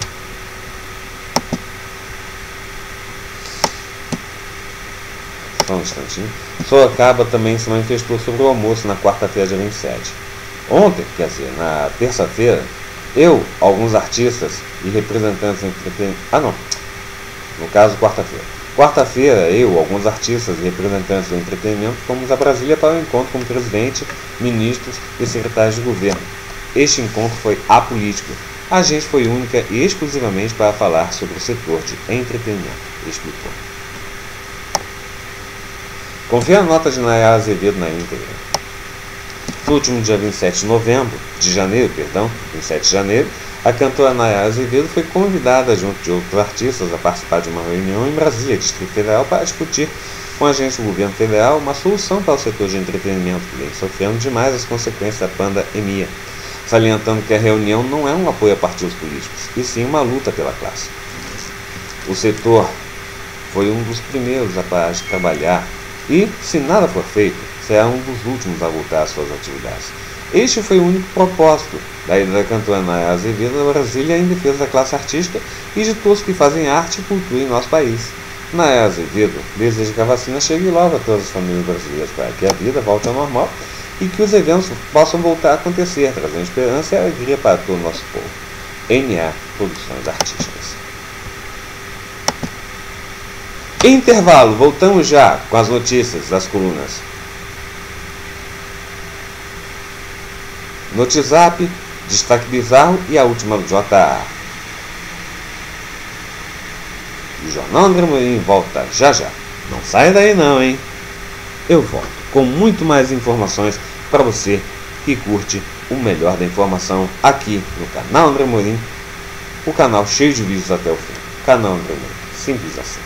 Só um instantinho. Sorocaba também se manifestou sobre o almoço na quarta-feira, dia vinte e sete. Ontem, quer dizer, na terça-feira, eu, alguns artistas e representantes do entretenimento... Ah, não. No caso, quarta-feira. Quarta-feira, eu, alguns artistas e representantes do entretenimento fomos a Brasília para o encontro com o presidente, ministros e secretários de governo. Este encontro foi apolítico. A gente foi única e exclusivamente para falar sobre o setor de entretenimento, explicou. Confira a nota de Nayara Azevedo na íntegra. No último dia vinte e sete de novembro, de janeiro, perdão, vinte e sete de janeiro, a cantora Nayara Azevedo foi convidada, junto de outros artistas, a participar de uma reunião em Brasília, Distrito Federal, para discutir com agentes do governo federal uma solução para o setor de entretenimento, que vem sofrendo demais as consequências da pandemia, salientando que a reunião não é um apoio a partidos políticos, e sim uma luta pela classe. O setor foi um dos primeiros a parar de trabalhar e, se nada for feito, será um dos últimos a voltar às suas atividades. Este foi o único propósito da ida da cantora Nayara Azevedo a Brasília em defesa da classe artística e de todos que fazem arte e cultura em nosso país. Nayara Azevedo deseja que a vacina chegue logo a todas as famílias brasileiras para que a vida volte ao normal e que os eventos possam voltar a acontecer, trazendo esperança e alegria para todo o nosso povo. N A Produções Artísticas. Intervalo, voltamos já com as notícias das colunas. Notizap, Destaque Bizarro e a última do J A. O Jornal André Amorim volta já já. Não saia daí não, hein? Eu volto com muito mais informações para você que curte o melhor da informação aqui no canal André Amorim, o canal cheio de vídeos até o fim. Canal André Amorim, simples assim.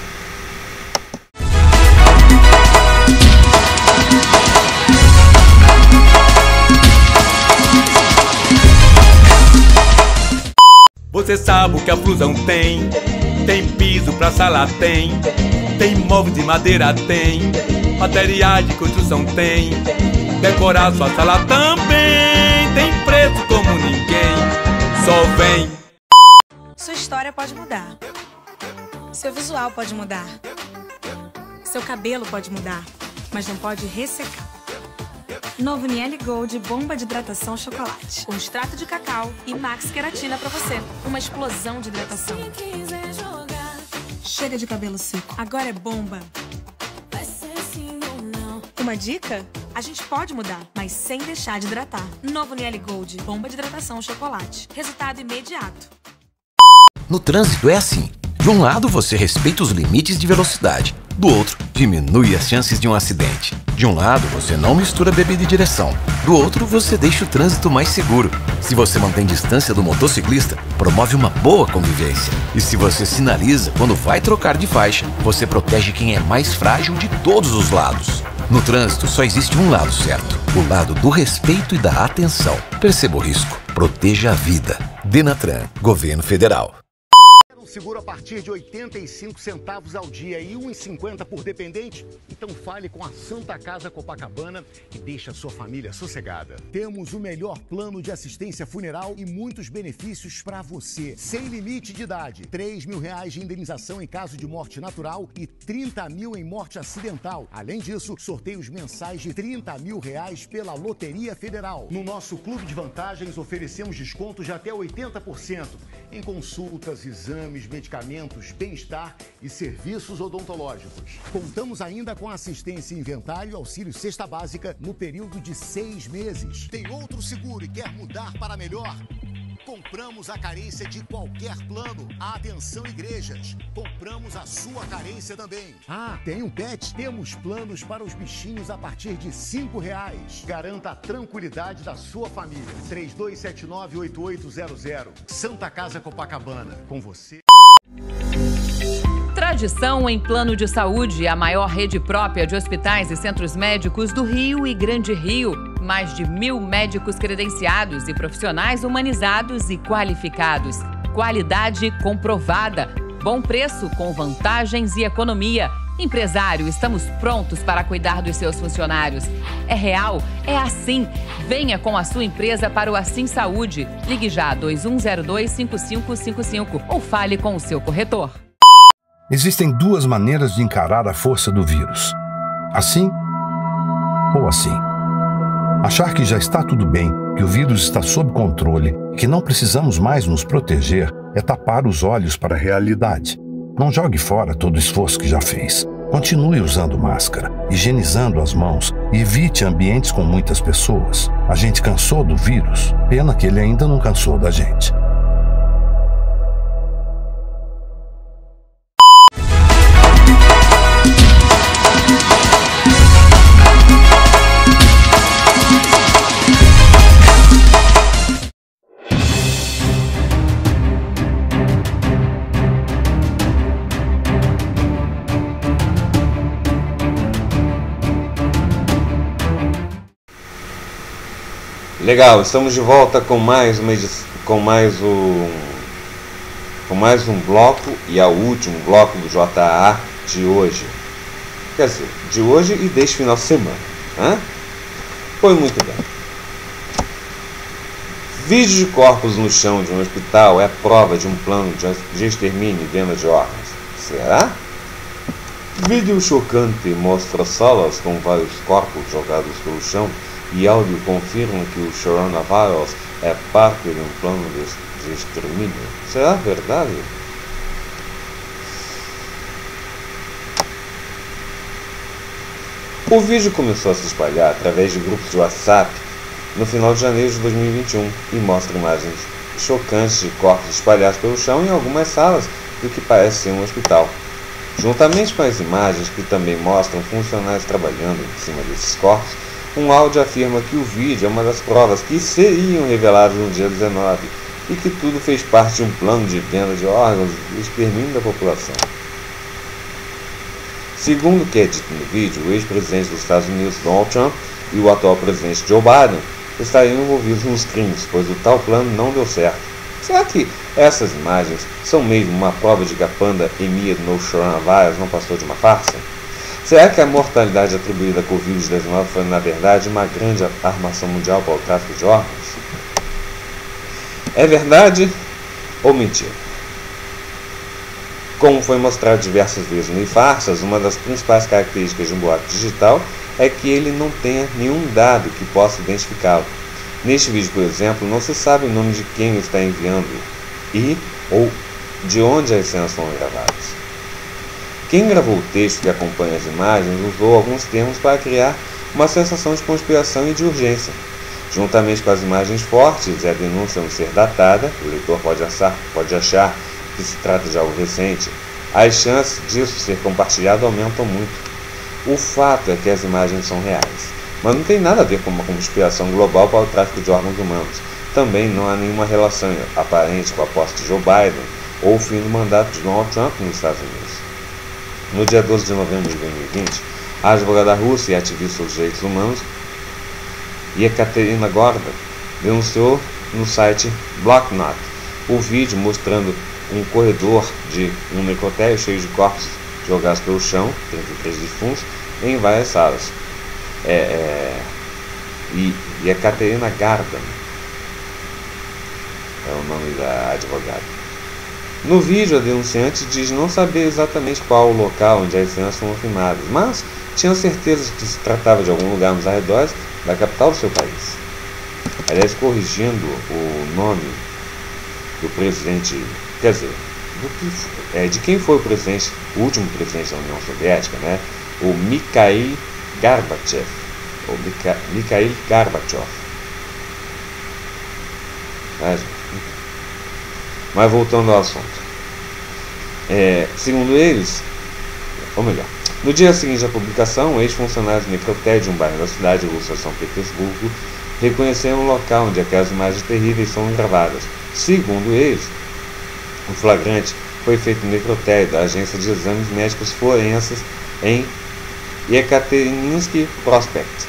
Você sabe o que a Flusão tem? Tem piso pra sala, tem. Tem móveis de madeira, tem. Materiais de construção, tem. Decorar sua sala também. Tem preço como ninguém. Só vem. Sua história pode mudar. Seu visual pode mudar. Seu cabelo pode mudar, mas não pode ressecar. Novo Niele Gold Bomba de Hidratação Chocolate. Com extrato de cacau e max queratina pra você. Uma explosão de hidratação. Chega de cabelo seco. Agora é bomba. Uma dica? A gente pode mudar, mas sem deixar de hidratar. Novo Niele Gold Bomba de Hidratação Chocolate. Resultado imediato. No trânsito é assim. De um lado, você respeita os limites de velocidade. Do outro, diminui as chances de um acidente. De um lado, você não mistura bebida e direção. Do outro, você deixa o trânsito mais seguro. Se você mantém distância do motociclista, promove uma boa convivência. E se você sinaliza quando vai trocar de faixa, você protege quem é mais frágil de todos os lados. No trânsito, só existe um lado certo. O lado do respeito e da atenção. Perceba o risco. Proteja a vida. Denatran, Governo Federal. Seguro a partir de oitenta e cinco centavos ao dia e um real e cinquenta por dependente? Então fale com a Santa Casa Copacabana e deixe a sua família sossegada. Temos o melhor plano de assistência funeral e muitos benefícios para você. Sem limite de idade, três mil reais de indenização em caso de morte natural e trinta mil em morte acidental. Além disso, sorteios mensais de trinta mil reais pela Loteria Federal. No nosso clube de vantagens, oferecemos descontos de até oitenta por cento em consultas, exames, medicamentos, bem-estar e serviços odontológicos. Contamos ainda com assistência em inventário e auxílio cesta básica no período de seis meses. Tem outro seguro e quer mudar para melhor? Compramos a carência de qualquer plano. Atenção, igrejas. Compramos a sua carência também. Ah, tem um pet? Temos planos para os bichinhos a partir de cinco reais. Garanta a tranquilidade da sua família. três dois sete nove, oito oito zero zero. Santa Casa Copacabana. Com você. Tradição em plano de saúde, a maior rede própria de hospitais e centros médicos do Rio e Grande Rio. Mais de mil médicos credenciados e profissionais humanizados e qualificados. Qualidade comprovada. Bom preço com vantagens e economia. Empresário, estamos prontos para cuidar dos seus funcionários. É real? É assim. Venha com a sua empresa para o Assim Saúde. Ligue já dois um zero dois, cinco cinco cinco cinco ou fale com o seu corretor. Existem duas maneiras de encarar a força do vírus. Assim ou assim. Achar que já está tudo bem, que o vírus está sob controle, que não precisamos mais nos proteger, é tapar os olhos para a realidade. Não jogue fora todo o esforço que já fez. Continue usando máscara, higienizando as mãos e evite ambientes com muitas pessoas. A gente cansou do vírus, pena que ele ainda não cansou da gente. Legal, estamos de volta com mais uma edição, com mais um com mais um bloco e é o último bloco do J A de hoje. Quer dizer, de hoje e deste final de semana. Hã? Foi muito bem. Vídeo de corpos no chão de um hospital é prova de um plano de extermínio e venda de órgãos. Será? Vídeo chocante mostra salas com vários corpos jogados pelo chão e áudio confirma que o coronavírus é parte de um plano de, de extermínio. Será verdade? O vídeo começou a se espalhar através de grupos de WhatsApp no final de janeiro de dois mil e vinte e um e mostra imagens chocantes de corpos espalhados pelo chão em algumas salas do que parece ser um hospital. Juntamente com as imagens que também mostram funcionários trabalhando em cima desses corpos, um áudio afirma que o vídeo é uma das provas que seriam reveladas no dia dezenove e que tudo fez parte de um plano de venda de órgãos e extermínio da população. Segundo o que é dito no vídeo, o ex-presidente dos Estados Unidos, Donald Trump, e o atual presidente Joe Biden estariam envolvidos nos crimes, pois o tal plano não deu certo. Será que essas imagens são mesmo uma prova de que a pandemia do novo coronavírus não passou de uma farsa? Será que a mortalidade atribuída à covid dezenove foi, na verdade, uma grande armação mundial para o tráfico de órgãos? É verdade ou mentira? Como foi mostrado diversas vezes no E-Farsas, uma das principais características de um boato digital é que ele não tenha nenhum dado que possa identificá-lo. Neste vídeo, por exemplo, não se sabe o nome de quem está enviando e ou de onde as cenas foram gravadas. Quem gravou o texto que acompanha as imagens usou alguns termos para criar uma sensação de conspiração e de urgência. Juntamente com as imagens fortes e a denúncia não ser datada, o leitor pode achar, pode achar que se trata de algo recente, as chances disso ser compartilhado aumentam muito. O fato é que as imagens são reais, mas não tem nada a ver com uma conspiração global para o tráfico de órgãos humanos. Também não há nenhuma relação aparente com a posse de Joe Biden ou o fim do mandato de Donald Trump nos Estados Unidos. No dia doze de novembro de dois mil e vinte, a advogada russa e ativista dos direitos humanos, Yekaterina Gorda, denunciou no site Blocknot o vídeo mostrando um corredor de um necrotério cheio de corpos jogados pelo chão, trinta e três defuntos, em várias salas. É, é, e, e a Caterina Garda é o nome da advogada. No vídeo, a denunciante diz não saber exatamente qual o local onde as cenas foram filmadas, mas tinha certeza de que se tratava de algum lugar nos arredores da capital do seu país. Aliás, corrigindo o nome do presidente, quer dizer, do que, é, de quem foi o presidente, o último presidente da União Soviética, né? O Mikhail Gorbachev, ou Mikha, Mikhail Gorbachev. É, mas voltando ao assunto, é, segundo eles, ou melhor, no dia seguinte à publicação, ex-funcionários do necrotério de um bairro da cidade russa, São Petersburgo, reconheceram o local onde aquelas imagens terríveis foram gravadas. Segundo eles, o flagrante foi feito no necrotério da Agência de Exames Médicos Forenses em Yekaterinsk Prospect.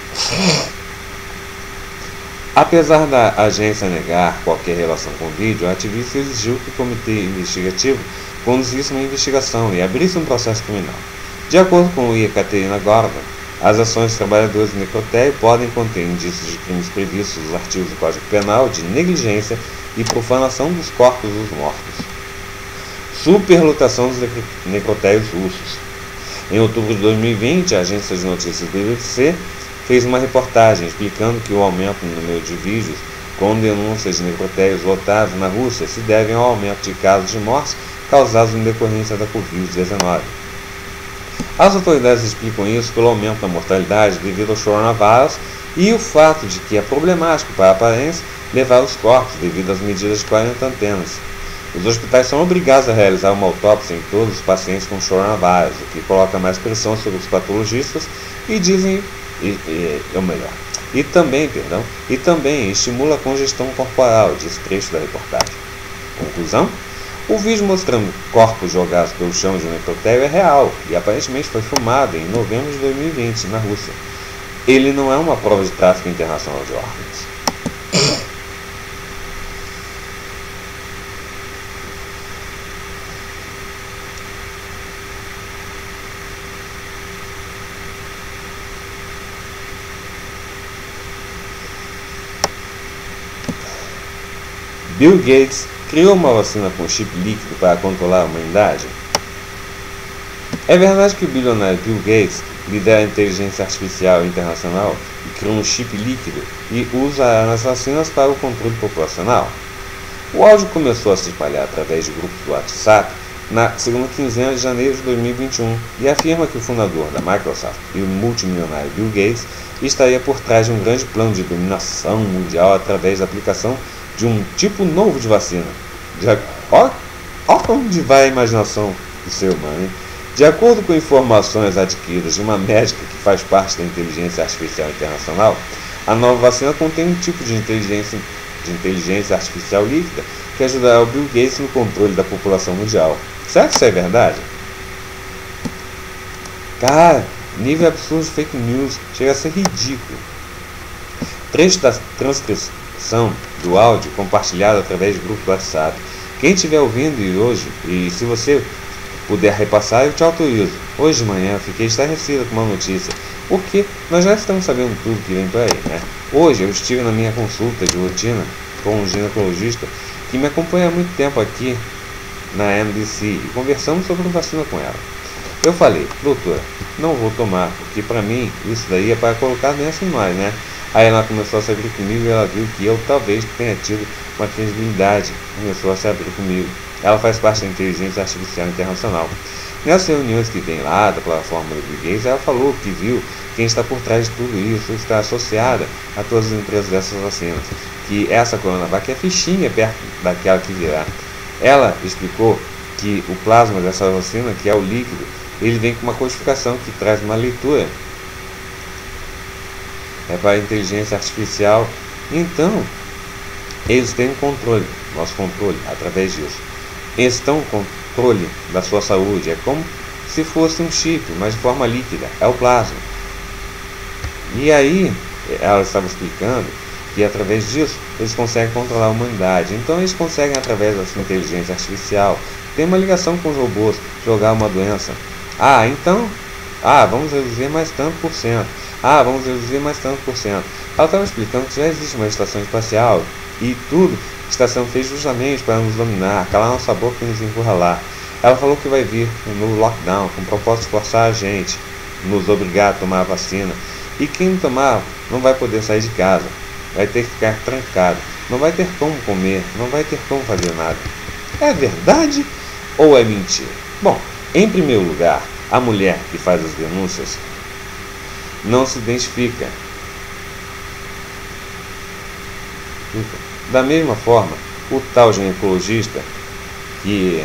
Apesar da agência negar qualquer relação com o vídeo, a ativista exigiu que o comitê investigativo conduzisse uma investigação e abrisse um processo criminal. De acordo com o Yekaterina Gorda, as ações dos trabalhadores do necrotério podem conter indícios de crimes previstos nos artigos do Código Penal de negligência e profanação dos corpos dos mortos. Superlotação dos necrotérios russos. Em outubro de dois mil e vinte, a agência de notícias B B C fez uma reportagem explicando que o aumento no número de vídeos com denúncias de necrotérios lotados na Rússia se devem ao aumento de casos de mortes causados em decorrência da covid dezenove. As autoridades explicam isso pelo aumento da mortalidade devido ao coronavírus e o fato de que é problemático para a aparência levar os corpos devido às medidas de quarentenas. Os hospitais são obrigados a realizar uma autópsia em todos os pacientes com coronavírus, o que coloca mais pressão sobre os patologistas e dizem, e, e, ou melhor, e também, perdão, e também estimula a congestão corporal, diz trecho da reportagem. Conclusão? O vídeo mostrando corpos jogados pelo chão de um necrotério é real e aparentemente foi filmado em novembro de dois mil e vinte na Rússia. Ele não é uma prova de tráfico internacional de órgãos. Bill Gates criou uma vacina com chip líquido para controlar a humanidade? É verdade que o bilionário Bill Gates lidera a inteligência artificial internacional e criou um chip líquido e usa nas vacinas para o controle populacional? O áudio começou a se espalhar através de grupos do WhatsApp na segunda quinzena de janeiro de dois mil e vinte e um e afirma que o fundador da Microsoft e o multimilionário Bill Gates estaria por trás de um grande plano de dominação mundial através da aplicação de um tipo novo de vacina. De, ó, ó onde vai a imaginação do ser humano, hein? De acordo com informações adquiridas de uma médica que faz parte da inteligência artificial internacional, a nova vacina contém um tipo de inteligência, de inteligência artificial líquida que ajudará o Bill Gates no controle da população mundial. Será que isso é verdade? Cara, nível absurdo de fake news, chega a ser ridículo. Trecho da transcrição do áudio compartilhado através de grupo do WhatsApp. Quem estiver ouvindo e hoje, e se você puder repassar, eu te autorizo. Hoje de manhã eu fiquei estarrecido com uma notícia, porque nós já estamos sabendo tudo que vem por aí, né? Hoje eu estive na minha consulta de rotina com um ginecologista que me acompanha há muito tempo aqui na M D C e conversamos sobre vacina com ela. Eu falei, doutora, não vou tomar, porque para mim isso daí é para colocar doença em nós, né? Aí ela começou a se abrir comigo e ela viu que eu talvez tenha tido uma credibilidade. Começou a se abrir comigo. Ela faz parte da inteligência artificial internacional. Nessas reuniões que tem lá da plataforma do Bill Gates, ela falou que viu quem está por trás de tudo isso, está associada a todas as empresas dessas vacinas, que essa Coronavac é fichinha perto daquela que virá. Ela explicou que o plasma dessa vacina, que é o líquido, ele vem com uma codificação que traz uma leitura. É para a inteligência artificial. Então, eles têm um controle, nosso controle, através disso. Eles estão com controle da sua saúde. É como se fosse um chip, mas de forma líquida. É o plasma. E aí, ela estava explicando que através disso, eles conseguem controlar a humanidade. Então, eles conseguem, através dessa inteligência artificial, ter uma ligação com os robôs, jogar uma doença. Ah, então, ah, vamos reduzir mais tanto por cento. Ah, vamos reduzir mais tanto por cento. Ela estava explicando que já existe uma estação espacial e tudo está sendo feito justamente para nos dominar, calar nossa boca e nos encurralar. Ela falou que vai vir um novo lockdown com o propósito de forçar a gente, nos obrigar a tomar a vacina. E quem não tomar não vai poder sair de casa, vai ter que ficar trancado, não vai ter como comer, não vai ter como fazer nada. É verdade ou é mentira? Bom, em primeiro lugar, a mulher que faz as denúncias não se identifica. Da mesma forma, o tal ginecologista que,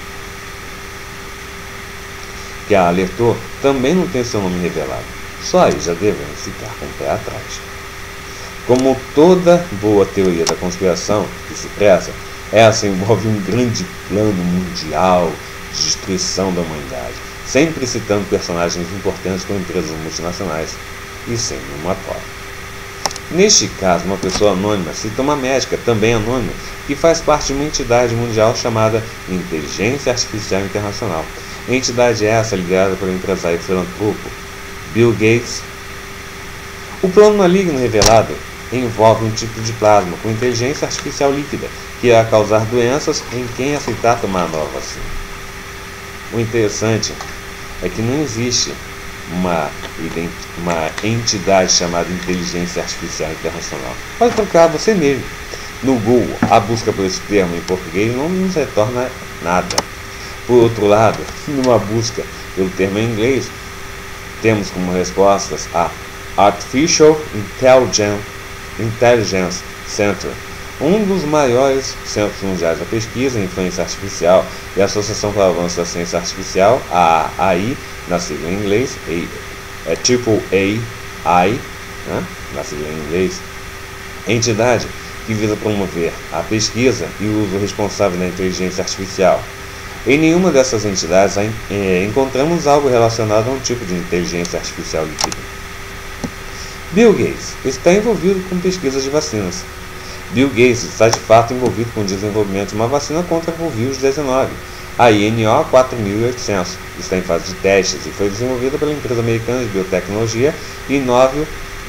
que a alertou também não tem seu nome revelado. Só aí já devemos ficar com o pé atrás. Como toda boa teoria da conspiração que se preza, essa envolve um grande plano mundial de destruição da humanidade, sempre citando personagens importantes com empresas multinacionais e sem nenhuma prova. Neste caso, uma pessoa anônima cita uma médica, também anônima, que faz parte de uma entidade mundial chamada Inteligência Artificial Internacional. A entidade essa liderada pelo empresário filantropo Bill Gates. O plano maligno revelado envolve um tipo de plasma com inteligência artificial líquida, que irá causar doenças em quem aceitar tomar a nova vacina. O interessante é que não existe uma, uma entidade chamada Inteligência Artificial Internacional. Pode procurar você mesmo. No Google, a busca por esse termo em português não nos retorna nada. Por outro lado, numa busca pelo termo em inglês, temos como respostas a Artificial Intelligence, Intelligence Center, um dos maiores centros mundiais da pesquisa em influência artificial e a Associação para o Avanço da Ciência Artificial, a A I, na sigla em inglês, é Triple A I, né, na sigla em inglês, entidade que visa promover a pesquisa e o uso responsável da inteligência artificial. Em nenhuma dessas entidades é, encontramos algo relacionado a um tipo de inteligência artificial líquida. Bill Gates está envolvido com pesquisas de vacinas. Bill Gates está de fato envolvido com o desenvolvimento de uma vacina contra a covid dezenove, a I N O quatro mil e oitocentos. Está em fase de testes e foi desenvolvida pela empresa americana de biotecnologia Inovio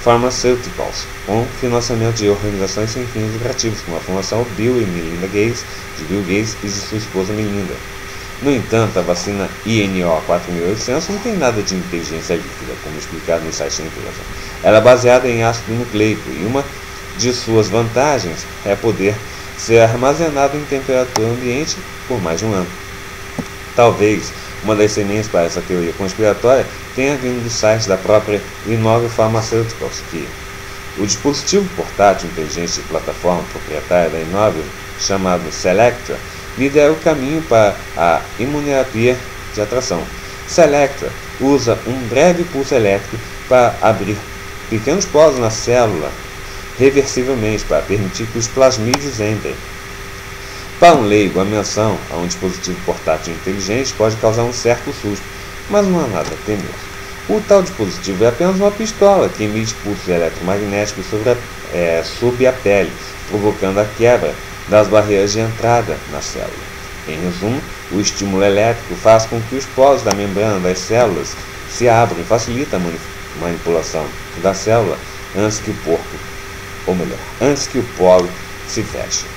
Pharmaceuticals, com financiamento de organizações sem fins lucrativos, como a Fundação Bill e Melinda Gates, de Bill Gates e de sua esposa Melinda. No entanto, a vacina I N O quatro mil e oitocentos não tem nada de inteligência líquida, como explicado no site da empresa. Ela é baseada em ácido nucleico e uma de suas vantagens é poder ser armazenado em temperatura ambiente por mais de um ano. Talvez uma das sementes para essa teoria conspiratória tenha vindo do site da própria Inove Pharmaceuticals, que o dispositivo portátil inteligente de plataforma proprietária da Inove, chamado Selectra, lidera o caminho para a imunoterapia de atração. Selectra usa um breve pulso elétrico para abrir pequenos poros na célula reversivelmente para permitir que os plasmídeos entrem. Para um leigo, a menção a um dispositivo portátil inteligente pode causar um certo susto, mas não há nada a temer. O tal dispositivo é apenas uma pistola que emite pulsos eletromagnéticos sobre a, é, sob a pele, provocando a quebra das barreiras de entrada na célula. Em resumo, o estímulo elétrico faz com que os poros da membrana das células se abram e facilita a manipulação da célula antes que o porco, ou melhor, antes que o poro se feche.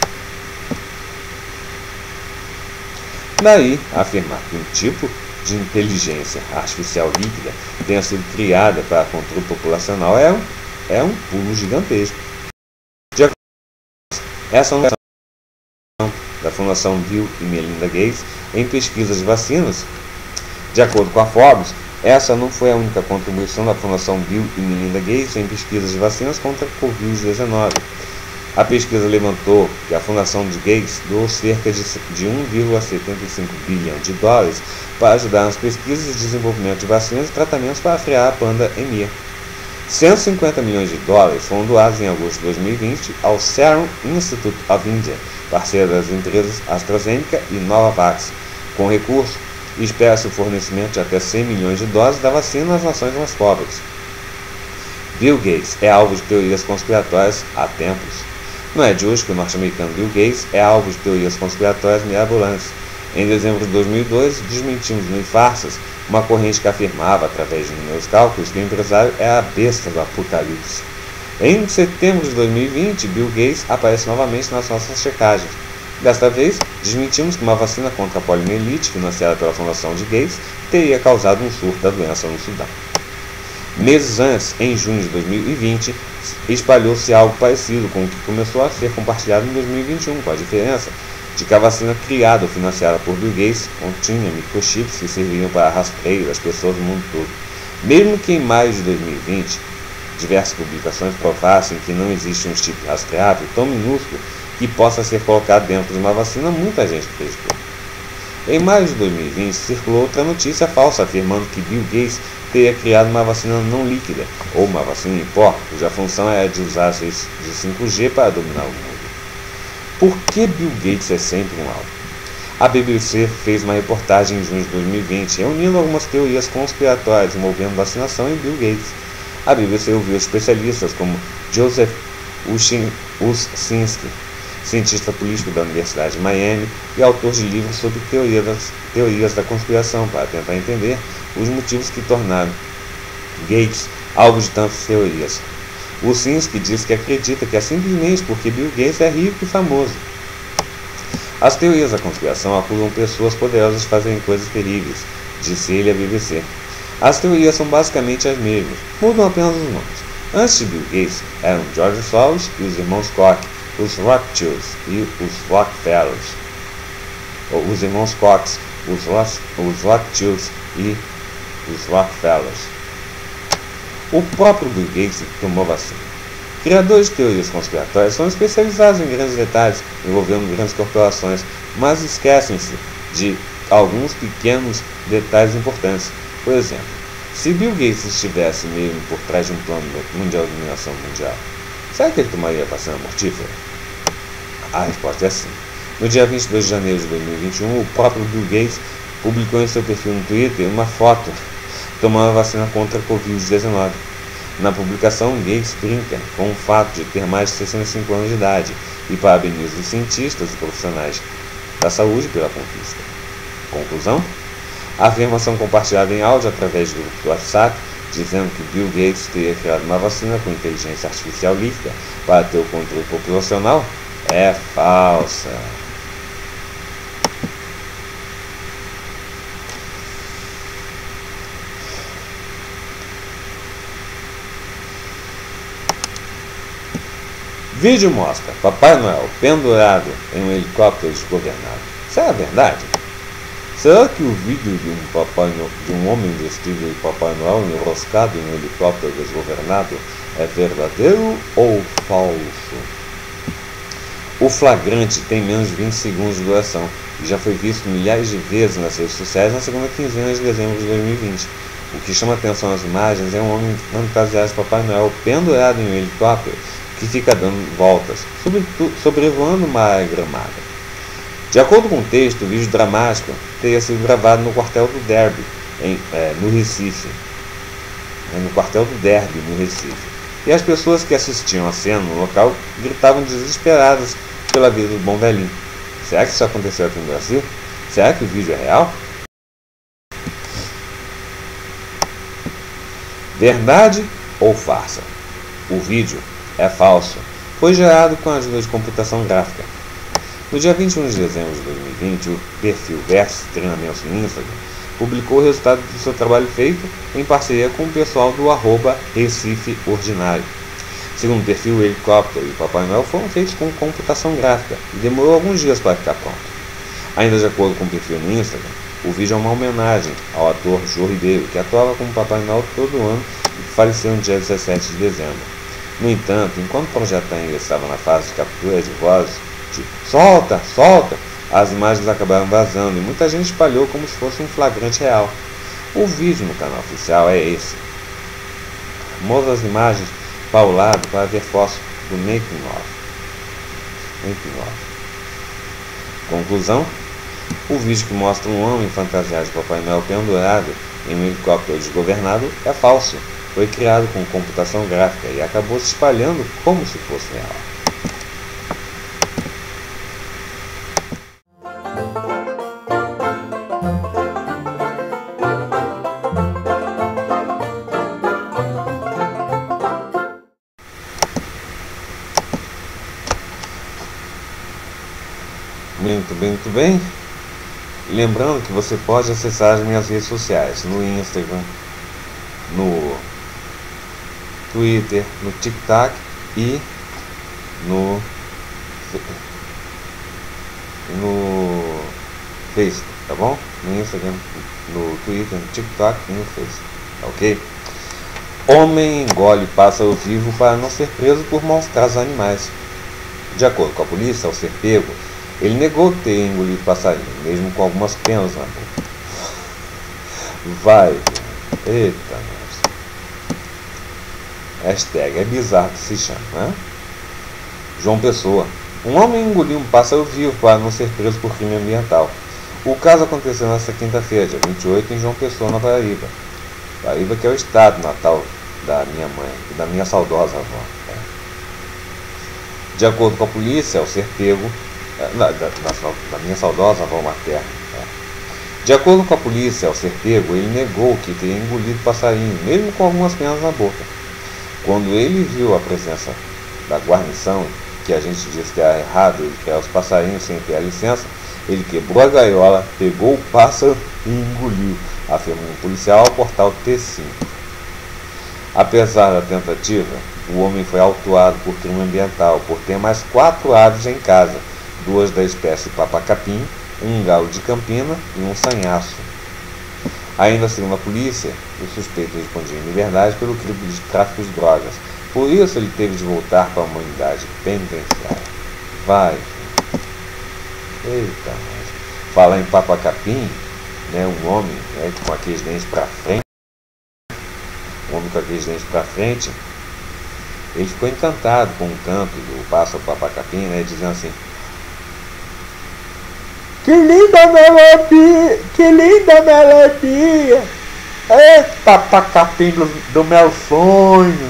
Daí, afirmar que um tipo de inteligência artificial líquida tenha sido criada para controle populacional é um, é um pulo gigantesco. De acordo com essa noção da Fundação Bill e Melinda Gates em pesquisas de vacinas, de acordo com a Forbes, essa não foi a única contribuição da Fundação Bill e Melinda Gates em pesquisas de vacinas contra a covid dezenove. A pesquisa levantou que a Fundação de Gates doou cerca de um vírgula setenta e cinco bilhão de dólares para ajudar nas pesquisas de desenvolvimento de vacinas e tratamentos para frear a pandemia. cento e cinquenta milhões de dólares foram doados em agosto de dois mil e vinte ao Serum Institute of India, parceiro das empresas AstraZeneca e Novavax. Com recurso, espera-se o fornecimento de até cem milhões de doses da vacina nas nações mais pobres. Bill Gates é alvo de teorias conspiratórias há tempos. Não é de hoje que o norte-americano Bill Gates é alvo de teorias conspiratórias mirabolantes. Em dezembro de dois mil e dois, desmentimos no farsas uma corrente que afirmava, através de meus cálculos, que o empresário é a besta do apocalipse. Em setembro de dois mil e vinte, Bill Gates aparece novamente nas nossas checagens. Desta vez, desmentimos que uma vacina contra a poliomielite, financiada pela Fundação de Gates, teria causado um surto da doença no Sudão. Meses antes, em junho de dois mil e vinte, espalhou-se algo parecido com o que começou a ser compartilhado em dois mil e vinte e um, com a diferença de que a vacina criada ou financiada por Bill Gates continha microchips que serviriam para rastreio das pessoas do mundo todo. Mesmo que em maio de dois mil e vinte, diversas publicações provassem que não existe um chip rastreável tão minúsculo que possa ser colocado dentro de uma vacina, muita gente acreditou. Em maio de dois mil e vinte, circulou outra notícia falsa afirmando que Bill Gates teria criado uma vacina não líquida, ou uma vacina em pó, cuja função é a de usar as redes de cinco G para dominar o mundo. Por que Bill Gates é sempre um alvo? A B B C fez uma reportagem em junho de dois mil e vinte, reunindo algumas teorias conspiratórias envolvendo vacinação e Bill Gates. A B B C ouviu especialistas como Joseph Uscinski, cientista político da Universidade de Miami e autor de livros sobre teoria das, teorias da conspiração, para tentar entender os motivos que tornaram Gates alvo de tantas teorias. Uscinski diz que acredita que é simplesmente porque Bill Gates é rico e famoso. As teorias da conspiração acusam pessoas poderosas de fazerem coisas terríveis, disse ele à B B C. As teorias são basicamente as mesmas, mudam apenas os nomes. Antes de Bill Gates, eram George Soros e os irmãos Koch, os Rothschilds e os Rockefellers. Os irmãos Koch, os, Roth, os Rothschilds e os Rockefellers. O próprio Bill Gates tomou vacina. Criadores de teorias conspiratórias são especializados em grandes detalhes envolvendo grandes corporações, mas esquecem-se de alguns pequenos detalhes importantes. Por exemplo, se Bill Gates estivesse mesmo por trás de um plano mundial de dominação mundial, será que ele tomaria a vacina mortífera? A resposta é sim. No dia vinte e dois de janeiro de dois mil e vinte e um, o próprio Bill Gates publicou em seu perfil no Twitter uma foto tomando a vacina contra a covid dezenove. Na publicação, Gates brinca com o fato de ter mais de sessenta e cinco anos de idade e parabeniza os cientistas e profissionais da saúde pela conquista. Conclusão? A afirmação compartilhada em áudio através do grupo do WhatsApp dizendo que Bill Gates teria criado uma vacina com inteligência artificial líquida para ter o controle populacional é falsa. Vídeo mostra Papai Noel pendurado em um helicóptero desgovernado. Será verdade? Será que o vídeo de um, Papai Noel, de um homem vestido de Papai Noel enroscado em um helicóptero desgovernado é verdadeiro ou falso? O flagrante tem menos de vinte segundos de duração e já foi visto milhares de vezes nas redes sociais na segunda quinzena de dezembro de dois mil e vinte. O que chama atenção nas imagens é um homem fantasiado de Papai Noel pendurado em um helicóptero que fica dando voltas, sobrevoando uma área gramada. De acordo com o texto, o vídeo dramático teria sido gravado no quartel do Derby, em, é, no Recife. É, no quartel do Derby, no Recife. E as pessoas que assistiam a cena no local gritavam desesperadas pela vida do bom velhinho. Será que isso aconteceu aqui no Brasil? Será que o vídeo é real? Verdade ou farsa? O vídeo é falso. Foi gerado com a ajuda de computação gráfica. No dia vinte e um de dezembro de dois mil e vinte, o perfil Versus Treinamentos no Instagram publicou o resultado do seu trabalho feito em parceria com o pessoal do arroba Recife Ordinário. Segundo o perfil, o helicóptero e o Papai Noel foram feitos com computação gráfica e demorou alguns dias para ficar pronto. Ainda de acordo com o perfil no Instagram, o vídeo é uma homenagem ao ator Jô Ribeiro, que atuava como Papai Noel todo ano e que faleceu no dia dezessete de dezembro. No entanto, enquanto o projeto ainda estava na fase de captura de vozes, de solta, solta, as imagens acabaram vazando e muita gente espalhou como se fosse um flagrante real. O vídeo no canal oficial é esse. Mostra as imagens para o lado para ver fotos do making of. Making of. Conclusão: o vídeo que mostra um homem fantasiado de Papai Noel pendurado em um helicóptero desgovernado é falso. Foi criado com computação gráfica e acabou se espalhando como se fosse real. Muito bem, muito bem. Lembrando que você pode acessar as minhas redes sociais no Instagram, no Twitter, no TikTok e no no Facebook, tá bom? No Instagram, no Twitter, no TikTok e no Facebook, tá ok? Homem engole pássaro vivo para não ser preso por maus tratos a animais. De acordo com a polícia, ao ser pego, ele negou ter engolido passarinho, mesmo com algumas penas na boca. Vai, eita, nossa. Hashtag é bizarro que se chama, né? João Pessoa. Um homem engoliu um pássaro vivo para não ser preso por crime ambiental. O caso aconteceu nesta quinta-feira, dia vinte e oito, em João Pessoa, na Paraíba. Paraíba, que é o estado natal da minha mãe e da minha saudosa avó. Né? De acordo com a polícia, ao ser pego, Da, da, da minha saudosa avó materna. Tá? De acordo com a polícia, ao ser pego, ele negou que teria engolido passarinho, mesmo com algumas penas na boca. Quando ele viu a presença da guarnição, que a gente disse que era errado ele criar os passarinhos sem ter a licença, ele quebrou a gaiola, pegou o pássaro e engoliu, afirmou um policial ao portal T cinco. Apesar da tentativa, o homem foi autuado por crime ambiental por ter mais quatro aves em casa, duas da espécie papacapim, um galo de campina e um sanhaço. Ainda segundo a polícia, o suspeito respondia em liberdade pelo crime de tráfico de drogas. Por isso ele teve de voltar para uma unidade penitenciária. Vai. Eita, mas fala em papacapim, né, um homem, né, com aqueles dentes para frente, um homem com aqueles dentes para frente, ele ficou encantado com o canto do pássaro papacapim, né, dizendo assim: que linda melodia, que linda melodia, é papacapim do, do meu sonho.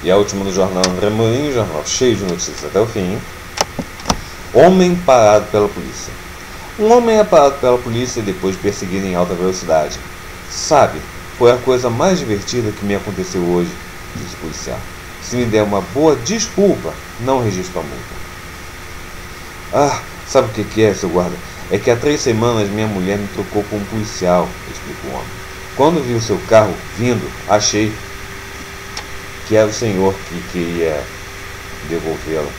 E a última no jornal André Morim, jornal cheio de notícias até o fim. Homem parado pela polícia. Um homem é parado pela polícia depois de perseguir em alta velocidade. Sabe, foi a coisa mais divertida que me aconteceu hoje, disse o policial. Se me der uma boa desculpa, não registro a multa. Ah, sabe o que que é, seu guarda? É que há três semanas minha mulher me trocou com um policial, explicou o homem. Quando vi o seu carro vindo, achei que era o senhor que queria devolvê-la.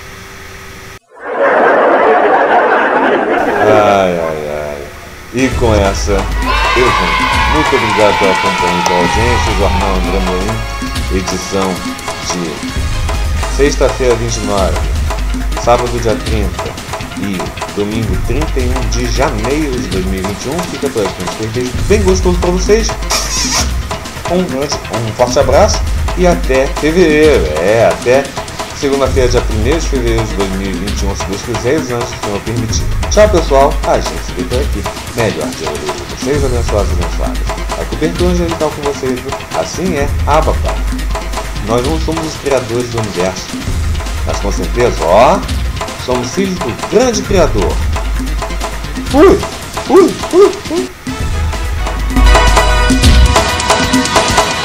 Ai, ai, ai. E com essa, eu vou. Muito obrigado pela companhia e pela audiência. Jornal André Morim, edição de sexta-feira, vinte e nove, sábado, dia trinta e domingo, trinta e um de janeiro de dois mil e vinte e um. Fica por aqui um beijo bem gostoso para vocês. Um, grande, um forte abraço e até fevereiro. É, até segunda-feira, dia primeiro de fevereiro de dois mil e vinte e um, se Deus quiser, os anjos se Senhor permitir. Tchau, pessoal. A gente se vê por aqui. Melhor dia de vocês, abençoados e abençoadas. A cobertura angelical com vocês, assim é a papai. Nós não somos os criadores do universo, mas com certeza, ó, somos filhos do grande Criador. Fui! Fui! Fui! Fui!